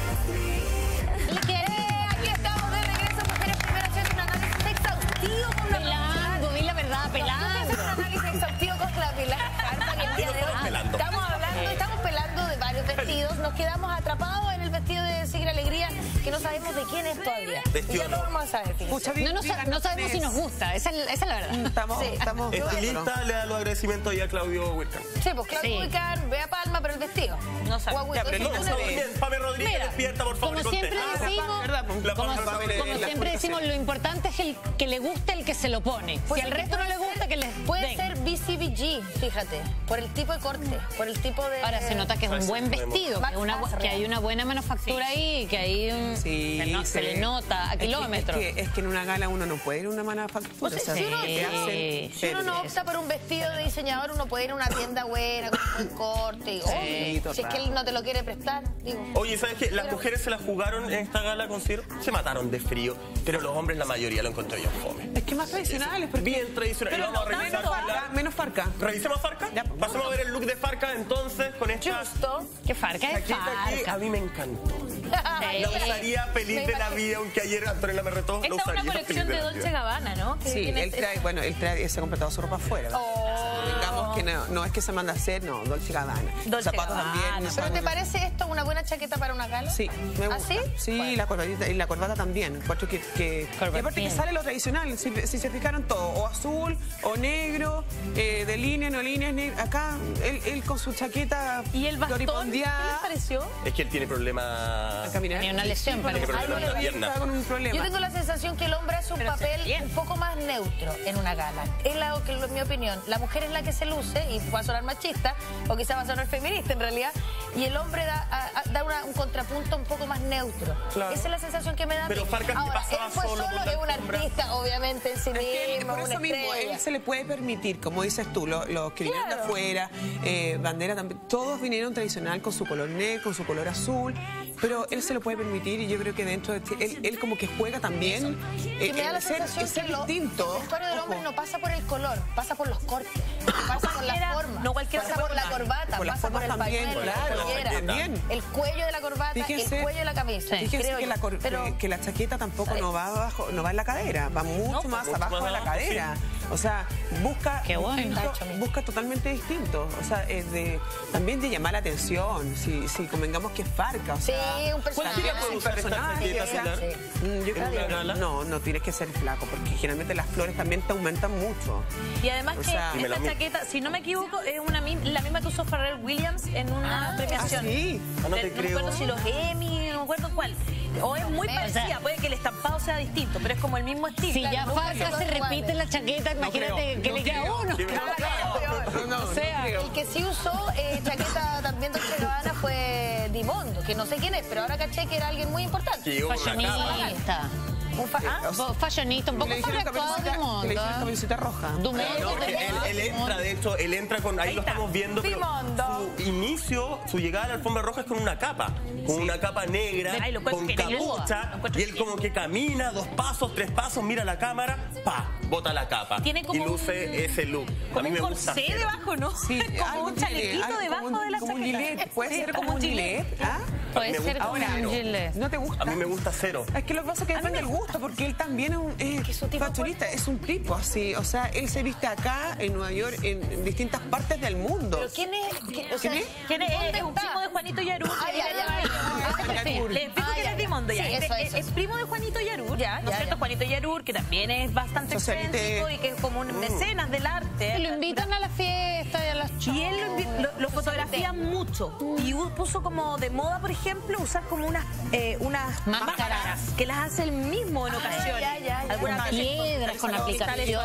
¿Y qué? Aquí estamos de regreso, mujeres primero haciendo un análisis exhaustivo con la Pelando, di la verdad, pelando. un análisis exhaustivo con la Pilar Carta, que el día de Estamos hoy pelando. estamos hablando, estamos pelando de varios vestidos, nos quedamos atrapados en el vestido de Sigrid Alegría, que no sabemos de quién es todavía. Vestido Y ya lo no. vamos a saber, fíjense. Pucha, No, nos- díganos no sabemos si quién nos es. gusta, esa es, esa es la verdad. Estamos, Sí. estamos. Estilista le da los agradecimientos ahí a Claudio Huerta. Sí, pues Claudio Sí. Huicar, Bea Palma, pero el vestido. No sabe. Guaguito, Ya, pero ¿tú no no se lo ve. ves? Bien, Pame Rodríguez, Mira, despierta, por favor. como y siempre contesta. decimos, ¿verdad? La como, Pame Rodríguez. como la siempre decimos, lo importante es el que le guste el que se lo pone. Pues Si al sí, resto no puede le gusta, ser- que les Puede den. ser B C B G, fíjate, por el tipo de corte, por el tipo de... Ahora se nota que es un buen vestido, Max que, una, Azar. que hay una buena manufactura ahí, que hay un, Sí, se, no- se se le ve. nota a Es que- kilómetros. Es que, es que en una gala uno no puede ir a una manufactura. O sea, o sea, si uno- te hacen Si uno no perder. opta por un vestido de diseñador, uno puede ir a una tienda buena, con un buen corte. Y, obvio, si es que él no te lo quiere prestar, digo. Oye, ¿sabes qué? Las mujeres se la jugaron en esta gala con Ciro. Se mataron de frío, pero los hombres la mayoría lo encontré yo fome. Es que más tradicionales, porque Bien tradicional. Y Pero vamos a no revisar. tanto, Pilar. menos farca. ¿Revisemos a Farca? Ya. Pasemos a ver el look de Farca entonces con esta Justo. Qué farca es chaqueta que a farca. mí me encantó. La usaría feliz de la vida, aunque ayer Antonella me retó. Esta la es una usaría colección feliz de la Dolce vida. Gabbana, ¿no? Que Sí, tiene él trae, bueno, él trae, se ha completado su ropa afuera. Digamos que no, no es que se manda a hacer, no, Dolce Gabbana. Dolce Zapatos Gabbana. también. ¿Pero te son- parece esto una buena chaqueta para una gala? Sí, me gusta. ¿Ah, sí? Sí, Bueno. la corbatita y la corbata también. Encuentro que, que, y aparte que sale lo tradicional, si, si se fijaron todo, o azul, o negro, eh, de línea, no línea, negro. Acá, él, él con su chaqueta ¿Y el bastón? ¿Qué les floripondeada, pareció? Es que él tiene problemas. a caminar. Tenía una lesión, bueno, parece. Tiene problemas en la pierna. está con un problema. Yo tengo la sensación que el hombre hace un Pero se ve papel bien. un poco más neutro en una gala. Es la, que, en mi opinión. La mujer es la que se luce y va a sonar machista, o quizá va a sonar feminista en realidad, y el hombre da, a- a- da una- un contrapunto un poco más neutro. Claro. Esa es la sensación que me da. a mí. Pero Farca, ¿qué Ahora, pasaba él fue solo solo, con la es un alfombra? artista, obviamente, en sí Es que mismo, por una eso mismo, estrella. él se le puede permitir, como dices tú, lo- los que vinieron de Claro. afuera, eh, bandera también, todos vinieron tradicional con su color negro, con su color azul, pero él se lo puede permitir y yo creo que dentro de este- él, él como que juega también Y eh, me da la el ser, sensación el ser que lo- distinto. el vestuario del hombre Ojo. no pasa por el color, pasa por los cortes, pasa por la Era- forma, no cualquiera pasa se por puede la poner. corbata, Por las pasa por el formas también, pañuelo, claro, la pollera, también. el cuello de la corbata, Fíjense- el cuello de la camisa. Fíjense creo que yo. la, cor- Pero- que, que la chaqueta tampoco Sí. no va abajo, no va en la cadera, va mucho más mucho abajo más de la abajo, cadera. O sea, busca, Qué bueno. distinto- busca totalmente distinto. O sea, es de, también de llamar la atención. Si, si convengamos que es Farca. O Sí, sea, un personaje. cualquiera puede usar esta chaqueta, o sea, Pilar? sí. Mm, Yo creo ¿En una que gala? no, no tienes que ser flaco, porque generalmente las flores también te aumentan mucho. Y además O que sea, dímelo a esta mí. chaqueta, si no me equivoco, es una mi- la misma que usó Pharrell Williams en una premiación. ¿ah, sí? Ah, no te De- me creo. acuerdo si los Emmy, no me acuerdo cuál. O es muy O parecida, sea, puede que el estampado sea distinto, pero es como el mismo estilo. Si ya nunca Farca son se repite iguales. en la chaqueta, imagínate que le queda uno. Sí, me- No, no, O sea, no creo. El que sí usó eh, chaqueta también de Dolce Gabbana fue Dimondo, que no sé quién es, pero ahora caché que era alguien muy importante. Que llegó con una cámara. Fashionista. Un fa ah, o fashionista, un poco sobreactuado de mundo. Que le hicieron camiseta roja. No, no, él, él entra, de hecho, él entra con, ahí, ahí lo estamos viendo, pero su inicio, su llegada a la alfombra roja es con una capa, con sí. una capa negra, Ay, con capucha, y él como que camina dos pasos, tres pasos, mira la cámara, pa, bota la capa Tiene como y luce un, ese look. Como a mí un me gusta corsé hacer. debajo, ¿no? Sí, como un chalequito debajo un, de la como chaqueta. Un gilet, puede sí, ser como un gilet, ¿ah? Puede ser como Ahora, un gilet. ¿No te gusta? A mí me gusta cero. Es que lo que pasa es que depende del gusto, porque él también es un eh, es fashionista, es un tipo así, o sea, él se viste acá en Nueva York, en, en distintas partes del mundo. ¿Pero quién es? ¿Quién, o sea, ¿Quién es? ¿Quién es? Es un primo de Juanito Yarur. Ah, ya, ya, ya. Le explico quién es Dimondo ya. Sí, eso, es, eso, es primo de Juanito Yarur, ¿ya? ¿No es cierto? Juanito Yarur, que también es bastante excéntrico y que es como un mecenas del arte. Lo invitan a la fiesta y a las shows. Y él lo, lo, lo fotografía mucho. Y puso como de moda, por ejemplo, usar como unas, eh, unas máscaras. máscaras que las hace él mismo en ocasiones. Ya, ya, ya. Algunas piedras con aplicaciones.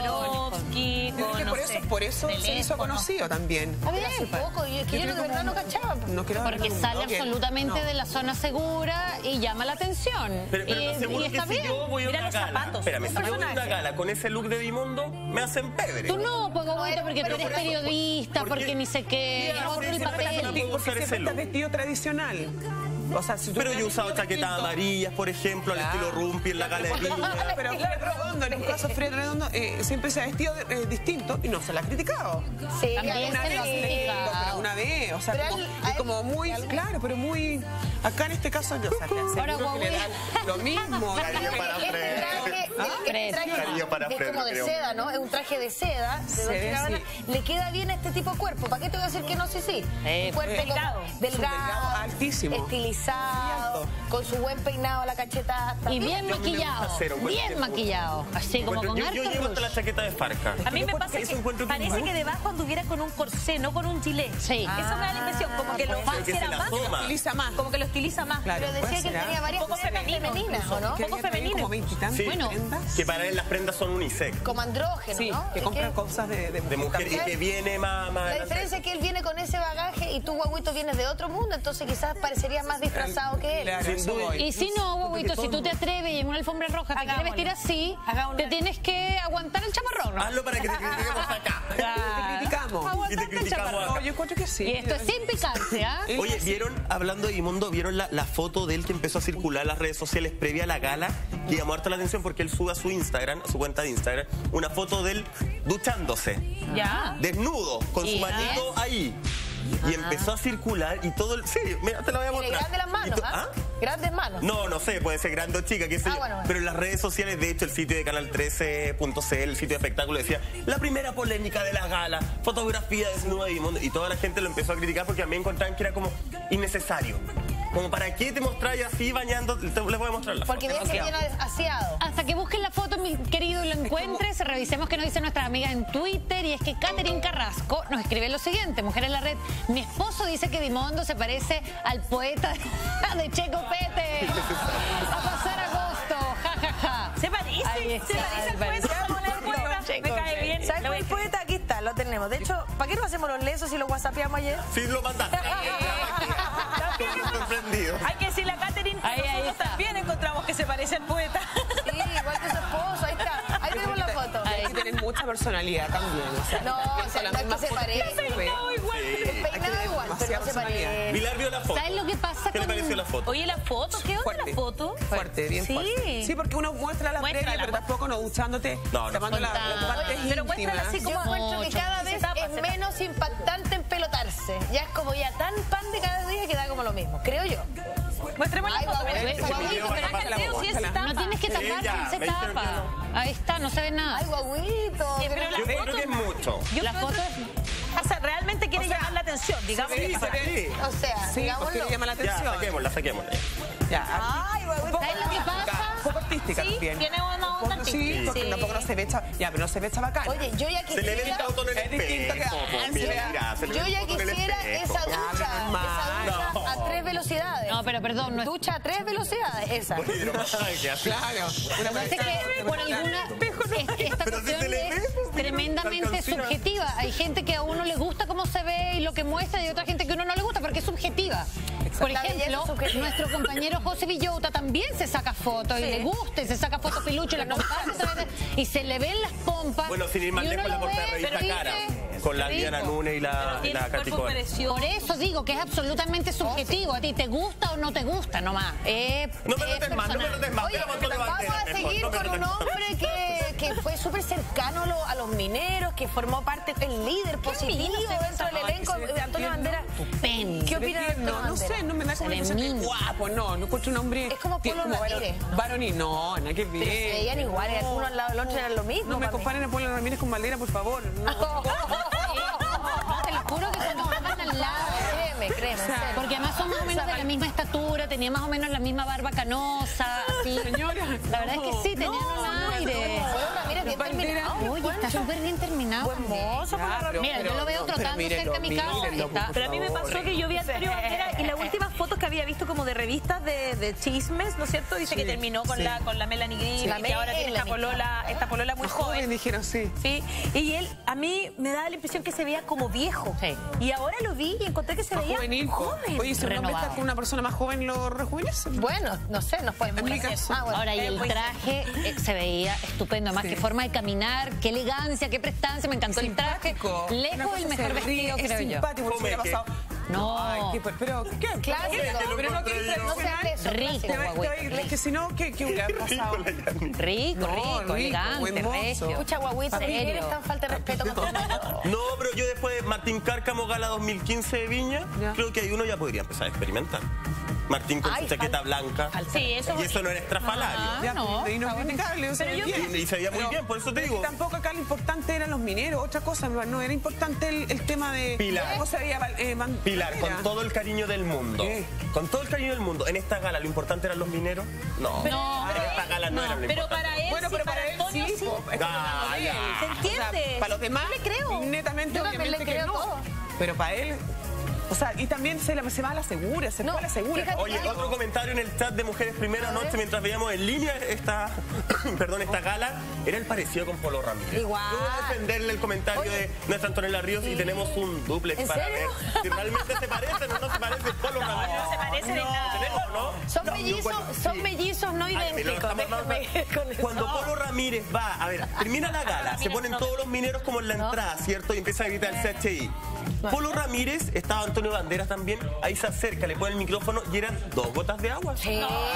Con, por eso, por eso se hizo conocido también. A ver, hace poco, y es que yo, yo de verdad no cachaba. No Porque sale absolutamente no. de la zona segura y llama la atención. Pero, pero y, no, seguro y que está si bien. yo voy a Mira una los gala, zapatos, espérame, un si yo voy a una personaje. gala con ese look de Dimondo, me hacen pedre. Tú no, pues Guaguito, porque pero tú eres por eso, periodista, ¿por porque qué? ni sé qué, Ya, otro sí, el sí, papel. no puedo usar Porque ese siempre look. está vestido tradicional. O sea, si tú Pero yo he usado chaquetas amarillas, por ejemplo, al Claro. estilo Rumpi en la galería. Pero Fred Redondo, en un caso Fred Redondo, eh, siempre se ha vestido eh, distinto y no se la ha criticado. Sí, También Una se lo ha vez, criticado. pero una vez, o sea, Pero como, él- es como muy, claro, pero muy, acá en este caso yo, o sea, te Ahora, aseguro que le Huawei. dan lo mismo. Cariño para Este Fred. traje, Ah, este traje Cariño para es Fred, como de creo. seda, ¿no? Es un traje de seda, de Se Dolce ve, Gabbana. sí. Le queda bien a este tipo de cuerpo. ¿Para qué te voy a decir que no? Sí, sí. Eh, Un cuerpo delgado. como delgado, delgado, altísimo. estilizado, con su buen peinado a la cacheta. Y bien Yo a mí me gusta maquillado, cero, encuentro bien que- maquillado, así como Encuentro- con yo, harto yo llevo hasta rush. la chaqueta de Farca. A mí me pasa Eso que encuentro que parece es que debajo anduviera con un corsé, no con un gilet. Sí. Eso me da la impresión, como que lo Pero que se hiciera la más. toma. Utiliza más. Como que lo estiliza más. Claro. Pero decía puede que ser, él tenía ¿ah? varias Un poco cosas femenino, femeninas, ¿o no? Que poco ella tiene femenino. como veintitantos Sí. Bueno. prendas. Que para él las prendas son unisex. Como andrógeno, Sí, ¿no? que Es compran cosas de, de De mujer y también. que viene más, más La adelante. diferencia es que él viene con ese bagaje y tú, Guaguito, vienes de otro mundo, entonces quizás parecería más disfrazado que él. Claro, Sin eso duda. voy. Y si no, Guaguito, si tú te atreves y en una alfombra roja te quieres Hagámoslo. vestir así, Hagámoslo. te tienes que aguantar el chamarrón, ¿no? Hazlo para que te critiquemos acá. Te criticamos. Y te Aguantarte el criticamos chamarrón. acá. No, yo encuentro que sí. Y esto es sin picante, ¿ah? Oye, ¿vieron, hablando de Dimondo, vieron la, la foto de él que empezó a circular en las redes sociales previa a la gala? Que llamó harto la atención porque él sube a su Instagram, a su cuenta de Instagram, una foto de él duchándose, Ya. desnudo, con su Y- manito ahí. Y empezó a circular y todo el... Sí, mira, te la voy a Tiene mostrar. grandes las Y manos, to- ¿ah? Grandes manos. No, no sé, puede ser grande o chica, qué sé Ah, yo. bueno, bueno. Pero en las redes sociales, de hecho, el sitio de Canal trece punto c l, el sitio de espectáculo, decía la primera polémica de la gala, fotografía desnuda de Dimondo. Y toda la gente lo empezó a criticar porque a mí encontraban que era como innecesario. Como, ¿para qué te mostráis así bañando? Les voy a mostrar la Porque foto. ves que viene aseado. Hasta que busquen la foto, mi querido, y lo encuentres, revisemos qué nos dice nuestra amiga en Twitter. Y es que Catherine Carrasco nos escribe lo siguiente: Mujer en la red, mi esposo dice que Dimondo se parece al poeta de Checo Pete. A pasar agosto, ja, ja, ja. Se parece, Ahí se está, parece al me parece. poeta. Vamos a leer poeta. Me cae bien. ¿Sabes cuál es el poeta? Aquí está, lo tenemos. De hecho, ¿para qué no hacemos los lesos si los whatsappeamos ayer? Sí, lo mandaste. Estoy sorprendido. Hay que decirle a Catherine que Ahí, ahí nosotros está. también encontramos que se parece al poeta. Sí, igual que su esposo, ahí está. Ahí tenemos la foto. Hay que tener mucha personalidad también. O sea, No, o sea, con no es misma que se foto parece. que se ve. igual. El peinado igual, pero no se parece. Pilar vio la foto. ¿Sabes lo que pasa ¿Qué le con- pareció la foto? Oye, la foto, ¿qué onda Fuerte. la foto? Fuerte, bien Sí. fuerte. Sí, porque uno muestra la Muéstrala, previa, pero tampoco no duchándote, No, no. tapando la, la parte Pero muéstrala así íntima. como- Yo encuentro que Mucho. cada Se vez tapa, es se tapa. menos impactante empelotarse. Ya es como ya tan pan de cada día que da como lo mismo, creo yo. Muéstrame la Ay, foto. guau, Guaguito, guau, pero guau, acá el dedo sí se guau, tapa. No tienes que Sí, tapar, ya, se me dijeron tapa. que Ahí está, no se ve nada. Ay, guaguito. Sí, pero la Yo foto creo que es mucho. Yo La creo foto que- O sea, realmente quiere llamar la atención, digamos. Sí, que se ve. Sí. O sea, Sí, porque digámoslo. llama la Ya, atención. saquémosla, saquémosla. Ya, Ay, guaguito. ¿Sabes lo que pasa? un poco artística Sí, también. tiene una onda Porque sí, artística. porque Sí. tampoco no se ve hecha. Ya, pero no se ve hecha bacana. Oye, yo ya Se le ve el quisiera, cauto en el Es distinto que- espejo. po, Ah, Mira, sí. mira, se le ve yo el ya cauto en el quisiera espejo. esa ducha, Ya, esa normal. ducha No. a tres velocidades. No, pero perdón, no es... Ducha a tres velocidades, esa. Ay, qué asco. Claro. Una Parece que por alguna... es- Esta Pero si cuestión se le ve, es pues, tremendamente absolutamente subjetiva. Hay gente que a uno le gusta cómo se ve y lo que muestra y otra gente que a uno no le gusta porque es subjetiva. Por ejemplo, nuestro compañero José Villota también se saca fotos y le gusta y se saca fotos pilucho y la comparte otra vez y se le ven las pompas. Bueno, sin ir más lejos, la portada de revista Cara, con la Diana Núñez y la, y la Katy Cohen. Por eso digo que es absolutamente subjetivo. A ti te gusta o no te gusta nomás. Eh, no me notes más, no me notes más. Oye, vamos a seguir con un hombre que, que fue súper cercano a, lo, a los mineros, que formó parte, el líder positivo dentro del elenco de Antonio Banderas. ¿Qué opinas de Antonio No, no sé, no me da como impresión que es guapo, no, no encuentro un hombre... Es como Polo Ramírez. Varonil, no, nada que ver. Pero se veían iguales, uno al lado del otro eran lo mismo. No me comparen a Polo Ramírez con Valera, por favor. No. No, te lo juro que cuando estaban al lado. Créeme, créeme. Porque además son más o menos de la misma estatura, tenía más o menos la misma barba canosa, así. Señora. La verdad es que sí, tenían un aire. Mira, bien terminado. Oye, está súper bien terminado. Buen mozo. Mira, yo lo veo trotando cerca de mi casa. Pero a mí me pasó que yo vi a Antonio Banderas y las últimas fotos que había visto como de revistas de, de chismes, ¿no es cierto? Dice que terminó con la con la Melanie Griffith y que ahora tiene esta polola, esta polola muy joven. Dijeron, sí. Sí. Y él, a mí me daba la impresión que se veía como viejo. Sí. Y ahora lo vi y encontré que se veía juvenil. joven. Oye, si un hombre está con una persona más joven, ¿lo rejuvenece? Bueno, no sé, nos podemos En mi caso. Ah, bueno. Ahora, y el traje eh, se veía estupendo. Además, qué forma de caminar, qué elegancia, qué prestancia. Me encantó el traje. Lejos el mejor vestido, creo yo. Simpático, se ha pasado. No. Ay, qué, pero, ¿qué? Clásico. Pero no quiero impresionar. Rico, guagüita. Es que si no, ¿qué, qué hubiera pasado? Rico, rico, elegante, recio. Escucha, guaguita, Serio. eres tan falta de respeto con tu No, pero yo después de Martín Cárcamo Gala dos mil quince de Viña, Ya. creo que ahí uno ya podría empezar a experimentar. Martín con Ay, su chaqueta fal- blanca. Sí, eso Y eso no era estrafalario. Ya, no, y no es criticable, o sea, Pero yo bien. Y, y se veía muy Pero- bien, por eso te pero digo. Tampoco acá lo importante eran los mineros, otra cosa, no era importante el, el tema de Pilar. cómo se veía Val- eh, Ban- Pilar, Bandera. con todo el cariño del mundo. ¿Qué? Con todo el cariño del mundo. En esta gala, ¿lo importante eran los mineros? No. No, en esta gala no, era lo Pero importante. para él, Bueno, sí, pero para, para él Antonio sí, sí. po, es Ah, como ya. él. ¿Se entiende? O sea, para los demás, Yo le creo. netamente, Yo también obviamente le que creo no. todo. Pero para él, o sea, y también se, la- se va a la segura, se No, fue a la segura. fíjate- Oye, otro comentario en el chat de Mujeres Primera Noche mientras veíamos en línea esta, perdón, esta gala, era el parecido con Polo Ramírez. Igual. Yo voy a defenderle el comentario Oye. de nuestra Antonella Ríos y tenemos un duplex ¿En para serio? ver si realmente se parecen o no se parecen Polo Ramírez. No se parecen en nada. ¿Tenemos o no? Son No, yo mellizos, encuentro- son sí. mellizos no Ay, pero idénticos. estamos hablando- Déjame con eso. Cuando Polo Ramírez va, a ver, termina la gala, se ponen todos los mineros como en la entrada, ¿cierto? Y empiezan a gritar el C H I. Polo Ramírez, estaba Antonio Banderas también, ahí se acerca, le pone el micrófono y eran dos gotas de agua. Sí.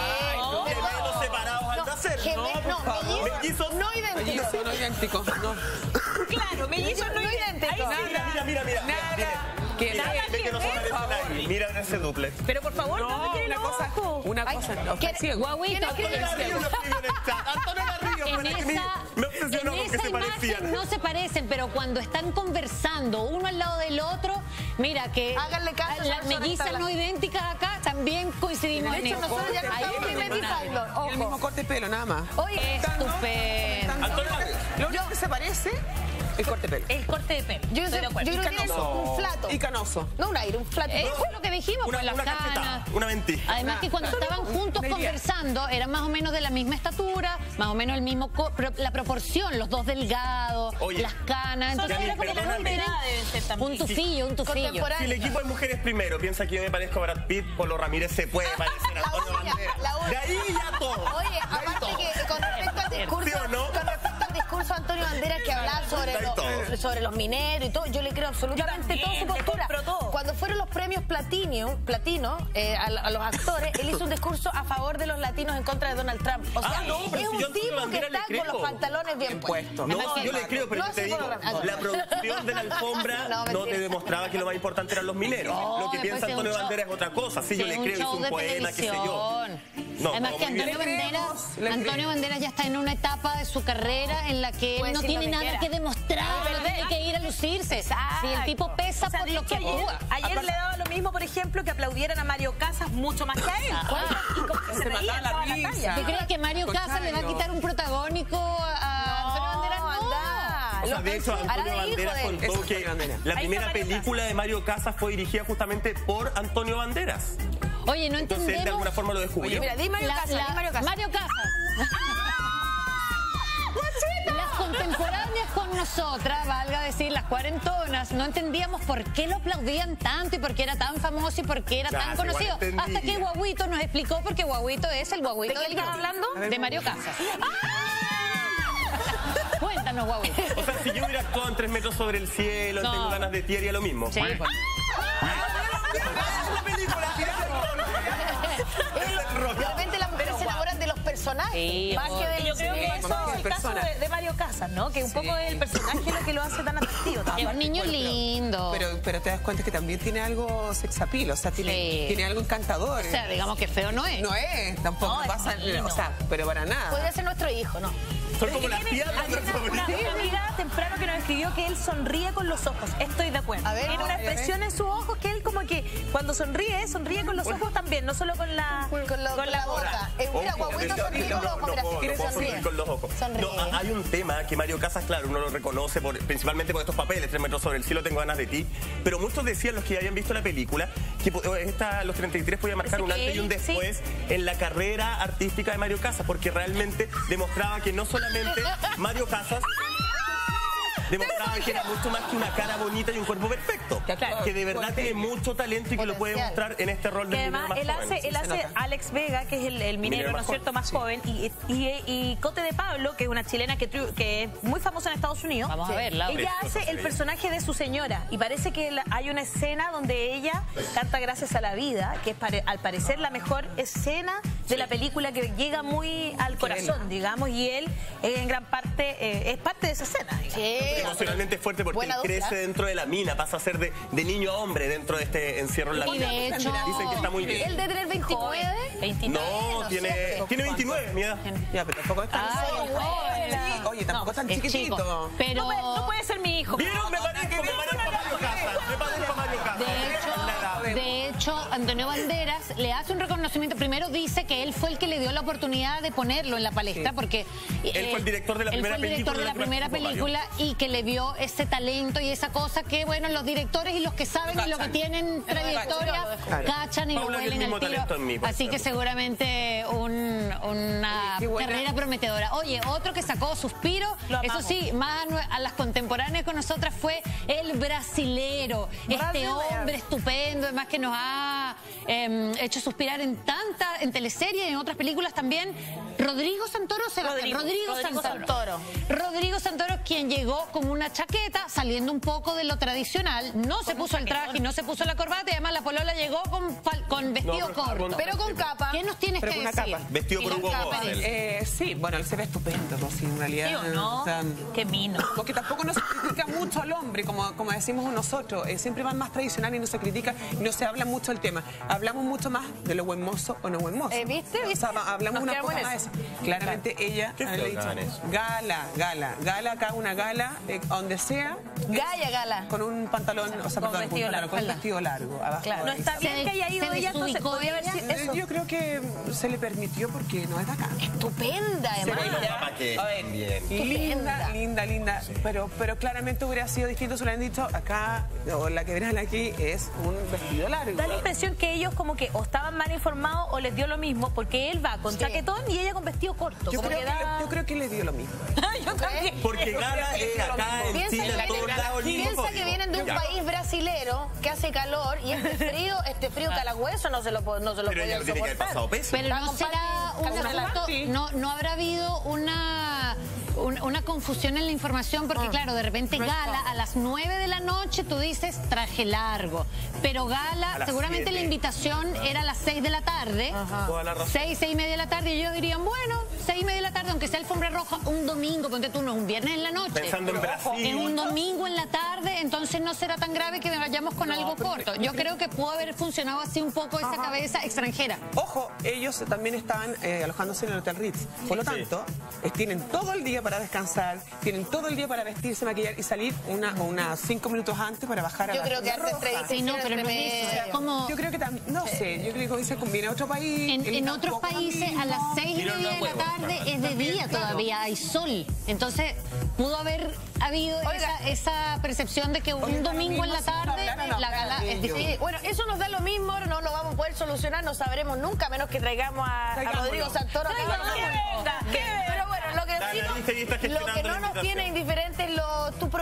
Gemelos separados al nacer. Geme- no, mellizos Mellizos. no idénticos. Mellizos no idénticos, no. Claro, mellizos no idénticos. Mira, mira, mira, mira. Nada. Que Mira, nada ve que no se parecen ahí. Mira ese duple. Pero por favor, no, me No, tienen una cosa, ojo. una Ay, cosa, no, ¿quién- ciego. Guaguito, Antonella Ríos lo escribió en el chat. Antonella Ríos, en fue la que me, esa, me obsesionó en con que esa se imagen parecían. no se parecen, pero cuando están conversando uno al lado del otro, mira que Háganle caso, las son mellizas estas- no idénticas acá también coincidimos De en hecho, eso. nosotros ya nos Ahí estamos no tengo nada. mimetizando. Y el mismo Ojo. corte de pelo, nada más. Oye, Estupendo. Antonella Ríos. Lo único que se parece, el corte de pelo. El corte de pelo. yo, Estoy sé- de acuerdo. yo creo que es un flato. Y canoso. No un aire, un flato. Eso es lo que dijimos, Una, pues las una canas. cachetada, una ventisca. Además que cuando estaban juntos una idea. conversando, eran más o menos de la misma estatura, más o menos el mismo, co- pro- la proporción, los dos delgados, Oye, las canas, entonces Yami, era como perdóname. que eran Deben ser también. un tufillo, un tufillo. Contemporáneo. Si el equipo de mujeres primero piensa que yo me parezco a Brad Pitt, Polo Ramírez se puede parecer a La Antonio uña, Banderas. la uña. De ahí ya todo. Oye, De ahí aparte todo. que con respecto al discurso, ¿Sí o no? con respecto al discurso de Antonio Banderas que hablaba sobre, Está ahí lo- todo. sobre los mineros y todo, yo le creo absolutamente Yo toda su también, te postura. compro todo. Cuando fueron los premios Platino, Platino eh, a, a los actores, él hizo un discurso a favor de los latinos en contra de Donald Trump. O sea, Ah, no, pero es si un yo a Antonio tipo que Banderas le está con creo. los pantalones bien puestos. No, Además que- yo le creo, pero no yo te sé digo, por lo- la producción de la alfombra No, no, mentira. te demostraba que lo más importante eran los mineros. No, lo que después piensa de un Antonio show- Banderas es otra cosa. Sí, yo Sí, le un creo, hizo show un de poema, qué sé yo. televisión. No, Además no, que muy bien. Antonio Le Banderas, creemos, le Antonio creemos. Banderas ya está en una etapa de su carrera en la que él Puede no decir lo tiene que nada quiera. que demostrar, no tiene que ir a lucirse. Si el tipo pesa O sea, por de lo hecho, que ayer, actúa. ayer le daba lo mismo, por ejemplo, que aplaudieran a Mario Casas mucho más que a él. Y como que se Se reía mataba la toda la risa. talla. ¿Tú crees que Mario Con Casas le va a Chayo. quitar un protagónico a Antonio Banderas? No. anda. O sea, de hecho, Hará Antonio de hijo Banderas de él. contó Eso, que Antonio Banderas. la Ahí primera está Mario película de Mario Casas fue dirigida justamente por Antonio Banderas. Oye, no Entonces él de entendemos. alguna forma lo descubrió. Mira, di Mario La- Casas, la- di Mario Casas. Mario Casas. Las contemporáneas con nosotras, valga decir, las cuarentonas, no entendíamos por qué lo aplaudían tanto y por qué era tan famoso y por qué era Claro, tan conocido. igual entendí. Hasta que Guaguito nos explicó, porque Guaguito es el Guaguito ¿De quién del estás grupo. hablando? De Mario Casas. Cuéntanos, Guaguito. O sea, si yo hubiera actuado en Tres metros sobre el cielo, No. Tengo ganas de ti, haría lo mismo. Sí, pues. De repente las mujeres se enamoran de los personajes. Sí, más que del yo creo que eso Más que es el de caso persona. de, de Mario Casas, ¿no? Que un poco es el personaje lo que lo hace tan atractivo. Es un niño lindo. Pero, pero te das cuenta que también tiene algo sexapil, o sea, tiene, Sí. tiene algo encantador. O sea, digamos que feo no es. No es, tampoco No, es pasa, divino. o sea, pero para nada. Podría ser nuestro hijo, ¿no? Son como las Tiene- tías de hay Andrés una, una Favorito. amiga temprano que nos escribió que él sonríe con los ojos. Estoy de acuerdo. A ver, Tiene una a ver. expresión en sus ojos que él como que cuando sonríe, sonríe con los ojos también, no solo con la, Con, lo- con la boca. Eh, mira, Ojo, Guaguito no, sonríe no, con los ojos. no Mira, puedo, si no quieres puedo sonreír sonríe. con los ojos. Sonríe. No, ha- hay un tema que Mario Casas, claro, uno lo reconoce por- principalmente por estos papeles, Tres metros sobre el cielo, Tengo ganas de ti, pero muchos decían, los que ya habían visto la película, que po- esta, los treinta y tres podía marcar Parece un que antes y un él, sí. después en la carrera artística de Mario Casas, porque realmente demostraba que no solamente Mario Casas demostraba que era mucho más que una cara bonita y un cuerpo perfecto, Claro. que de verdad tiene mucho talento y que lo puede Potencial. mostrar en este rol Que de además minero él más hace, joven. él se hace nota. Alex Vega, que es el, el minero, Minero ¿no más es cierto?, joven, más sí. joven, y, y, y Cote de Pablo, que es una chilena que, triu- que es muy famosa en Estados Unidos. Vamos a verla. Ella Preciosa hace el ella. personaje de su señora y parece que la- hay una escena donde ella canta Gracias a la vida, que es pare- al parecer la mejor escena de la película, que llega muy al corazón, digamos, y él eh, en gran parte eh, es parte de esa escena. digamos. Sí. Emocionalmente fuerte porque Buena él dupla. crece dentro de la mina, pasa a ser de, de niño a hombre dentro de este encierro en la Y mina. de hecho- Dicen que está muy Él bien. de tener veintinueve. veintinueve. No, no tiene, sé. tiene veintinueve, mi edad. Ya, pero tampoco es tan Ay, joven. joven. Sí, oye, tampoco es tan Es chiquitito. chico. Pero No, puede, no puede ser mi hijo. ¿Vieron? Me parezco, me parezco a Mario Casas. Me parezco a Mario Casas. De hecho, de hecho, Antonio Banderas le hace un reconocimiento. Primero dice que él fue el que le dio la oportunidad de ponerlo en la palestra, porque eh, Él fue el director de la él primera fue el director película de la en la que primera participó película y que le vio ese talento y esa cosa que, bueno, los directores y los que saben y los que tienen trayectoria Claro. cachan y lo Paula, huelen el al mismo tiro. talento en mí, por Así que ejemplo. seguramente un- una Qué buena. carrera prometedora. Oye, otro que sacó Suspiro, Lo eso amamos. sí, más a nue- a las contemporáneas con nosotras fue el brasilero, este Brasilero. hombre estupendo, además que nos ha eh, hecho suspirar en tantas, en teleseries y en otras películas también. Rodrigo Santoro, Sebastián. Rodrigo, Rodrigo, Rodrigo Santoro. Rodrigo Santoro, quien llegó con una chaqueta, saliendo un poco de lo tradicional, no se puso el traje, no se puso la corbata y además la polola llegó con, fal- con vestido No, pero- corto. Pero con capa. ¿Qué nos tienes Pero que con una decir? capa. Vestido por Y Hugo la Boss, capa él. es- Eh, sí, bueno, él se ve estupendo, pues, sí, en realidad. ¿Sí o no? o sea, Qué mino. porque tampoco no se critica mucho al hombre, como, como decimos nosotros. Eh, siempre van más tradicional y no se critica, y no se habla mucho del tema. Hablamos mucho más de lo buen mozo o no buen mozo. Eh, ¿viste? O sea, va- hablamos Nos una quedamos cosa en más de eso. eso. Claramente ella Qué ha feo que dicho, hagan eso. gala, gala, gala acá, una gala, eh, donde sea. Galla, gala. Con un pantalón, o sea, Con perdón, vestido un pantalón, largo. con un vestido largo. Abajo Claro, no ahí. está bien Se- que haya ido se ella, entonces desubicó podría haber ella. sido eso. Eh, Yo creo que se le permitió porque no es de acá. Estupenda, además. Pero papá, que A ver, bien. linda, linda, linda. Pero, pero claramente hubiera sido distinto si le han dicho acá, o la que verán aquí, es un vestido largo. Da la impresión que ellos como que o estaban mal informados o les dio lo mismo, porque él va con Sí. chaquetón y ella con vestido corto. Yo como creo, que que, da- yo creo que le dio lo mismo. Yo también. Porque Gala es acá en Piensa, Chile, en todos lados, el mismo piensa que código. vienen de un Ya. país brasilero que hace calor y este frío, este frío calagüeso no se lo, po- no se lo Pero ella podían no tiene que haber soportar. pasado peso. Pero Está no con será panty, una calzón largo. justo- no, no habrá habido una, un- una confusión en la información porque claro, de repente Gala a las nueve de la noche tú dices traje largo, pero A Gala las seguramente siete. la invitación era a las seis de la tarde, Toda la razón. seis, seis y media de la tarde y ellos dirían bueno, seis y media de la tarde aunque sea alfombra roja, un domingo, ponte tú, no es un viernes en la noche. Pensando en Brasil. Es un domingo en la tarde, entonces no será tan grave que vayamos con algo pero corto. yo Yo creo- creo que pudo haber funcionado así un poco esa cabeza extranjera. Ojo, ellos también están eh, alojándose en el Hotel Ritz. Por lo Sí. tanto, eh, tienen todo el día para descansar, tienen todo el día para vestirse, maquillar y salir una, unas cinco minutos antes para bajar a Yo la creo que alfombra antes roja. de Sí, no, pero no es entre eso. medio. Como Yo creo que también, no sé, yo creo que hoy se combina otro país. en, él en otros tampoco lo países mismo. a las seis y Mira, media de no la puedo, tarde Carla. es de día claro. todavía, hay sol. Entonces pudo haber habido Oiga. esa, esa percepción de que un Oye, domingo en la mismo, si no tarde hablaran, la hablaran gala de es ello. difícil. Sí, bueno, eso nos da lo mismo, no lo vamos a poder solucionar, no sabremos nunca, menos que traigamos a, a Traigámoslo. Rodrigo Santoro. acá. Traigámoslo. Pero bueno, lo que, Dale, sí no- Alicia, ahí está lo gestionando que no la nos invitación. tiene indiferentes los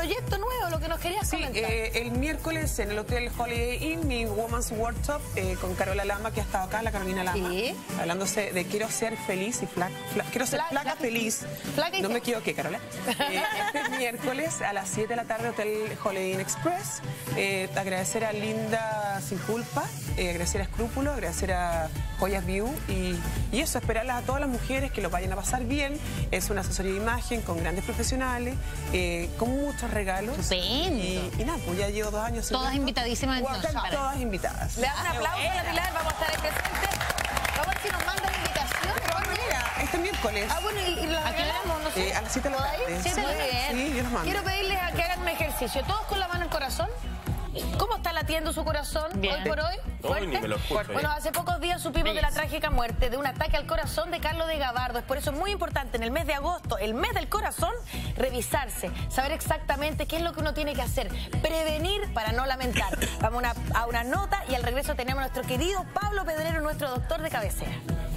proyecto nuevo, lo que nos querías Sí, comentar. eh, el miércoles en el Hotel Holiday Inn, mi Woman's Workshop eh, con Carola Lama, que ha estado acá, la Carolina Lama, Sí. hablándose de quiero ser feliz y flaca, quiero ser Fla- flaca flaca- feliz. flaca y no qué? me equivoqué, Carola. Eh, este miércoles a las siete de la tarde, Hotel Holiday Inn Express. Eh, agradecer a Linda Sin Culpa, eh, agradecer a Escrúpulo, agradecer a Joyas View y, y eso, esperarlas a todas las mujeres que lo vayan a pasar bien. Es una asesoría de imagen con grandes profesionales, eh, con muchos regalos. Estupendo. Y, y nada, pues ya llevo dos años. Todas sirviendo. invitadísimas, Guau, entonces, para- Todas invitadas. Le damos un aplauso a la Pilar, vamos a estar ahí presentes. Vamos a ver si nos mandan invitación. Mira, este miércoles. Ah, bueno, y, y las ¿A qué hora? regalamos, no sé. Eh, a las siete de la ¿Todo ahí? tarde. ¿Siete de la tarde? Sí, yo los mando. Quiero pedirles a que hagan un ejercicio, todos con la mano en el corazón. ¿Cómo está latiendo su corazón Bien. hoy por hoy? Hoy ni me lo escucho. Bueno, hace pocos días supimos de la trágica muerte de un ataque al corazón de Carlos de Gabardo. Es por eso muy importante en el mes de agosto, el mes del corazón, revisarse, saber exactamente qué es lo que uno tiene que hacer, prevenir para no lamentar. Vamos a una, a una nota y al regreso tenemos a nuestro querido Pablo Pedrero, nuestro doctor de cabecera.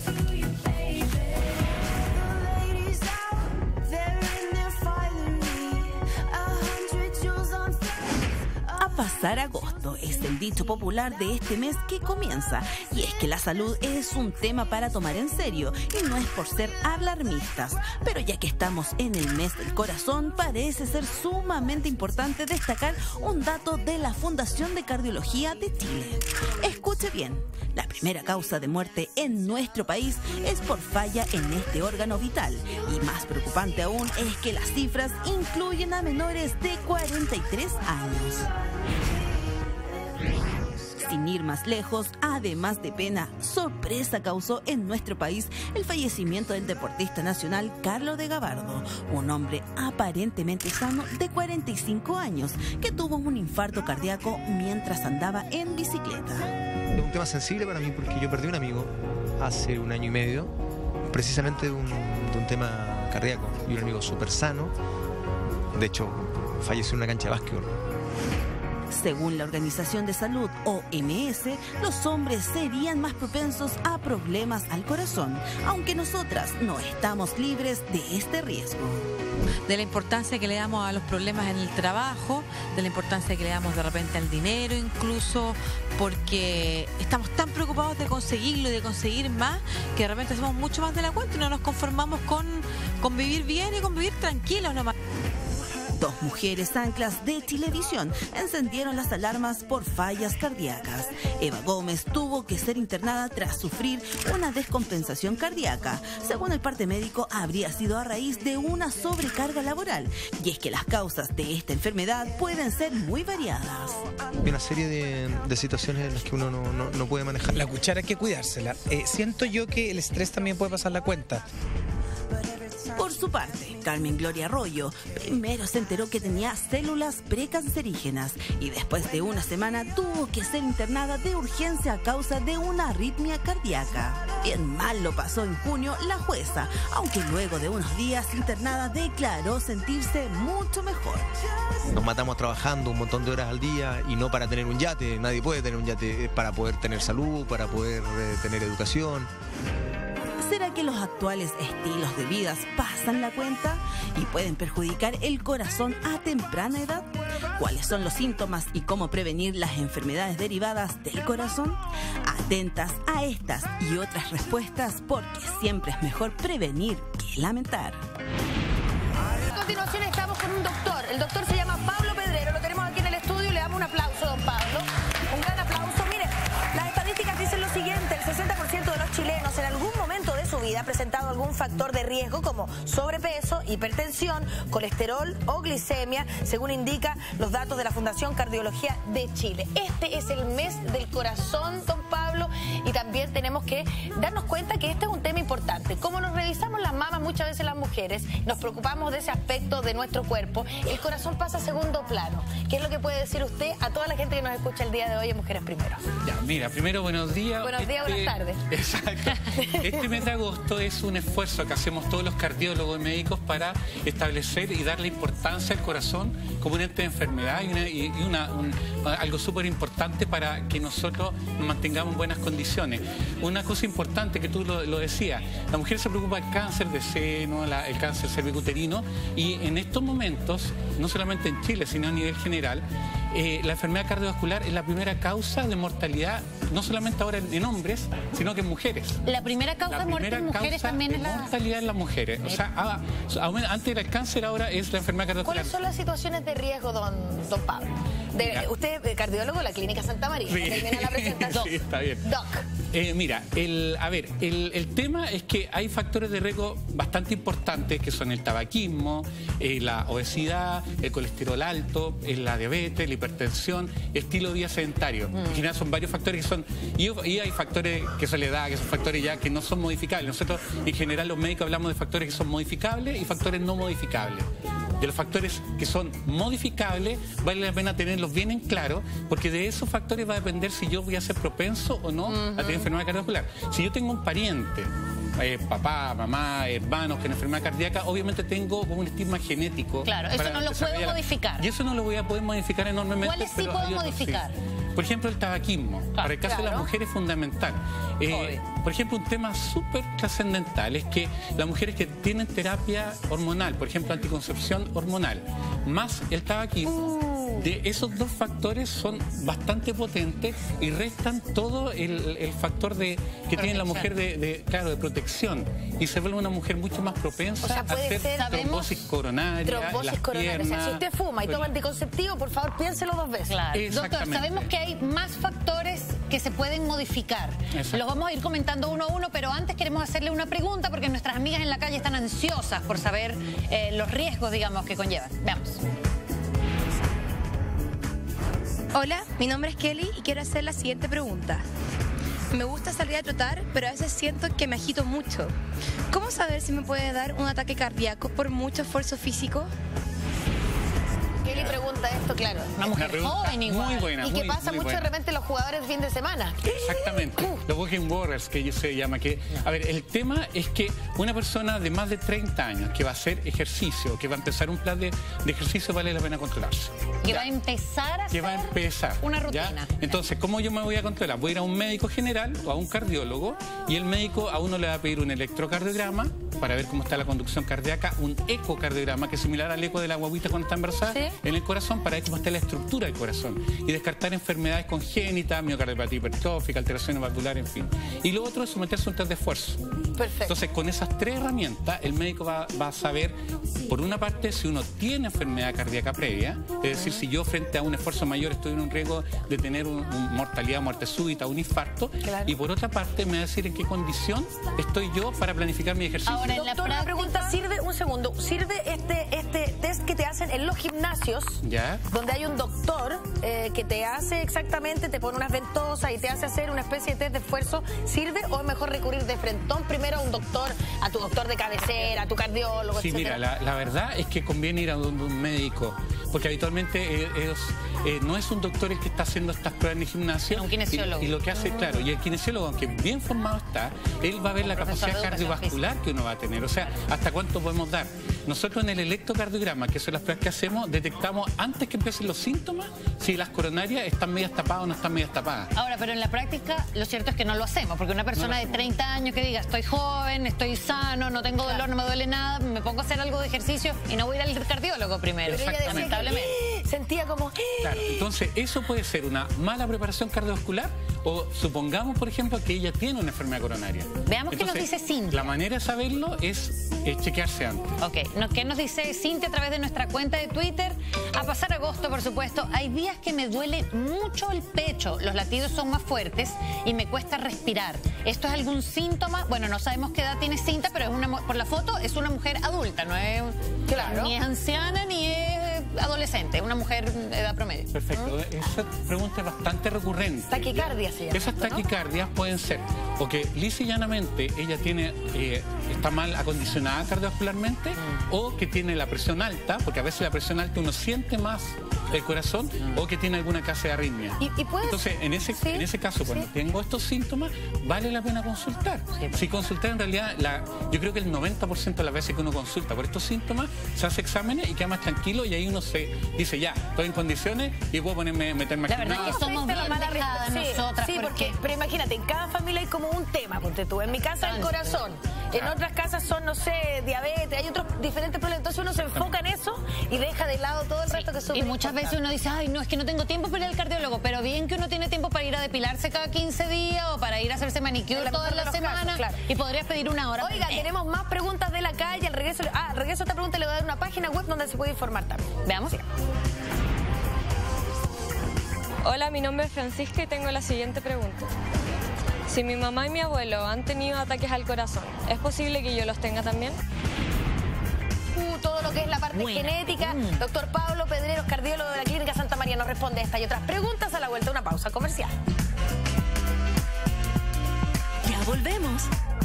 A pasar agosto es el dicho popular de este mes que comienza, y es que la salud es un tema para tomar en serio y no es por ser alarmistas, pero ya que estamos en el mes del corazón, parece ser sumamente importante destacar un dato de la Fundación de Cardiología de Chile. Escuche bien, la primera causa de muerte en nuestro país es por falla en este órgano vital, y más preocupante aún es que las cifras incluyen a menores de cuarenta y tres años. Sin ir más lejos, además de pena, sorpresa causó en nuestro país el fallecimiento del deportista nacional Carlos de Gabardo, un hombre aparentemente sano de cuarenta y cinco años que tuvo un infarto cardíaco mientras andaba en bicicleta. Es un tema sensible para mí porque yo perdí un amigo hace un año y medio, precisamente de un, de un tema cardíaco, y un amigo súper sano. De hecho, falleció en una cancha de básquetbol. Según la Organización de Salud, O M S, los hombres serían más propensos a problemas al corazón, aunque nosotras no estamos libres de este riesgo. De la importancia que le damos a los problemas en el trabajo, de la importancia que le damos de repente al dinero, incluso porque estamos tan preocupados de conseguirlo y de conseguir más, que de repente hacemos mucho más de la cuenta y no nos conformamos con, con vivir bien y con vivir tranquilos nomás. Dos mujeres anclas de Chilevisión encendieron las alarmas por fallas cardíacas. Eva Gómez tuvo que ser internada tras sufrir una descompensación cardíaca. Según el parte médico, habría sido a raíz de una sobrecarga laboral. Y es que las causas de esta enfermedad pueden ser muy variadas. Hay una serie de, de situaciones en las que uno no, no, no puede manejar. La cuchara hay que cuidársela. Eh, siento yo que el estrés también puede pasar la cuenta. Por su parte, Carmen Gloria Arroyo primero se enteró que tenía células precancerígenas y después de una semana tuvo que ser internada de urgencia a causa de una arritmia cardíaca. Bien mal lo pasó en junio la jueza, aunque luego de unos días internada declaró sentirse mucho mejor. Nos matamos trabajando un montón de horas al día y no para tener un yate. Nadie puede tener un yate, es para poder tener salud, para poder eh, tener educación. ¿Será que los actuales estilos de vida pasan la cuenta y pueden perjudicar el corazón a temprana edad? ¿Cuáles son los síntomas y cómo prevenir las enfermedades derivadas del corazón? Atentas a estas y otras respuestas, porque siempre es mejor prevenir que lamentar. A continuación estamos con un doctor. El doctor se llama Pablo Pedrero. Lo tenemos aquí en el estudio y le damos un aplauso, don Pablo. Un gran aplauso. Mire, las estadísticas dicen lo siguiente. El sesenta por ciento de los chilenos en algún momento de su vida ha presentado algún factor de riesgo como sobrepeso, hipertensión, colesterol o glicemia, según indica los datos de la Fundación Cardiología de Chile. Este es el mes del corazón, don Pablo, y también tenemos que darnos cuenta que este es un tema importante. Como nos revisamos las mamas muchas veces las mujeres, nos preocupamos de ese aspecto de nuestro cuerpo, el corazón pasa a segundo plano. ¿Qué es lo que puede decir usted a toda la gente que nos escucha el día de hoy en Mujeres Primero? Ya, mira, primero buenos días. Buenos días, Este- buenas tardes. Exacto. Este mes de agosto es un esfuerzo que hacemos todos los cardiólogos y médicos para establecer y darle importancia al corazón como un ente de enfermedad y, una, y una, un- algo súper importante para que nosotros nos mantengamos en buena buenas condiciones. Una cosa importante que tú lo, lo decías, la mujer se preocupa del cáncer de seno, la, el cáncer cervicuterino, y en estos momentos, no solamente en Chile, sino a nivel general, eh, la enfermedad cardiovascular es la primera causa de mortalidad, no solamente ahora en, en hombres, sino que en mujeres. La primera causa La de muerte en mujeres también es la... mortalidad en las mujeres. O sea, ah, antes era el cáncer, ahora es la enfermedad cardiovascular. ¿Cuáles son las situaciones de riesgo, don, don Pablo? De, usted es cardiólogo de la Clínica Santa María. Sí. Termina la presentación. Sí, está bien. Doc. Eh, mira, el, a ver, el, el tema es que hay factores de riesgo bastante importantes que son el tabaquismo, eh, la obesidad, el colesterol alto, eh, la diabetes, la hipertensión, estilo de vida sedentario. Mm. En general son varios factores que son... Y, y hay factores que son la edad, que son factores ya que no son modificables. Nosotros, en general, los médicos hablamos de factores que son modificables y factores no modificables. De los factores que son modificables, vale la pena tenerlos bien en claro, porque de esos factores va a depender si yo voy a ser propenso o no uh-huh. a tener enfermedad cardiovascular. Si yo tengo un pariente, eh, papá, mamá, hermanos, con enfermedad cardíaca, obviamente tengo como un estigma genético. Claro, eso no lo puedo modificar. Y eso no lo voy a poder modificar enormemente. ¿Cuáles sí puedo modificar? Sí. Por ejemplo, el tabaquismo. Claro, para el caso claro. de las mujeres es fundamental. Eh, por ejemplo, un tema súper trascendental es que las mujeres que tienen terapia hormonal, por ejemplo, anticoncepción hormonal, más el tabaquismo, uh. de esos dos factores son bastante potentes y restan todo el, el factor de, que protección. tiene la mujer de, de, claro, de protección. Y se vuelve una mujer mucho más propensa o sea, a hacer trombosis coronaria. Trombosis coronaria. O sea, si usted fuma y toma anticonceptivo, por favor, piénselo dos veces. Claro. Doctor, sabemos que hay más factores que se pueden modificar. Exacto. Los vamos a ir comentando uno a uno, pero antes queremos hacerle una pregunta porque nuestras amigas en la calle están ansiosas por saber eh, los riesgos, digamos, que conllevan. Veamos. Hola, mi nombre es Kelly y quiero hacer la siguiente pregunta. Me gusta salir a trotar, pero a veces siento que me agito mucho. ¿Cómo saber si me puede dar un ataque cardíaco por mucho esfuerzo físico? Kelly pregunta esto, claro. Una mujer Una joven igual. Muy buena, y muy, que pasa muy mucho buena. de repente los jugadores de fin de semana. Exactamente. Uh. Los Walking Warriors, que se llama. Que, a ver, el tema es que una persona de más de treinta años que va a hacer ejercicio, que va a empezar un plan de, de ejercicio, vale la pena controlarse. Que ¿ya? va a empezar a Que va a empezar. Una rutina. ¿Ya? Entonces, ¿cómo yo me voy a controlar? Voy a ir a un médico general o a un cardiólogo y el médico a uno le va a pedir un electrocardiograma para ver cómo está la conducción cardíaca, un ecocardiograma que es similar al eco de la guaguita cuando está embarazada, ¿sí? en el corazón, para ver cómo está la estructura del corazón y descartar enfermedades congénitas, miocardiopatía hipertrófica, alteraciones vasculares, en fin. Y lo otro es someterse a un test de esfuerzo. Perfecto. Entonces, con esas tres herramientas, el médico va, va a saber, por una parte, si uno tiene enfermedad cardíaca previa, es decir, si yo frente a un esfuerzo mayor estoy en un riesgo de tener un, un mortalidad, muerte súbita, un infarto, claro. y por otra parte me va a decir en qué condición estoy yo para planificar mi ejercicio. Ahora, en Doctor, la práctica... pregunta, ¿sirve, un segundo, sirve este, este test que te hacen en los gimnasios? ¿Ya? Donde hay un doctor eh, que te hace exactamente, te pone unas ventosas y te hace hacer una especie de test de esfuerzo, ¿sirve o es mejor recurrir de frentón primero a un doctor, a tu doctor de cabecera, a tu cardiólogo, sí, etcétera? Mira, la, la verdad es que conviene ir a un, un médico, porque habitualmente eh, es, eh, no es un doctor el que está haciendo estas pruebas en el gimnasio. Un kinesiólogo. Y, y lo que hace, claro, y el kinesiólogo, aunque bien formado está, él va a ver la capacidad cardiovascular que uno va a tener, o sea, hasta cuánto podemos dar. Nosotros en el electrocardiograma, que son las pruebas que hacemos, detectamos antes que empiecen los síntomas si las coronarias están medias tapadas o no están medias tapadas. Ahora, pero en la práctica lo cierto es que no lo hacemos, porque una persona no de treinta años que diga estoy joven, estoy sano, no tengo dolor, no me duele nada, me pongo a hacer algo de ejercicio y no voy a ir al cardiólogo primero. Exactamente. Lamentablemente. Sentía como... Claro, entonces eso puede ser una mala preparación cardiovascular o supongamos, por ejemplo, que ella tiene una enfermedad coronaria. Veamos qué nos dice Cintia. La manera de saberlo es eh, chequearse antes. Ok, ¿qué nos dice Cintia a través de nuestra cuenta de Twitter? A pasar agosto, por supuesto, hay días que me duele mucho el pecho, los latidos son más fuertes y me cuesta respirar. ¿Esto es algún síntoma? Bueno, no sabemos qué edad tiene Cintia, pero es una, por la foto es una mujer adulta, no es, claro. ni es anciana ni es adolescente, es una mujer de edad promedio. Perfecto, ¿Mm? Esa pregunta es bastante recurrente. Taquicardia se llama. Esas taquicardias, ¿no? Pueden ser o que lisa y llanamente ella tiene, eh, está mal acondicionada cardiovascularmente, mm. o que tiene la presión alta, porque a veces la presión alta uno siente más el corazón, mm. o que tiene alguna clase de arritmia. ¿Y, y puedes... Entonces, en ese, ¿sí? en ese caso, cuando sí. tengo estos síntomas, vale la pena consultar. Sí. Si consultar, en realidad, la, yo creo que el noventa por ciento de las veces que uno consulta por estos síntomas, se hace exámenes y queda más tranquilo y ahí uno se dice ya, estoy en condiciones y puedo ponerme, meterme La verdad es que somos bien dejadas Sí, nosotras. sí, porque, pero imagínate, en cada familia hay como un tema, ponte tú. En mi casa el corazón, en otras casas son, no sé, diabetes, hay otros diferentes problemas. Entonces uno se enfoca en eso y deja de lado todo el resto que es súper Y muchas importante. veces uno dice, ay, no, es que no tengo tiempo para ir al cardiólogo, pero bien que uno tiene tiempo para ir a depilarse cada quince días o para ir a hacerse manicure la toda mejor de la los semana casos, claro. y podrías pedir una hora. Oiga, Eh, tenemos más preguntas de la calle. Al regreso, ah, al regreso a esta pregunta le voy a dar una página web donde se puede informar también. Veamos. Sí. Hola, mi nombre es Francisca y tengo la siguiente pregunta. Si mi mamá y mi abuelo han tenido ataques al corazón, ¿es posible que yo los tenga también? Uh, todo lo que es la parte Buena. genética. Mm. Doctor Pablo Pedreros, cardiólogo de la Clínica Santa María, nos responde esta y otras preguntas a la vuelta. Una pausa comercial. Ya volvemos.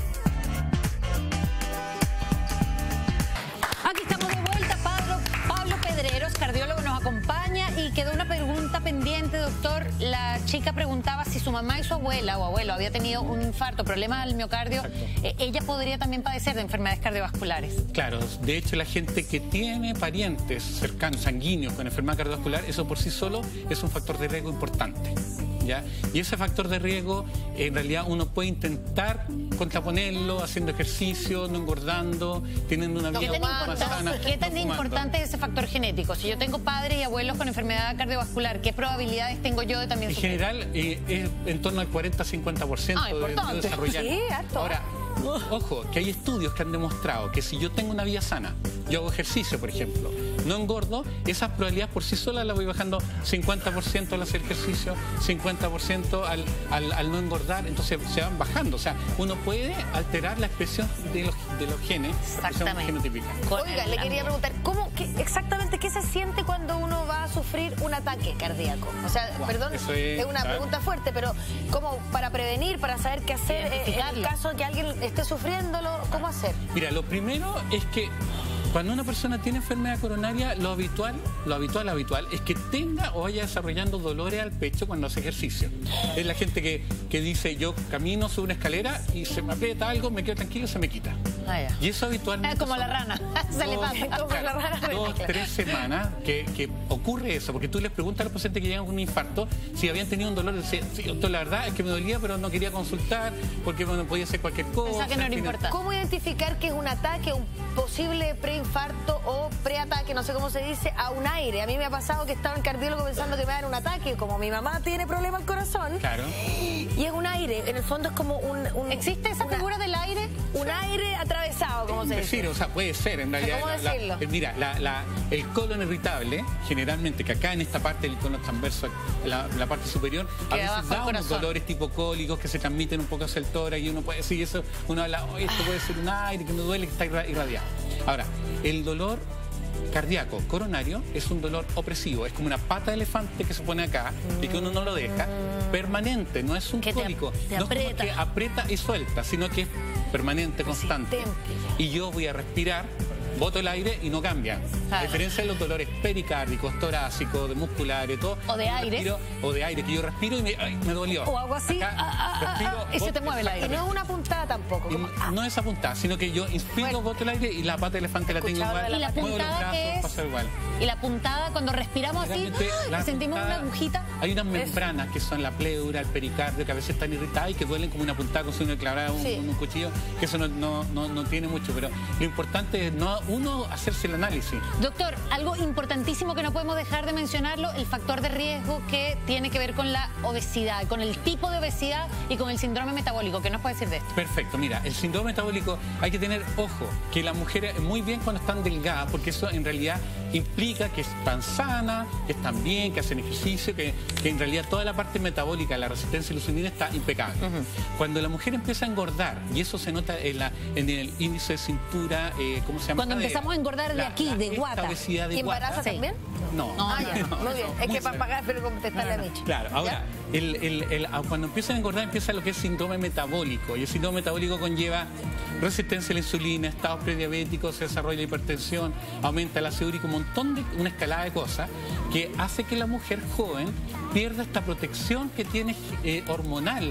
Aquí estamos de vuelta, Pablo, Pablo Pedreros, cardiólogo, nos acompaña y quedó una pregunta pendiente, doctor. La chica preguntaba si su mamá y su abuela o abuelo había tenido un infarto, problemas al miocardio, eh, ella podría también padecer de enfermedades cardiovasculares. Claro, de hecho la gente que tiene parientes cercanos, sanguíneos con enfermedad cardiovascular, eso por sí solo es un factor de riesgo importante. ¿Ya? Y ese factor de riesgo, en realidad uno puede intentar contraponerlo haciendo ejercicio, no engordando, teniendo una ¿Qué vida tan, más importante, sana. ¿qué tan no fumando. importante es ese factor genético? Si yo tengo padres y abuelos con enfermedad cardiovascular, ¿qué probabilidades tengo yo de también En sufrir? general eh, es en torno al cuarenta a cincuenta por ciento Ah, de, de importante. desarrollar. Sí, harto. Ahora, ojo, que hay estudios que han demostrado que si yo tengo una vida sana, yo hago ejercicio, por ejemplo, no engordo, esas probabilidades por sí solas las voy bajando cincuenta por ciento al hacer ejercicio, cincuenta por ciento al, al, al no engordar, entonces se van bajando. O sea, uno puede alterar la expresión de los, de los genes, que son genotípicas. Oiga, le quería preguntar, ¿cómo, qué, exactamente qué se siente cuando uno va a sufrir un ataque cardíaco? O sea, Wow, perdón, eso es, es, una claro. pregunta fuerte, pero ¿cómo para prevenir, para saber qué hacer eh, en el caso de que alguien esté sufriéndolo? ¿Cómo hacer? Mira, lo primero es que cuando una persona tiene enfermedad coronaria, lo habitual, lo habitual, habitual, es que tenga o vaya desarrollando dolores al pecho cuando hace ejercicio. Es la gente que, que dice, yo camino, subo una escalera y se me aprieta algo, me quedo tranquilo, se me quita. Ah, ya. Y eso habitualmente... Ah, como son la rana, se le dos- pasa. Como la rana. Dos, tres semanas que, que ocurre eso, porque tú les preguntas a los pacientes que llegan con un infarto si habían tenido un dolor, decían, sí, doctor, la verdad es que me dolía, pero no quería consultar porque bueno, podía ser cualquier cosa. Pensaba al final. ¿Cómo identificar que es un ataque, un posible preinfarto o preataque, no sé cómo se dice, a un aire? A mí me ha pasado que estaba en cardiólogo pensando que me va a dar un ataque, como mi mamá tiene problema al corazón. Claro. Y es un aire, en el fondo es como un... un ¿Existe esa una- figura del aire? Un aire atravesado, como se Es dice. decir, o sea, puede ser, en realidad. ¿Cómo la- la- decirlo? eh, mira, la- la- el colon irritable, generalmente, que acá en esta parte del colon transverso, la, la parte superior, a Queda veces bajo el da unos corazón. dolores tipo cólicos que se transmiten un poco hacia el tórax y uno puede decir eso, uno habla, oye, esto puede ser un aire que me duele, que está irra- irradiado. Ahora, el dolor cardíaco coronario es un dolor opresivo, es como una pata de elefante que se pone acá y que uno no lo deja, permanente, no es un Que te- cólico, te no es como aprieta. que aprieta y suelta, sino que es permanente, constante. Y yo voy a respirar, boto el aire y no cambia. A Claro. diferencia de los dolores pericárdicos, torácicos, de musculares, todo. O de yo aire. respiro- o de aire, que yo respiro y me, ay, me dolió. O algo así, Acá, ah, ah, ah, respiro, ah, y se boto- te mueve el aire. Y no es una puntada tampoco. y como- ah, no es apuntada, sino que yo inspiro, boto el aire y la pata de elefante la tengo Escuchaba igual. de la ¿Y la muevo los puntada brazos, qué es? pasa igual. Y la puntada, cuando respiramos así, Generalmente, ¡ah! la y sentimos puntada- una agujita. Hay unas membranas que son la pleura, el pericardio, que a veces están irritadas y que duelen como una puntada con si uno le clavara un, Sí. un cuchillo, que eso no, no, no, no tiene mucho, pero lo importante es no uno hacerse el análisis. Doctor, algo importantísimo que no podemos dejar de mencionarlo, el factor de riesgo que tiene que ver con la obesidad, con el tipo de obesidad y con el síndrome metabólico. ¿Qué nos puede decir de esto? Perfecto, mira, el síndrome metabólico hay que tener ojo, que las mujeres muy bien cuando están delgadas, porque eso en realidad implica que están sanas, que están bien, que hacen ejercicio, que, que en realidad toda la parte metabólica, la resistencia a la insulina está impecable. Cuando la mujer empieza a engordar, y eso se nota en, la, en el índice de cintura, eh, ¿cómo se llama? Cuando Cadera. empezamos a engordar de La- aquí, la- de esta guata. obesidad de ¿Y embaraza guata. también? No. Ah, ya. No, Muy bien. no, Es muy que para severo. pagar, pero contestarle a Micho. Claro, ahora, el, el- el- ah, cuando empiezan a engordar empieza lo que es síndrome metabólico. Y el síndrome metabólico conlleva resistencia a la insulina, estados prediabéticos, se desarrolla la hipertensión, aumenta el ácido úrico, un montón de, una escalada de cosas que hace que la mujer joven pierda esta protección que tiene eh, hormonal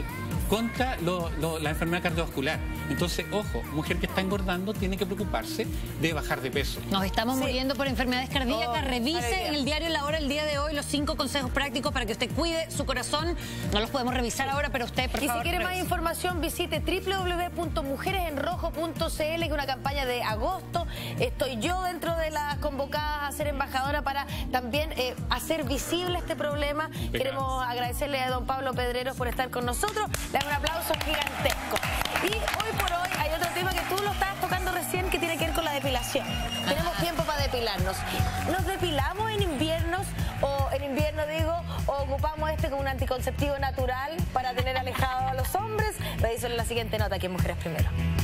contra lo, lo, la enfermedad cardiovascular. Entonces, ojo, mujer que está engordando tiene que preocuparse de bajar de peso. Nos estamos Sí. muriendo por enfermedades cardíacas. Oh, Revise maravilla. en el diario La Hora el día de hoy los cinco consejos prácticos para que usted cuide su corazón. No los podemos revisar ahora, pero usted, por Y favor, si quiere más revise. información, visite doble u doble u doble u punto mujeres en rojo punto c l, que es una campaña de agosto. Estoy yo dentro de las convocadas a ser embajadora para también eh, hacer visible este problema. Queremos agradecerle a don Pablo Pedreros por estar con nosotros. Le damos un aplauso gigantesco. Y hoy por hoy hay otro tema que tú lo estabas tocando recién, que tiene que ver con la depilación. Tenemos tiempo para depilarnos. ¿Nos depilamos en inviernos o en invierno digo, o ocupamos este como un anticonceptivo natural para tener alejados a los hombres? Revísenlo en la siguiente nota aquí en Mujeres Primero.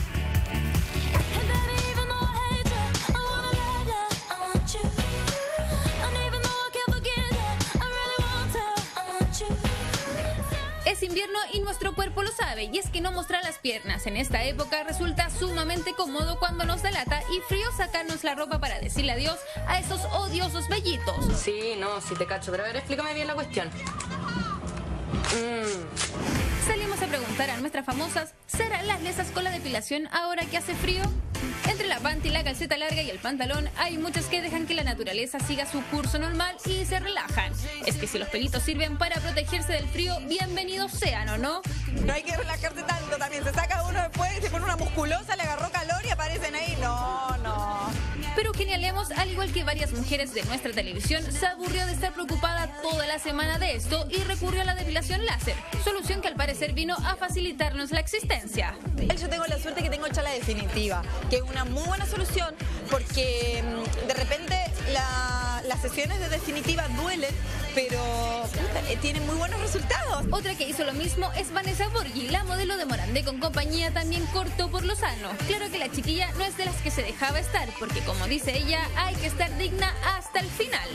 Es invierno y nuestro cuerpo lo sabe, y es que no mostrar las piernas en esta época resulta sumamente cómodo cuando nos delata y frío sacarnos la ropa para decirle adiós a esos odiosos vellitos. Sí, no, sí te cacho, pero a ver, explícame bien la cuestión. Mm. Salimos a preguntar a nuestras famosas, ¿serán las lesas con la depilación ahora que hace frío? Entre la panty, la calceta larga y el pantalón, hay muchas que dejan que la naturaleza siga su curso normal y se relajan. Es que si los pelitos sirven para protegerse del frío, bienvenidos sean, ¿o no? No hay que relajarse tanto también. Se saca uno después, se pone una musculosa, le agarró calor y aparecen ahí. No, no. Pero Eugenia Lemos, al igual que varias mujeres de nuestra televisión, se aburrió de estar preocupada toda la semana de esto y recurrió a la depilación láser, solución que al parecer vino a facilitarnos la existencia. Yo tengo la suerte que tengo hecha la definitiva, que es una muy buena solución porque mm, de repente la- las sesiones de definitiva duelen, pero puta, eh, tienen muy buenos resultados. Otra que hizo lo mismo es Vanessa Borghi, la modelo de Morandé con compañía, también cortó por lo sano. Claro que la chiquilla no es de las que se dejaba estar, porque como dice ella, hay que estar digna hasta el final.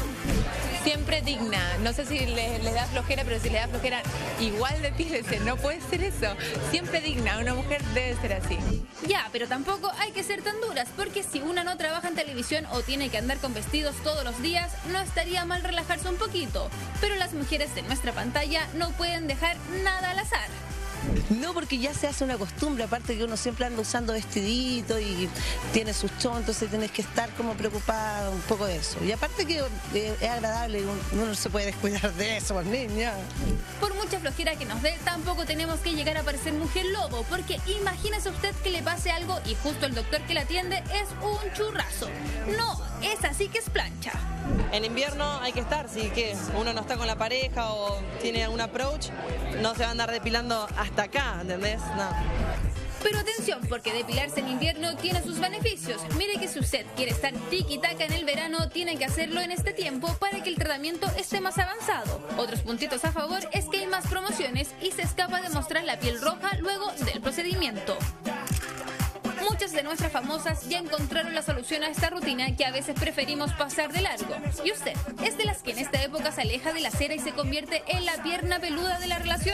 Siempre digna. No sé si les, les da flojera, pero si les da flojera, igual depílese. No puede ser eso. Siempre digna. Una mujer debe ser así. Ya, pero tampoco hay que ser tan duras, porque si una no trabaja en televisión o tiene que andar con vestidos todos los días, no estaría mal relajarse un poquito. Pero las mujeres de nuestra pantalla no pueden dejar nada al azar. No, porque ya se hace una costumbre, aparte que uno siempre anda usando vestidito y tiene sus shows, entonces tienes que estar como preocupada un poco de eso. Y aparte que eh, es agradable, uno no se puede descuidar de eso, pues, niña. Por mucha flojera que nos dé, tampoco tenemos que llegar a parecer mujer lobo, porque imagínese usted que le pase algo y justo el doctor que la atiende es un churrazo. No, esa sí que es plancha. En invierno hay que estar, si que uno no está con la pareja o tiene un approach, no se va a andar depilando hasta acá, ¿entendés? No. Pero atención, porque depilarse en invierno tiene sus beneficios. Mire que si usted quiere estar tiki-taka en el verano, tiene que hacerlo en este tiempo para que el tratamiento esté más avanzado. Otros puntitos a favor es que hay más promociones y se escapa de mostrar la piel roja luego del procedimiento. Muchas de nuestras famosas ya encontraron la solución a esta rutina que a veces preferimos pasar de largo. ¿Y usted es de las que en esta época se aleja de la cera y se convierte en la pierna peluda de la relación?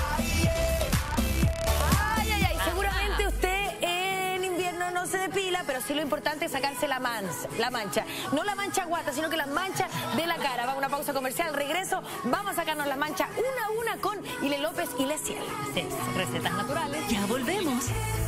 Ay, ay, ay, seguramente usted en invierno no se depila, pero sí lo importante es sacarse la, mancha, la mancha. No la mancha guata, sino que la mancha de la cara. Va a una pausa comercial, regreso, vamos a sacarnos las manchas una a una con Ile López y Le Ciel. Recetas naturales. Ya volvemos.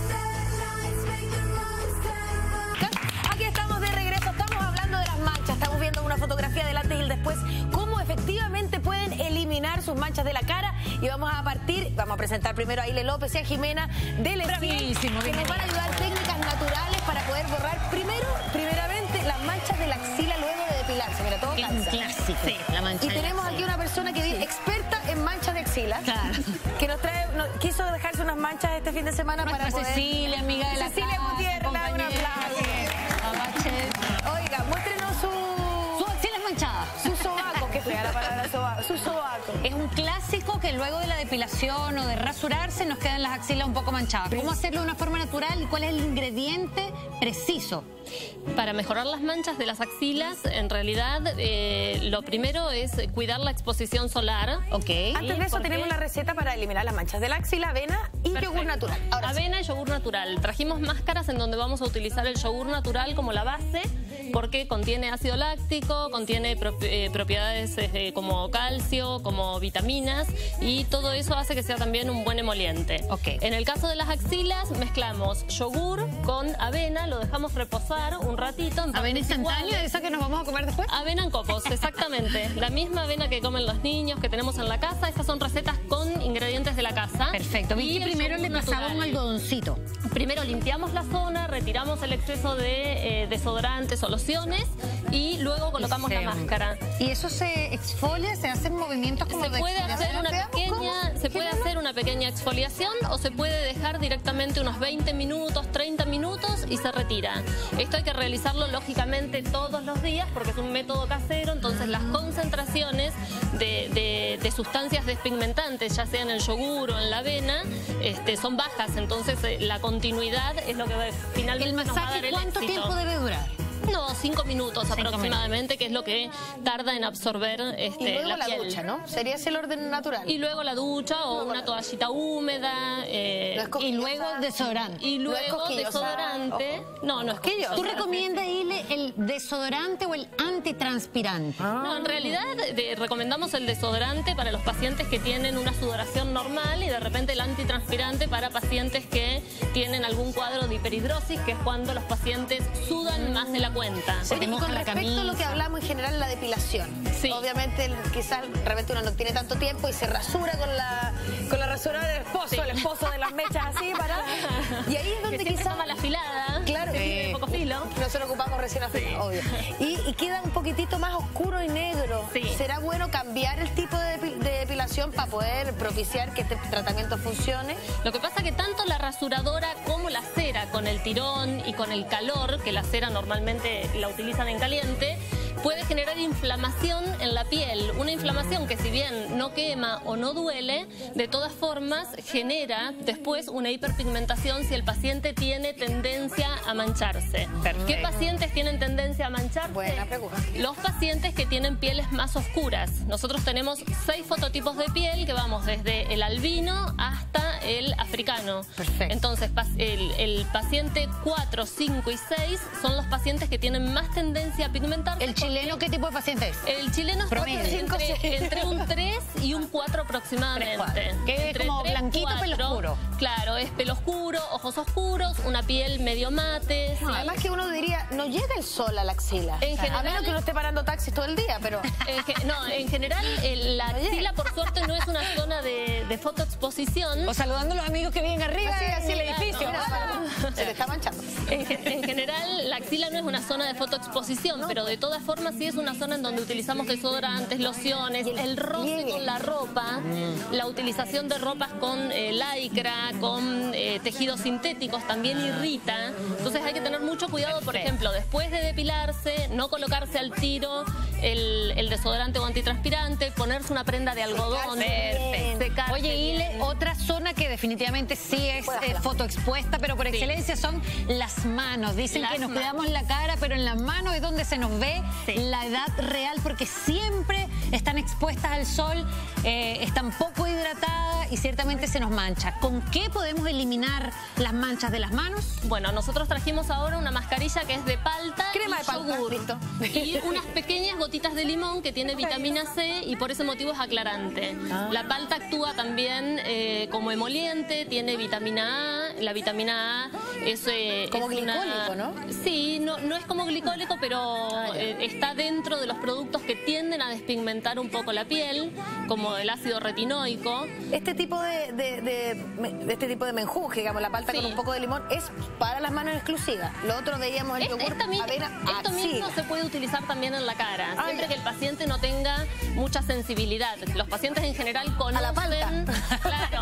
Aquí estamos de regreso, estamos hablando de las manchas, estamos viendo una fotografía del antes y el después, cómo efectivamente pueden eliminar sus manchas de la cara, y vamos a partir, vamos a presentar primero a Ile López y a Jimena de Le Ciel, que nos van a ayudar técnicas naturales para poder borrar primero, primeramente, las manchas de la axila luego de depilarse. Mira, todo Un clásico. Sí, la mancha Y de la tenemos aquí axila. una persona que es experta en manchas de axila, Claro. que nos trae, nos- quiso dejarse unas manchas este fin de semana Nuestra para poder... Cecilia, amiga de la Cecilia casa, Gutiérrez, le da un compañera. aplauso. Oiga, muéstrenos su... Su axila es manchada. Su sobaco, que fea la palabra sobaco. Su sobaco. Es un clásico que luego de la depilación o de rasurarse nos quedan las axilas un poco manchadas. ¿Cómo hacerlo de una forma natural y cuál es el ingrediente preciso? Para mejorar las manchas de las axilas, en realidad, eh, lo primero es cuidar la exposición solar. Ok. Antes de eso tenemos la receta para eliminar las manchas de la axila, avena y Perfecto. yogur natural. Ahora sí. Avena y yogur natural. Trajimos máscaras en donde vamos a utilizar el yogur natural como la base porque contiene ácido láctico, contiene pro, eh, propiedades eh, como calcio, como vitaminas, y todo eso hace que sea también un buen emoliente. Okay. En el caso de las axilas, mezclamos yogur con avena, lo dejamos reposar un ratito. En ¿Avena instantánea? ¿Esa que nos vamos a comer después? Avena en copos, exactamente. La misma avena que comen los niños, que tenemos en la casa. Estas son recetas con ingredientes de la casa. Perfecto. Vi que primero le pasaba un algodoncito. Primero limpiamos la zona, retiramos el exceso de eh, desodorantes o lociones y luego colocamos se, la máscara. ¿Y eso se exfolia? ¿Se hacen movimientos como se de puede hacer una pequeña Se puede ¿Qué hacer una pequeña exfoliación o se puede dejar directamente unos veinte minutos, treinta minutos y se retira. Esto hay que realizarlo lógicamente todos los días porque es un método casero, entonces las concentraciones de, de, de sustancias despigmentantes, ya sea en el yogur o en la avena, este, son bajas, entonces eh, la continuidad es lo que va, finalmente ¿El nos va a dar masaje el cuánto éxito. tiempo debe durar? No, cinco minutos Cinco aproximadamente, minutos. que es lo que tarda en absorber este, Y luego la, la, piel. ducha, ¿no? Sería ese el orden natural. Y luego la ducha o una toallita húmeda. Eh, No es Y cosquillosa. luego desodorante. y no es luego cosquillosa, desodorante. ojo. No, no es cosquillosa. ¿Tú recomiendas, Ile, el desodorante o el antitranspirante? No, en realidad de- recomendamos el desodorante para los pacientes que tienen una sudoración normal y de repente el antitranspirante para pacientes que tienen algún cuadro de hiperhidrosis, que es cuando los pacientes sudan más de la cuenta. Se te Y moja con la respecto a lo que camisa. hablamos en general, la depilación. Sí. Obviamente, quizás de repente uno no tiene tanto tiempo y se rasura con la, con la rasuradora del esposo, Sí. el esposo de las mechas así, para... Y ahí es donde que siempre quizás... toma la afilada, Claro, que sí. tiene poco filo. Nosotros ocupamos recién afilado, obvio. Y, y queda un poquitito más oscuro y negro. Sí. ¿Será bueno cambiar el tipo de, depi- de depilación para poder propiciar que este tratamiento funcione? Lo que pasa que tanto la rasuradora como la cera, con el tirón y con el calor, que la cera normalmente la utilizan en caliente, puede generar inflamación en la piel. Una inflamación que si bien no quema o no duele, de todas formas genera después una hiperpigmentación si el paciente tiene tendencia a mancharse. Perfecto. ¿Qué pacientes tienen tendencia a mancharse? Buena pregunta. Los pacientes que tienen pieles más oscuras. Nosotros tenemos seis fototipos de piel que vamos desde el albino hasta el africano. Perfecto. Entonces, pas- el, el paciente cuatro, cinco y seis son los pacientes que tienen más tendencia a pigmentarse. ¿El chileno qué tipo de paciente es? El chileno es Promedio. entre, Cinco, seis. entre un tres y un cuatro aproximadamente. Tres, cuatro. Que es Entre como tres, blanquito, pelo cuatro. oscuro. Claro, es pelo oscuro, ojos oscuros, una piel medio mate. No, ¿sí? además que uno diría, no llega el sol a la axila. En a general- menos que uno esté parando taxis todo el día, pero... En ge- no, en general el- la Oye. axila por suerte no es una zona de, de fotoexposición. O saludando a los amigos que viven arriba, Así, así el claro, edificio. no. Se le está manchando. En, ge- en general la axila no es una zona de fotoexposición, pero de todas formas sí es una zona en donde utilizamos desodorantes, lociones, el roce con la ropa, la utilización de ropas con eh, lycra, con eh, tejidos sintéticos también irrita. Entonces hay que tener mucho cuidado, por ejemplo, después de depilarse, no colocarse al tiro el, el desodorante o antitranspirante, ponerse una prenda de algodón, Perfecto. secarse Oye, Ile, bien. otra zona que definitivamente sí es Puedas eh, hablar. fotoexpuesta, pero por Sí. excelencia son las manos. Dicen Las que nos manos. cuidamos la cara, pero en las manos es donde se nos ve Sí. la edad real, porque siempre están expuestas al sol, eh, están poco hidratadas y ciertamente se nos mancha. ¿Con qué podemos eliminar las manchas de las manos? Bueno, nosotros trajimos ahora una mascarilla que es de palta Crema y de palta, yogur. listo. Y unas pequeñas gotitas de limón que tiene vitamina C y por ese motivo es aclarante. Ah. La palta actúa también eh, como emoliente, tiene vitamina A. La vitamina A es... eh, Como es una- glicólico, ¿no? Sí, no, no es como glicólico, pero eh, está dentro de los productos que tienden a despigmentar un poco la piel, como el ácido retinoico. Este tipo de, de, de- de este tipo de menjuje, digamos, la palta Sí. con un poco de limón, es para las manos exclusivas. Lo otro veíamos el Es- yogur, esta mi- avena, esto mismo axila. se puede utilizar también en la cara, Ah, siempre ya. que el paciente no tenga mucha sensibilidad. Los pacientes en general conocen... A la palta. Claro.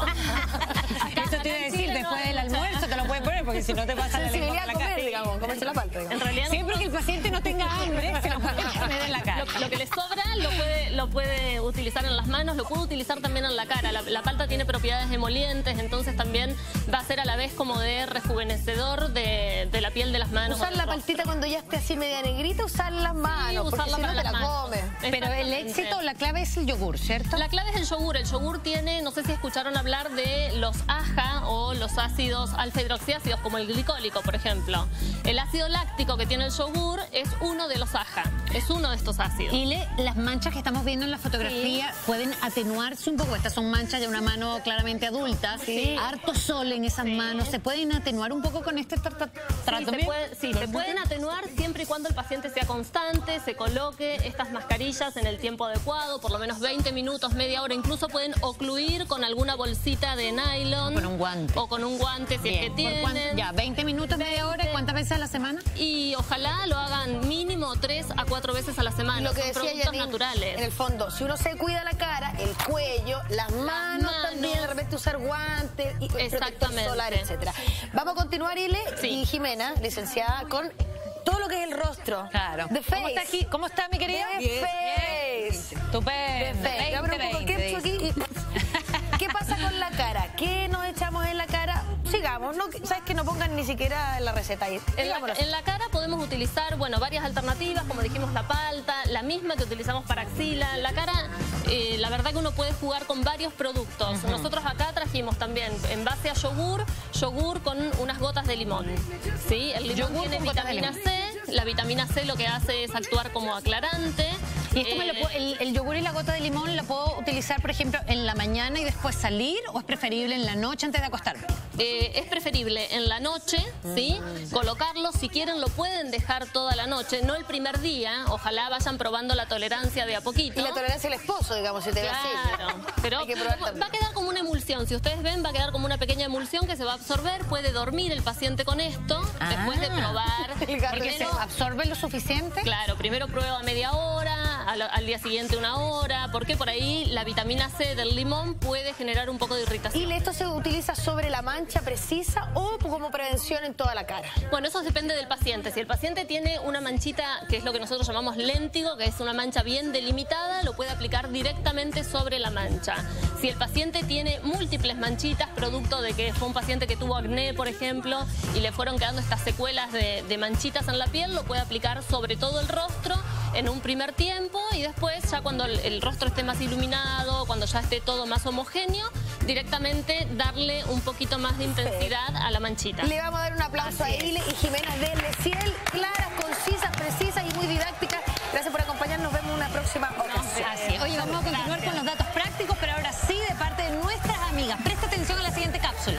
Eso te iba a decir, Chile no después hay del mucha- almuerzo te lo puedes poner, porque si no te pasa la lengua Sensibilidad por la a comer, cara. digamos, comerse la palta, digamos. En realidad Siempre que el paciente no tenga hambre, se lo puede poner en la cara. Lo, lo que le sobra lo puede, lo puede utilizar en las manos, lo puede utilizar también en la cara. La, la palta tiene propiedades emolientes, entonces también va a ser a la vez como de rejuvenecedor de, de la piel de las manos. Usar o la del rostro. paltita cuando ya esté así media negrita, usar las manos, porque usarla si no para te la las manos. comes. Pero el Exactamente. éxito, la clave es el yogur, ¿cierto? La clave es el yogur. El yogur tiene, no sé si escucharon hablar de los A J A o los ácidos alfa-hidroxiácido ácidos como el glicólico, por ejemplo. El ácido láctico que tiene el yogur es uno de los A H A, es uno de estos ácidos. Y le, las manchas que estamos viendo en la fotografía sí. pueden atenuarse un poco. Estas son manchas de una mano claramente adulta. Sí. Harto sol en esas sí. manos. ¿Se pueden atenuar un poco con este trato? Sí, se, puede, sí se pueden atenuar siempre y cuando el paciente sea constante, se coloque estas mascarillas en el tiempo adecuado, por lo menos veinte minutos, media hora. Incluso pueden ocluir con alguna bolsita de nylon. O con un guante. O con un guante si Bien. es que tienen. Ya, veinte minutos, media hora. ¿Cuántas veces a la semana? Y ojalá lo hagan mínimo tres a cuatro veces a la semana. Lo que Son decía productos Janine, naturales. En el fondo, si uno se cuida la cara, el cuello, las manos, las manos también, de repente usar guantes, y Exactamente. solar, etcétera. Vamos a continuar, Ile sí. y Jimena, licenciada, con todo lo que es el rostro. Claro. The face. ¿Cómo está, aquí? ¿Cómo está mi querida? The Bien. face. Estupendo. The face. Abro un poco el ketchup aquí. ¿Qué pasa con la cara? ¿Qué nos echamos en la cara? Sigamos, no, sabes que no pongan ni siquiera la receta ahí. En la, en la cara podemos utilizar, bueno, varias alternativas, como dijimos la palta, la misma que utilizamos para axila. La cara, eh, la verdad que uno puede jugar con varios productos. Uh-huh. Nosotros acá trajimos también, en base a yogur, yogur con unas gotas de limón. ¿Sí? El limón yogur tiene vitamina C, la vitamina C lo que hace es actuar como aclarante. ¿Y esto eh, me lo puedo, el, el yogur y la gota de limón la puedo utilizar, por ejemplo, en la mañana y después salir, o es preferible en la noche antes de acostarme? Eh, es preferible en la noche, ¿sí? Colocarlo, si quieren lo pueden dejar toda la noche, no el primer día, ojalá vayan probando la tolerancia de a poquito. Y la tolerancia del esposo, digamos, si te claro, va así. pero va a quedar como una emulsión, si ustedes ven va a quedar como una pequeña emulsión que se va a absorber, puede dormir el paciente con esto, ah, después de probar. Porque se absorbe lo suficiente. Claro, primero prueba media hora, al, al día siguiente una hora, porque por ahí la vitamina C del limón puede generar un poco de irritación. ¿Y esto se utiliza sobre la mancha precisa o como prevención en toda la cara? Bueno, eso depende del paciente. Si el paciente tiene una manchita, que es lo que nosotros llamamos léntigo, que es una mancha bien delimitada, lo puede aplicar directamente sobre la mancha. Si el paciente tiene múltiples manchitas, producto de que fue un paciente que tuvo acné, por ejemplo, y le fueron quedando estas secuelas de, de manchitas en la piel, lo puede aplicar sobre todo el rostro en un primer tiempo y después, ya cuando el, el rostro esté más iluminado, cuando ya esté todo más homogéneo, directamente darle un poquito más de intensidad a la manchita. Le vamos a dar un aplauso Así a Ile y Jimena de Leciel, claras, concisas, precisas y muy didácticas. Gracias por acompañarnos, nos vemos en una próxima ocasión. Así es. Oye, vamos a continuar Gracias. con los datos prácticos, pero ahora sí de parte de nuestras amigas. Presta atención a la siguiente cápsula.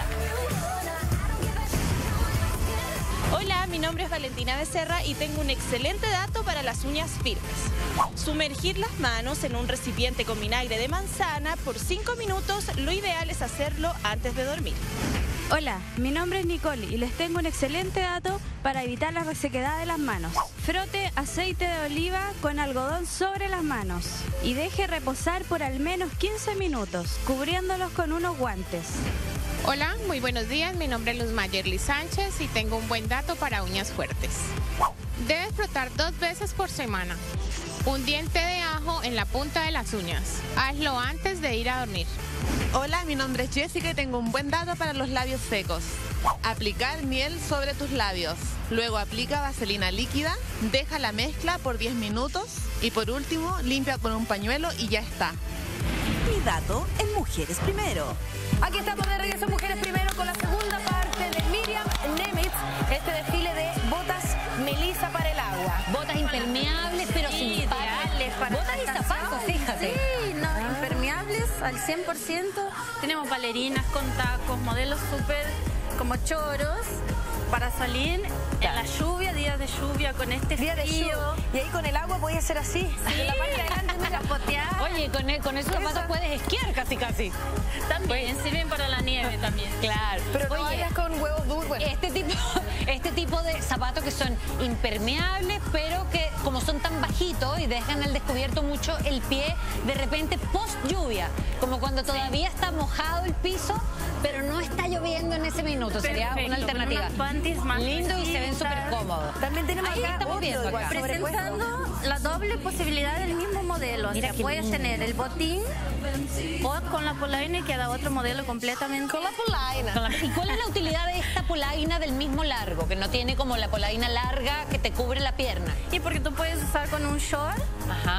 Hola, mi nombre es Valentina Becerra y tengo un excelente dato para las uñas firmes. Sumergir las manos en un recipiente con vinagre de manzana por cinco minutos, lo ideal es hacerlo antes de dormir. Hola, mi nombre es Nicole y les tengo un excelente dato para evitar la resequedad de las manos. Frote aceite de oliva con algodón sobre las manos y deje reposar por al menos quince minutos, cubriéndolos con unos guantes. Hola, muy buenos días, mi nombre es Luz Mayerly Sánchez y tengo un buen dato para uñas fuertes. Debes frotar dos veces por semana. Un diente de ajo en la punta de las uñas. Hazlo antes de ir a dormir. Hola, mi nombre es Jessica y tengo un buen dato para los labios secos. Aplicar miel sobre tus labios. Luego aplica vaselina líquida, deja la mezcla por diez minutos y por último limpia con un pañuelo y ya está. Mi dato en Mujeres Primero. Aquí estamos de regreso, Mujeres Primero, con la segunda parte de Miriam Nemitz, este desfile de botas Melissa para el agua. Botas impermeables, pero sí, sin pares. Para botas y zapatos, fíjate. Sí, no, ah. impermeables al cien por ciento. Tenemos bailarinas con tacos, modelos súper como choros, para salir en la lluvia, días de lluvia, con este Día frío. Y ahí con el agua podía ser así. Sí, en la parte de adelante me capotear. Oye, con, el, con esos zapatos puedes esquiar casi casi. También, pues, sirven para la nieve también. Claro. Pero no Oye, vayas con huevos duros. Bueno. Este tipo, este tipo de zapatos que son impermeables, pero que como son tan bajitos y dejan al descubierto mucho el pie, de repente post lluvia, como cuando todavía sí. está mojado el piso, pero no está lloviendo en ese minuto. Sería Perfecto, una alternativa. Panties más lindo y se ven súper cómodos. También tenemos Ahí acá estamos viendo acá. Presentando la doble posibilidad del mismo modelo. Mira, o sea, puedes lindo. tener el botín o con la polaina y queda otro modelo completamente. Con la polaina. Con la... ¿Y cuál es la utilidad de esta polaina del mismo largo? Que no tiene como la polaina larga que te cubre la pierna. Y porque tú puedes usar con un short. Ajá.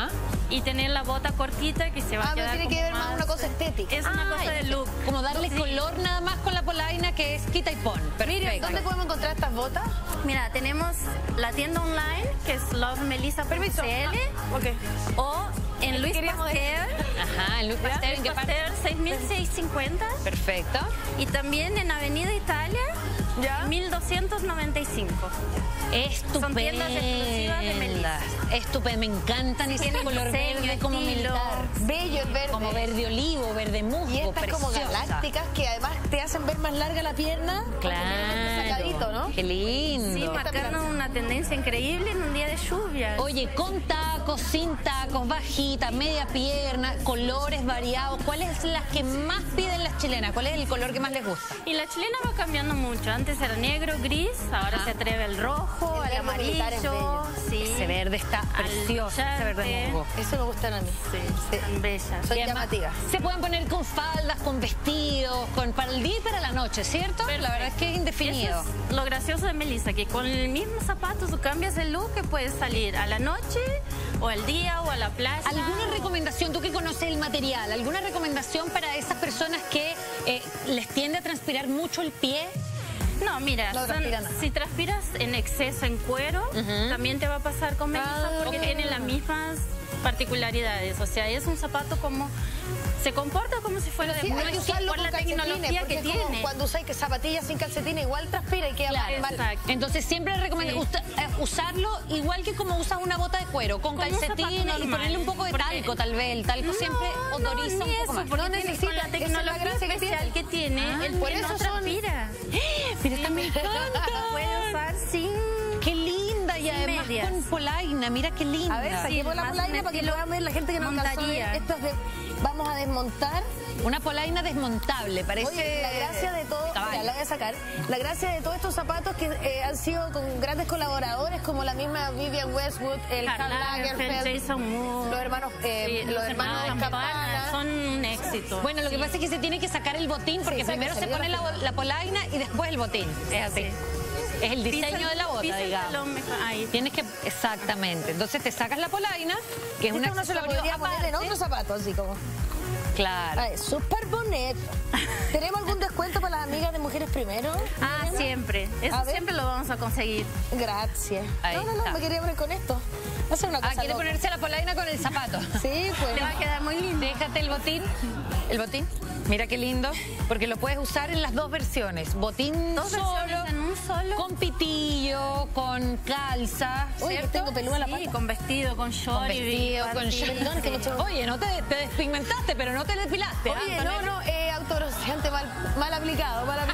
y tener la bota cortita que se va ah, a quedar tiene que ver más una cosa estética. Es una Ah, cosa de look. Como darle Sí. color nada más con la polaina, que es quita y pon. Miriam, Perfecto. ¿dónde podemos encontrar estas botas? Mira, tenemos la tienda online que es love melissa punto c l Ah, okay. o en Luis Queríamos Pasteur. Ajá, en Luis Pasteur, ¿en qué parte? Pasteur seis mil seiscientos cincuenta. Perfecto. Y también en Avenida Italia, ¿Ya? mil doscientos noventa y cinco. Estupenda. Son tiendas exclusivas de Melissa. Estupenda, me encantan ese Tienen color diseño, verde como estilo. militar. Bello el verde. Como verde olivo, verde musgo, Y estas como preciosa. galácticas que además te hacen ver más larga la pierna. Claro. Sacadito, ¿no? Qué lindo. Sí, marcando una tendencia increíble en un día de lluvia. Oye, con tacos, sin tacos, bajita, media pierna, colores variados. ¿Cuáles son las que más piden las chilenas? ¿Cuál es el color que más les gusta? Y la chilena va cambiando mucho. Antes era negro, gris, ahora Ajá. se atreve al rojo, El al verde militar es bello. amarillo. Sí. Ese verde está precioso, ese verde brillante. musgo. Eso me gustan a mí. Sí, están bellas. Soy Y además, llamativa. se pueden poner con faldas, con vestidos, con para el día y para la noche, ¿cierto? La verdad es que es indefinido. Eso es lo gracioso de Melissa, que con el mismo zapato tú cambias el look que puedes salir a la noche o al día o a la playa. ¿Alguna recomendación, tú que conoces el material, alguna recomendación para esas personas que eh, les tiende a transpirar mucho el pie? No, mira, No son- transpira nada. si transpiras en exceso en cuero, Ujú. también te va a pasar con Melissa Ah, porque ok. tiene las mismas particularidades. O sea, es un zapato como... Se comporta como si fuera de Sí, hay que es que usarlo por con la calcetines, tecnología porque que es como tiene. cuando usáis que zapatillas sin calcetines igual transpira y queda Claro, mal. exacto. Entonces siempre recomiendo Sí. usta- eh, usarlo igual que como usas una bota de cuero, con Como un zapato calcetines y normal. ponerle un poco de Porque- talco tal vez. El talco siempre No, odoriza no, un ni poco eso, más. porque No tiene- necesita, con la esa es la tecnología gracia que especial que tiene, Ah, el por pie eso no son- transpira. Mira, esta me encanta. Puede usar sin... Qué linda y Sin además medias. con polaina, mira qué linda. A ver, saquemos Sí, la más polaina un para que estilo puedan ver la gente que no alcanzó a ver. montaría. Esto es de... Vamos a desmontar. Una polaina desmontable, parece. Oye, la gracia de todo, caballo. mira, la voy a sacar. La gracia de todos estos zapatos que eh, han sido con grandes colaboradores como la misma Vivian Westwood, el Karl Karl Lagerfeld, Lagerfeld, Jason Moore. los hermanos, eh, Sí, los hermanos Campana. son un éxito. Bueno, lo que Sí. pasa es que se tiene que sacar el botín porque Sí, primero se sáquese, pone yo la, lo la polaina y después el botín. Es así. Sí. Es el Pisa diseño el- de la bota, pisa el digamos. talón mejor. Ahí. Tienes que, exactamente. Entonces te sacas la polaina, que es un Esta uno se la accesorio podría poner en aparte. otro zapato, así como. Claro. Ay, súper bonito. ¿Tenemos algún descuento para las amigas de Mujeres Primero? Ah, Elena? siempre. Eso A ver. siempre lo vamos a conseguir. Gracias. Ahí no, no, no, está. me quería poner con esto. Hacer una cosa Ah, quiere loca. ponerse la polaina con el zapato. Sí, pues. Te va a quedar muy lindo. Déjate el botín. El botín. Mira qué lindo. Porque lo puedes usar en las dos versiones. Botín Dos solo, versiones en un solo. con pitillo, con calza. Oye, ¿cierto? tengo peluda la Sí, pata. con vestido, con short. Con y vestido, big con panty. short. Perdón, que me echo- Oye, no te, te despigmentaste, pero no te depilaste. ¿ah, Oye, no, Antonella? no, eh, autobronceante mal, mal aplicado, mal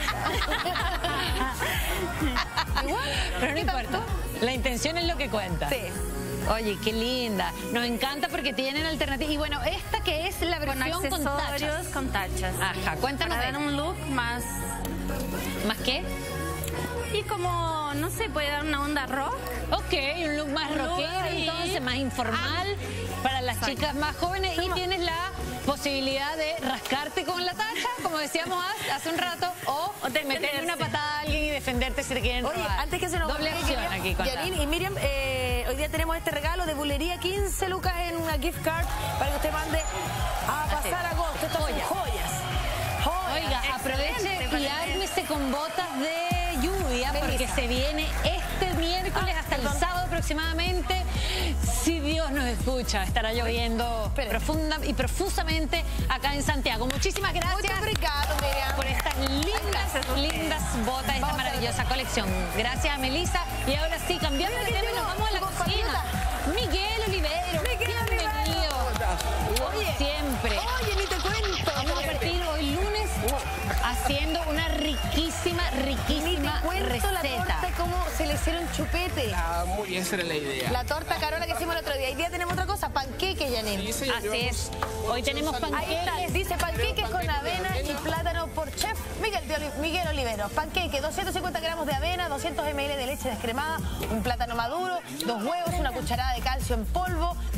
aplicado. Igual, Pero no importa. La intención es lo que cuenta. Sí. Oye, qué linda. Nos encanta porque tienen alternativas. Y bueno, esta que es la Con versión con, accesorios, tachas. con tachas. Ajá, cuéntanos Para de dar un look más... ¿Más qué? Y como, no sé, puede dar una onda rock. Ok, un look más Un look rockero, ahí. entonces, más informal para las Exacto. chicas más jóvenes. Y tienes la posibilidad de rascarte con la tacha, como decíamos hace- hace un rato, o, O meterle defenderse. una patada a alguien y defenderte si te quieren Oye, robar. antes que se nos Doble olvide, opción quería- aquí con la- Janine y Miriam, eh, hoy día tenemos este regalo de Bulería, quince lucas en una gift card para que usted mande a pasar agosto. Estas son Joyas. joyas. Joyas. Oiga, aproveche y ármese con botas de lluvia porque Melissa. se viene este miércoles Ah, hasta el perdón. sábado aproximadamente. Si Dios nos escucha, estará lloviendo Espere. profunda y profusamente acá en Santiago. Muchísimas gracias Mucho obrigado, Miriam. por estas lindas, lindas botas, esta Vamos a maravillosa colección. Gracias a Melissa. Y ahora sí, cambiando de Mira que tema, nos llegó vamos a la tu cocina. Miguel Olivero, Miguel bienvenido. Oye, Siempre. Oye, ni te cuento. Vamos a partir hoy lunes haciendo una riquísima, Ni riquísima te cuento la receta. torta, cómo se le hicieron chupete. Ah, muy bien, esa era la idea. La torta Carola que hicimos el otro día. Hoy día tenemos otra cosa, panqueque, Janine. Sí, señor, Así vamos- es. Hoy tenemos Ahí está, panqueques. dice panqueques con Panqueques de avena y avena. plátano por chef Miguel, de Oli- Miguel Olivero. Panqueque, doscientos cincuenta gramos de avena, doscientos mililitros de leche descremada, un plátano maduro, dos huevos, una cucharada de calcio en polvo,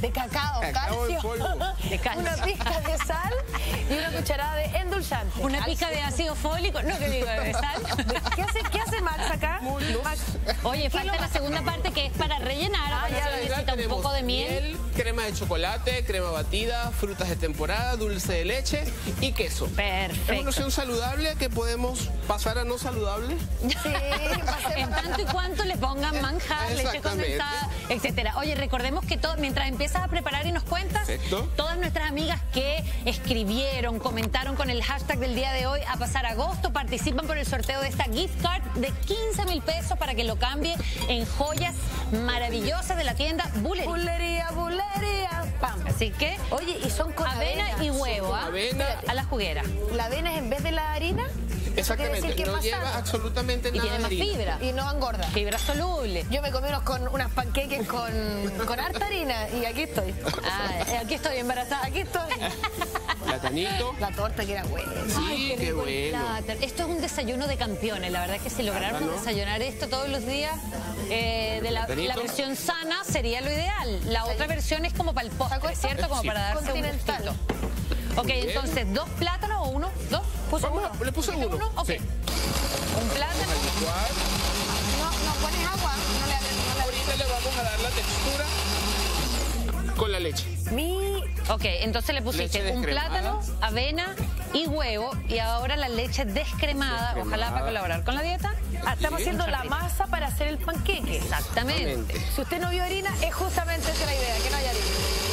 de cacao, Cacao en calcio, polvo. de calcio, una pizca de sal y una cucharada de endulzante. Una pizca de ácido fólico, no que digo de sal. ¿Qué hace, qué hace Max acá? Max, Oye, falta la segunda parte que es para rellenar. Ah, Ahora ya, se acá necesita un tenemos poco de miel. crema de chocolate, crema batida, frutas de temporada, dulce de leche y queso. Perfecto. Es una opción saludable que podemos pasar a no saludable. Sí, en tanto y cuanto le pongan manjar, leche Exactamente. condensada, etcétera. Oye, recordemos que todo, mientras empiezas a preparar y nos cuentas, Perfecto. todas nuestras amigas que escribieron, comentaron con el hashtag del día de hoy a pasar agosto, participan por el sorteo de esta gift card de quince mil pesos para que lo cambie en joyas maravillosas de la tienda Bullería. Bullería, bullería, pam. Así que, oye, y son con avena, avena y huevo, Con ¿ah? avena. A la juguera. La avena es en vez de la harina. Exactamente, que no más lleva sano. absolutamente Y nada tiene de más harina. fibra. Y no engorda. Fibra soluble. Yo me comí unos con unas panqueques con, con harta harina y aquí estoy. Ah, aquí estoy embarazada. Aquí estoy. Platanito. La torta que era buena. Sí, qué rico el bueno. plátano. Esto es un desayuno de campeones. La verdad es que si lográramos Plátano. desayunar esto todos los días, eh, de la, Platanito. la versión sana sería lo ideal. La otra versión es como para el postre, ¿cierto? Como Sí. para darse un Continental. gustito. Ok, Bien. entonces, ¿dos plátanos o uno? ¿Dos? ¿Puso Vamos, uno? le puse ¿Pusiste uno. Ok. Sí. Un plátano. Al licuar. No, no pones agua. No le abres, no le abres. Ahorita le vamos a dar la textura con la leche. Mi... Ok, entonces le pusiste Leche un descremada. plátano, avena y huevo y ahora la leche descremada, Descremada. ojalá para colaborar con la dieta. Ah, estamos Bien. haciendo la masa para hacer el panqueque. Exactamente. Si usted no vio harina, es justamente esa la idea, que no haya harina.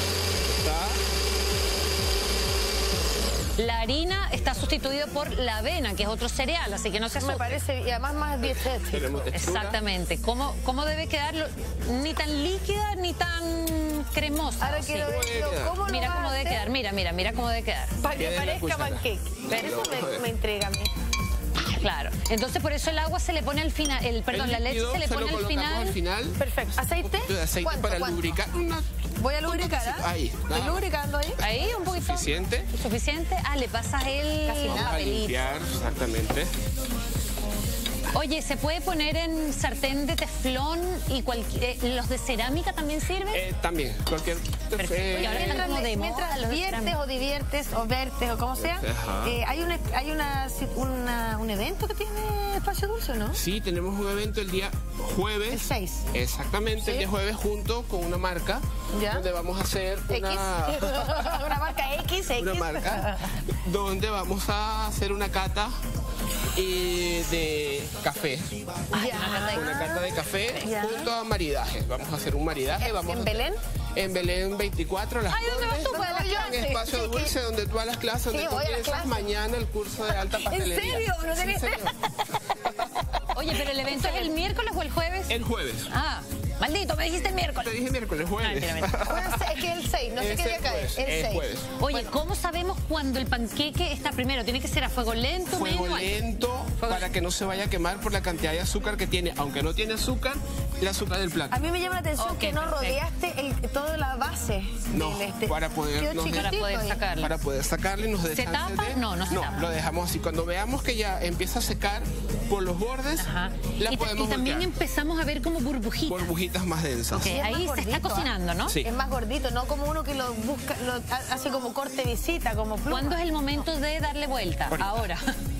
Está. La harina está sustituida por la avena, que es otro cereal, así que no se Me asuste. parece, y además más dietético. Tenemos textura. Exactamente. ¿Cómo, cómo debe quedar? Lo- Ni tan líquida ni tan cremosa. Ahora ¿o sí? quiero ver debe quedar? cómo lo Mira vas cómo a debe hacer quedar. Mira, mira, mira cómo debe quedar. para que Quede en la parezca cuchara. panqueque. Eso me, me intriga a mí. Claro. Entonces por eso el agua se le pone al final, el perdón, El la leche líquido se le lo pone al colocamos final. al final. Perfecto. ¿Aceite? Un poquito de aceite ¿Cuánto, para cuánto? lubricar. Una- Voy a lubricar, ¿ah? Ahí, Estoy nada más. lubricando ahí. Ahí un poquito. Suficiente. ¿Suficiente? Ah, le pasas el Casi nada. A papelito. limpiar, exactamente. Oye, ¿se puede poner en sartén de teflón y cualquier, eh, los de cerámica también sirven? Eh, también, cualquier... Perfecto. eh, Y ahora están Mientras, como de moda mientras los de viertes cerámica. o diviertes o vertes o como sea, Ajá. eh, hay, un, hay una, una- un evento que tiene Espacio Dulce, ¿no? Sí, tenemos un evento el día jueves. El seis. Exactamente, Sí. el día jueves junto con una marca. Ya. Donde vamos a hacer X. una... una marca X, X. una marca. Donde vamos a hacer una cata eh, de café. Ya. Una cata de café Ya. junto a maridaje. Vamos a hacer un maridaje. ¿En- Vamos en a- Belén? En Belén veinticuatro, las Ay, ¿dónde vas Condes. tú para las En clases? Espacio Sí, Dulce, que- donde tú vas a las clases, donde Sí, voy a las comienzas clases. mañana el curso de alta ¿En pastelería. serio? No Sí, tenía señor. Oye, pero el evento es el miércoles o el jueves. El jueves. Ah, maldito, me dijiste el Te miércoles. dije miércoles, jueves. Ah, mentira, mentira. Jueves, es que el seis, no sé Es qué día el cae. jueves, El el seis. jueves. Oye, ¿cómo sabemos cuando el panqueque está primero? ¿Tiene que ser a fuego lento, Fuego medio? lento para que no se vaya a quemar por la cantidad de azúcar que tiene. Aunque no tiene azúcar, el azúcar del A plátano. mí me llama la atención Ok, que no perfecto. rodeaste el, toda la base. No, del este. para poder- Quedó nos- chiquitito Para poder ahí. sacarlo. Para poder sacarle y nos ¿Se deja tapa? No, no se tapa. lo dejamos así. Cuando veamos que ya empieza a secar por los bordes, Ajá. la Y, ta- podemos y también voltear. empezamos a ver como burbujitas. Burbujitas más densas. Ok, Sí, es ahí más se gordito, está ¿ah? cocinando, ¿no? Sí. Es más gordito, no como uno que lo busca, lo ha- hace como corte visita, como pluma. ¿Cuándo es el momento de darle vuelta? Ahorita. Ahora.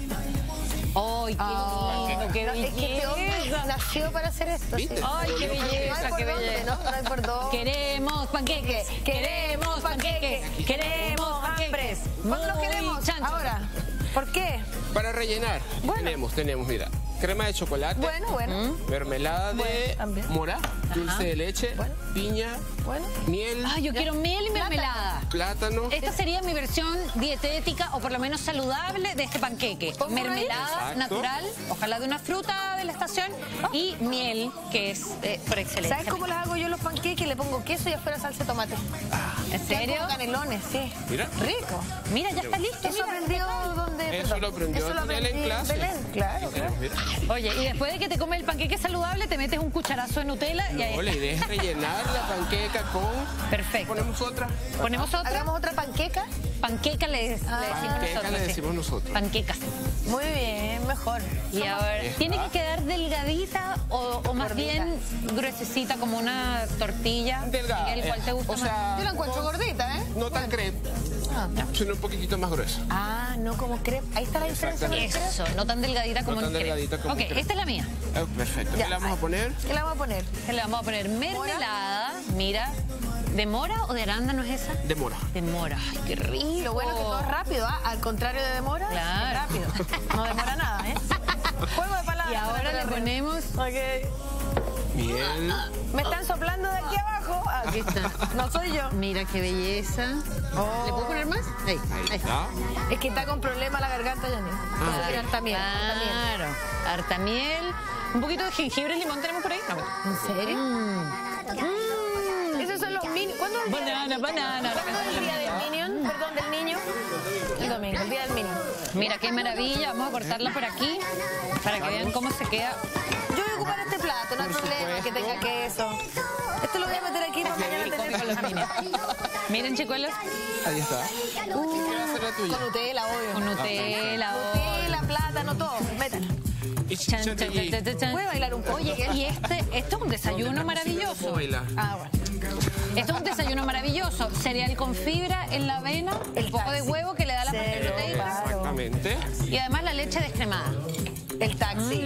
¡Ay, qué lindo, qué No, es que este hombre belleza! nació para hacer esto. ¿Viste? sí. ¡Ay, qué No hay belleza, por qué dónde, belleza! ¿no? No hay por dónde. Queremos panqueques, queremos panqueques, queremos panqueques. ¿Cuándo lo Muy queremos? chancho. Ahora. ¿Por qué? Para rellenar, Bueno. tenemos, tenemos, mira, crema de chocolate, Bueno, bueno. mermelada de Bueno, también. mora, dulce de leche, Bueno. piña, Bueno. miel, Ay, yo quiero miel y mermelada. plátano. Esta sería mi versión dietética o por lo menos saludable de este panqueque. ¿Pongo ahí? Mermelada Exacto. natural, ojalá de una fruta de la estación, y miel, que es eh, por excelencia. ¿Sabes cómo las hago yo los panqueques? Le pongo queso y afuera salsa de tomate. ¿En Ya serio? con canelones, sí. Mira. Rico. Mira, ya está listo. Eso mira. aprendió donde... Eso perdón. lo aprendió Eso lo Antonella en aprendí clase. Belén, claro, claro. Mira. Oye, y después de que te comes el panqueque saludable, te metes un cucharazo de Nutella y ahí No, la está. idea es rellenar la panqueca con... Perfecto. Ponemos otra. Ponemos otra. Hagamos otra panqueca. panqueca le, le decimos Panqueca nosotros. le sí. decimos nosotros. Panquecas. Muy bien, mejor. Y a ver, Esta. ¿tiene que quedar delgadita o, o más Gordita. bien gruesecita como una tortilla? Delgada. Miguel, ¿cuál te gusta O sea, más? Yo la encuentro gordita, ¿eh? No tan crepe, sino un poquitito más gruesa. Ah, no como crepe. Ahí está la diferencia. con el crepe. Eso, no tan delgadita como No tan un crepe. delgadita como Ok, un crepe. esta es la mía. Ah, perfecto. Ya. ¿Qué le vamos a poner? ¿Qué le vamos a poner? Que le vamos a poner mermelada, mira. ¿De mora o de arándano es esa? De mora. De mora, ay, qué rico. Lo bueno es que todo es rápido, ¿ah? Al contrario de demora, Claro. es rápido. No demora nada, ¿eh? Juego de palabras. Y ahora le ponemos... Miel. Me están soplando de aquí abajo. Aquí está. No soy yo. Mira qué belleza. ¿Le puedo poner más? Ahí, Ahí está. Es que está con problema la garganta, Yanni. Entonces tiene harta miel. harta miel. Claro. Harta miel. Un poquito de jengibre y limón tenemos por ahí. No. ¿En serio? Esos son los minions. ¿Cuándo es el día Banana, del- banana. ¿Cuándo es el día del minion? Perdón, del niño. El domingo, el día del minion. Mira qué maravilla. Vamos a cortarla por aquí para que vean cómo se queda. Yo voy a ocupar este plato, no hay problema que tenga queso. Esto lo voy a meter aquí para mañana tener Con los minions. Miren, chicuelos. Ahí está. Uh, ¿Qué va a ser la tuya? con Nutella, obvio. Con Nutella. Nutella, plátano, todo. Métalo. Y Chan, chan, chantilly. chan, chan, chan. Voy a bailar un poco. Oye, y este, esto es un desayuno maravilloso. Bailar. Ah, bueno. Esto es un desayuno maravilloso. Cereal con fibra en la avena, El un poco de taxi. huevo que le da la Cero, proteína. claro. Exactamente. Y además la leche descremada. El taxi.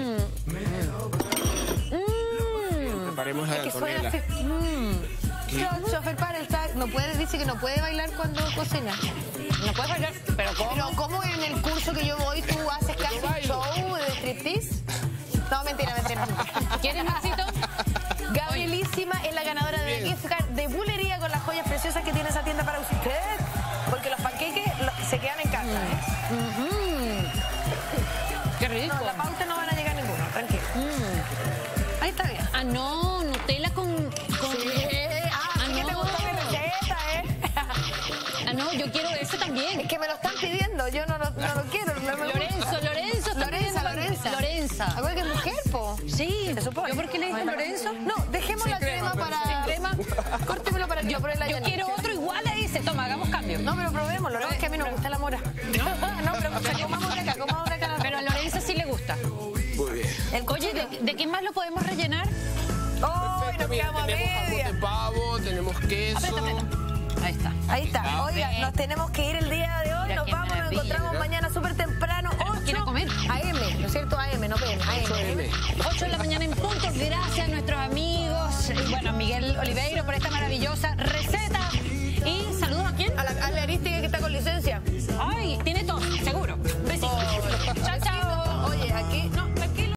Preparemos la Es que suena Antonella. así. Mm. Cho- Chofer, para el taxi. No puede, dice que no puede bailar cuando cocina. No puedes bailar, pero ¿cómo? Pero ¿cómo en el curso que yo voy tú haces casi un show de striptease? No, mentira, mentira. ¿Quieres un besito? Gabrielísima es la ganadora de Bien. gift card de bulería con las joyas preciosas que tiene esa tienda para usted. Porque los panqueques lo- se quedan en casa. ¿eh? Qué rico. No, la pauta no van a llegar ninguno, tranquilo. Ahí está bien. Ah, no, Nutella con... con... Ah, ¿qué te gustó mi receta, eh? Ah, no, yo quiero ese también. Es que me lo están pidiendo, yo no lo, no lo quiero. No me gusta. Lorenzo, Lorenzo. está Lorenza, pidiendo- Lorenza. Lorenza. Acuérdate que es mujer, po. Sí, Se supone. ¿yo por qué le dije Lorenzo? No, dejemos la crema, para... crema. Córtemelo para que yo pruebe la Yo Yanni. quiero otro igual a ese. Toma, hagamos cambio. No, pero probémoslo. No, es que a mí no me gusta la mora. No, pero o sea, comamos de acá, comamos de acá. Pero a Lorenzo sí le gusta. Muy bien. El Oye, ¿de, de qué más lo podemos rellenar? ¡Oh! Nos Mira, quedamos a tenemos jamón media. de pavo, tenemos queso. Aprieta, aprieta. Ahí está. Ahí está. Oiga, Bien. nos tenemos que ir el día de hoy. Mira Nos qué vamos, nos maravilla. encontramos mañana súper temprano. Tenemos que ir a ocho comer. A M, ¿no es cierto? A M, no P M. A M. ocho de la mañana en punto. Gracias a nuestros amigos. eh, Bueno, a Miguel Oliveiro por esta maravillosa